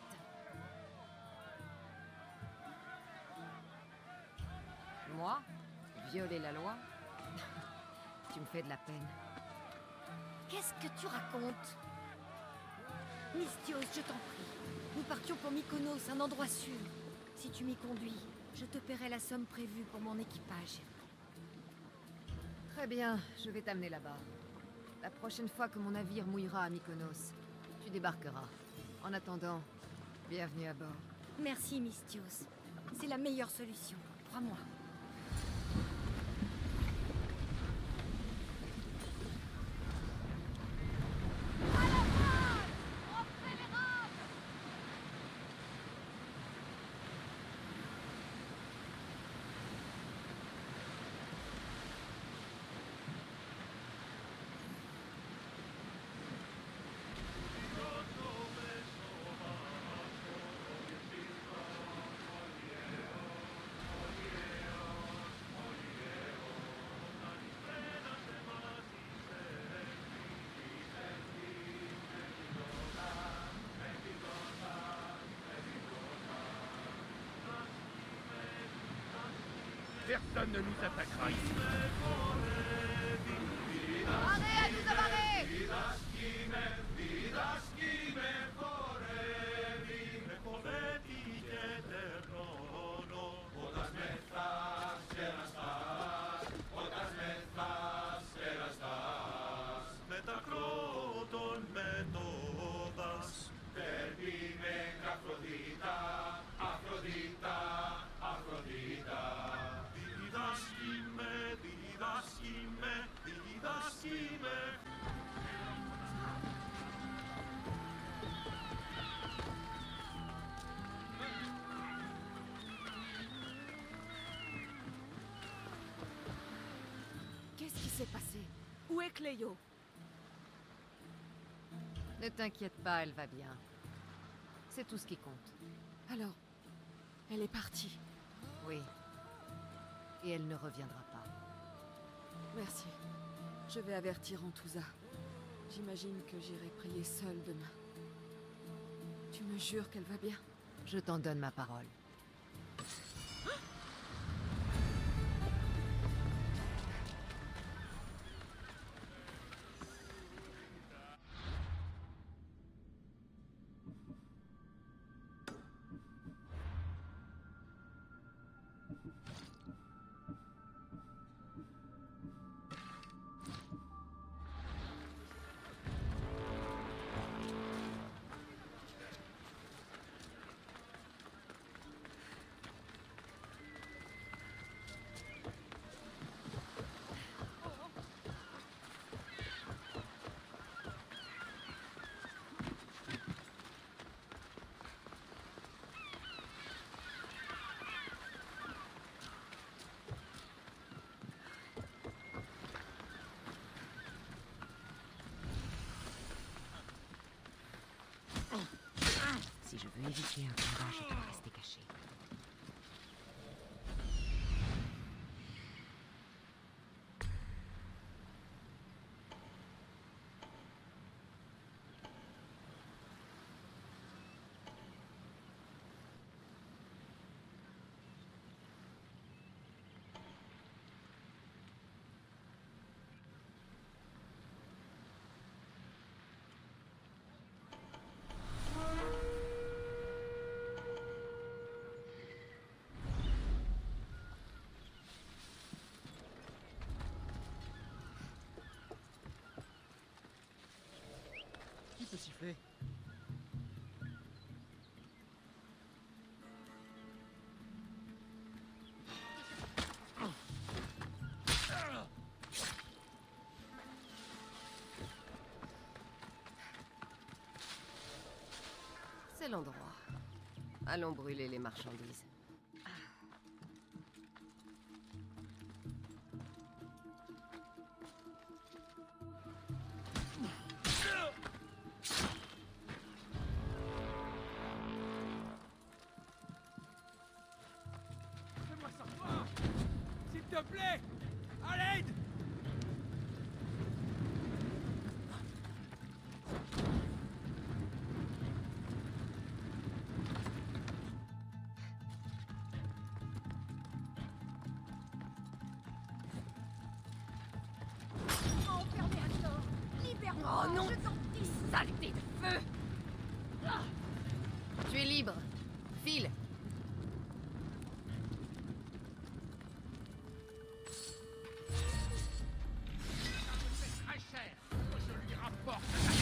Moi? Violer la loi? Tu me fais de la peine. Qu'est-ce que tu racontes? Mystios, je t'en prie. Nous partions pour Mykonos, un endroit sûr. Si tu m'y conduis, je te paierai la somme prévue pour mon équipage. Très bien, je vais t'amener là-bas. La prochaine fois que mon navire mouillera à Mykonos, tu débarqueras. En attendant, bienvenue à bord. Merci, Mystios. C'est la meilleure solution, crois-moi. Personne ne nous attaquera ici. Arrêtez à nous amarrer! Qu'est-ce qui s'est passé? Où est Cléo? Ne t'inquiète pas, elle va bien. C'est tout ce qui compte. Alors, elle est partie. Oui. Et elle ne reviendra pas. Merci. Je vais avertir Antouza. J'imagine que j'irai prier seule demain. Tu me jures qu'elle va bien? Je t'en donne ma parole. Si je veux éviter un combat, je dois rester caché. Qui peut siffler? C'est l'endroit. Allons brûler les marchandises. Fais-moi sortir! S'il te plaît! À l'aide! Enfermé à tort! Libère-moi! Oh non, petit saleté de feu! Tu es libre. File. Très cher. Je lui rapporte.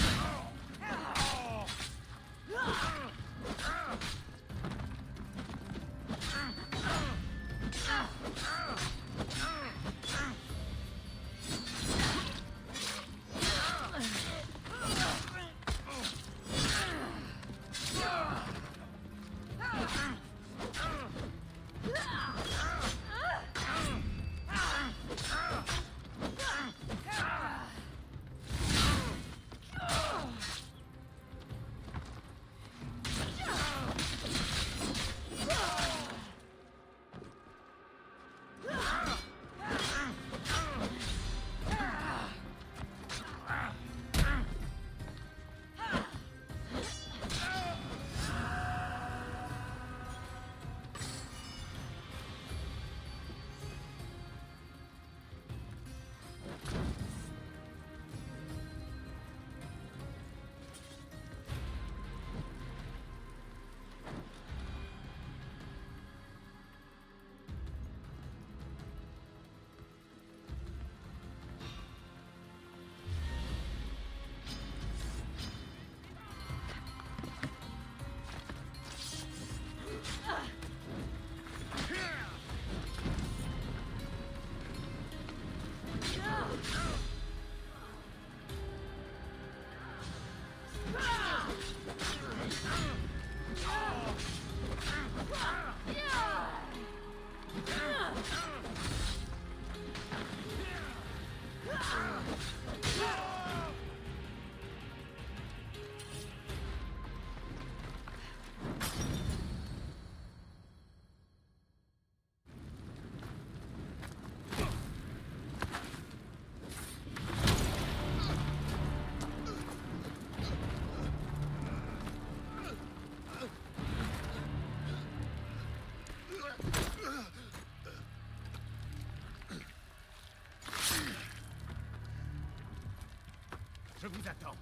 Je vous attends.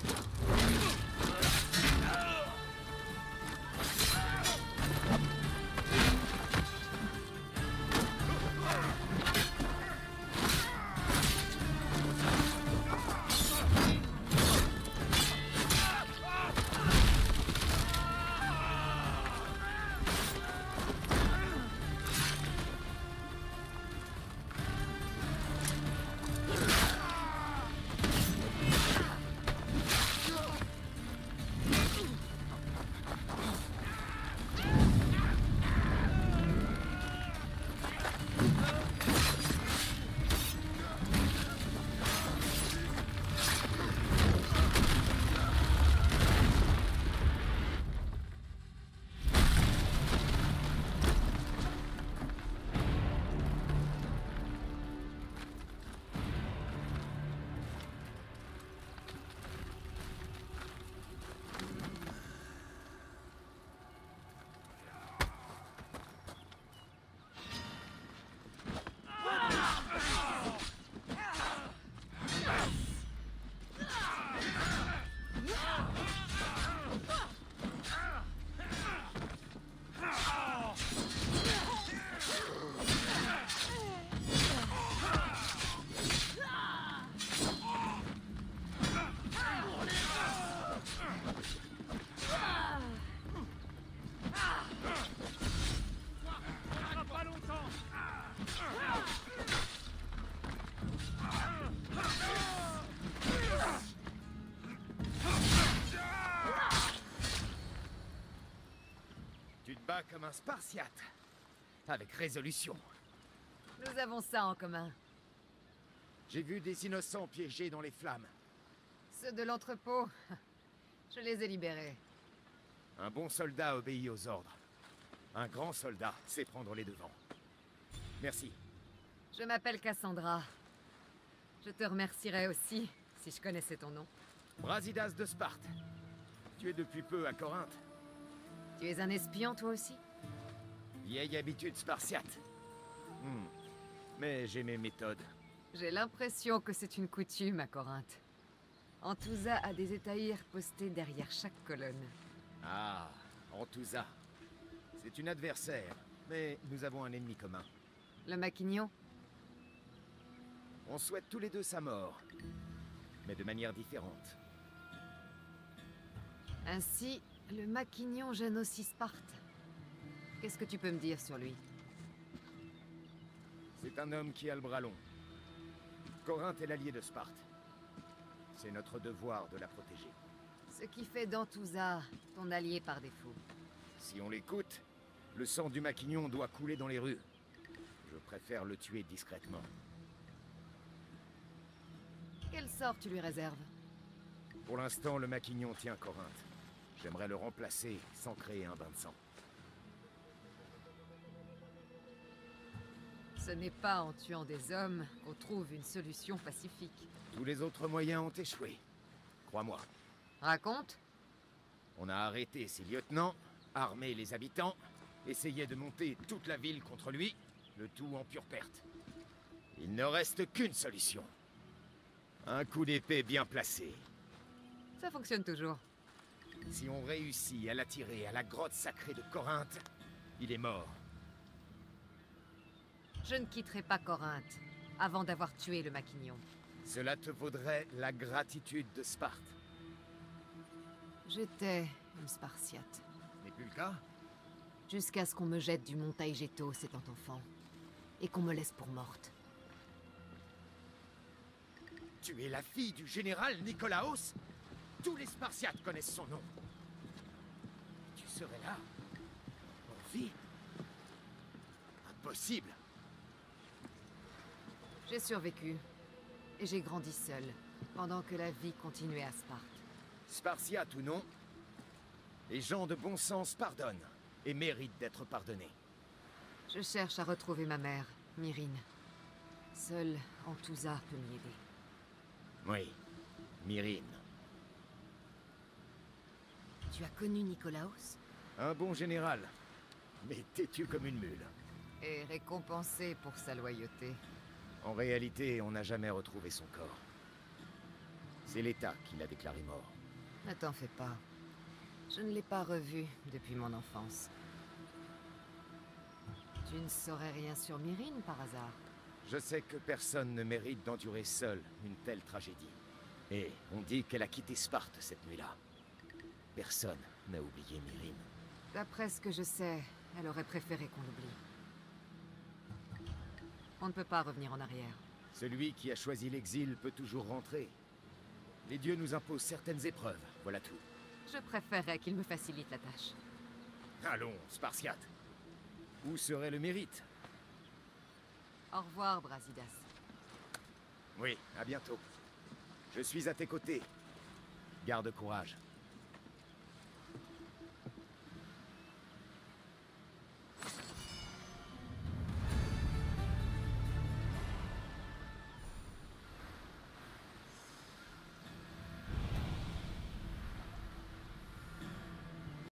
Comme un Spartiate, avec résolution. Nous avons ça en commun. J'ai vu des innocents piégés dans les flammes. Ceux de l'entrepôt, je les ai libérés. Un bon soldat obéit aux ordres. Un grand soldat sait prendre les devants. Merci. Je m'appelle Cassandra. Je te remercierais aussi, si je connaissais ton nom. Brasidas de Sparte. Tu es depuis peu à Corinthe. Tu es un espion, toi aussi? Vieille habitude spartiate. Mais j'ai mes méthodes. J'ai l'impression que c'est une coutume à Corinthe. Antouza a des étahirs postés derrière chaque colonne. Ah, Antouza. C'est une adversaire, mais nous avons un ennemi commun. Le Maquignon? On souhaite tous les deux sa mort, mais de manière différente. Ainsi, le Maquignon gêne aussi Sparte. Qu'est-ce que tu peux me dire sur lui? C'est un homme qui a le bras long. Corinthe est l'allié de Sparte. C'est notre devoir de la protéger. Ce qui fait d'Antouza ton allié par défaut. Si on l'écoute, le sang du Maquignon doit couler dans les rues. Je préfère le tuer discrètement. Quel sort tu lui réserves? Pour l'instant, le Maquignon tient Corinthe. J'aimerais le remplacer sans créer un bain de sang. Ce n'est pas en tuant des hommes qu'on trouve une solution pacifique. Tous les autres moyens ont échoué. Crois-moi. Raconte. On a arrêté ses lieutenants, armé les habitants, essayé de monter toute la ville contre lui, le tout en pure perte. Il ne reste qu'une solution. Un coup d'épée bien placé. Ça fonctionne toujours. Si on réussit à l'attirer à la grotte sacrée de Corinthe, il est mort. Je ne quitterai pas Corinthe avant d'avoir tué le Maquignon. Cela te vaudrait la gratitude de Sparte. J'étais une Spartiate. Ce n'est plus le cas? Jusqu'à ce qu'on me jette du mont Taygetos étant enfant. Et qu'on me laisse pour morte. Tu es la fille du général Nicolaos? Tous les Spartiates connaissent son nom. Tu serais là? En vie? Impossible. J'ai survécu. Et j'ai grandi seul, pendant que la vie continuait à Sparte. Spartiate ou non, les gens de bon sens pardonnent et méritent d'être pardonnés. Je cherche à retrouver ma mère, Myrine. Seule Antouza peut m'y aider. Oui, Myrine. Tu as connu Nicolaos? Un bon général, mais têtu comme une mule. Et récompensé pour sa loyauté. En réalité, on n'a jamais retrouvé son corps. C'est l'État qui l'a déclaré mort. Ne t'en fais pas. Je ne l'ai pas revu depuis mon enfance. Tu ne saurais rien sur Myrine, par hasard? Je sais que personne ne mérite d'endurer seul une telle tragédie. Et on dit qu'elle a quitté Sparte cette nuit-là. Personne n'a oublié Myrine. D'après ce que je sais, elle aurait préféré qu'on l'oublie. On ne peut pas revenir en arrière. Celui qui a choisi l'exil peut toujours rentrer. Les dieux nous imposent certaines épreuves, voilà tout. Je préférerais qu'il me facilite la tâche. Allons, Spartiate. Où serait le mérite? Au revoir, Brasidas. Oui, à bientôt. Je suis à tes côtés. Garde courage.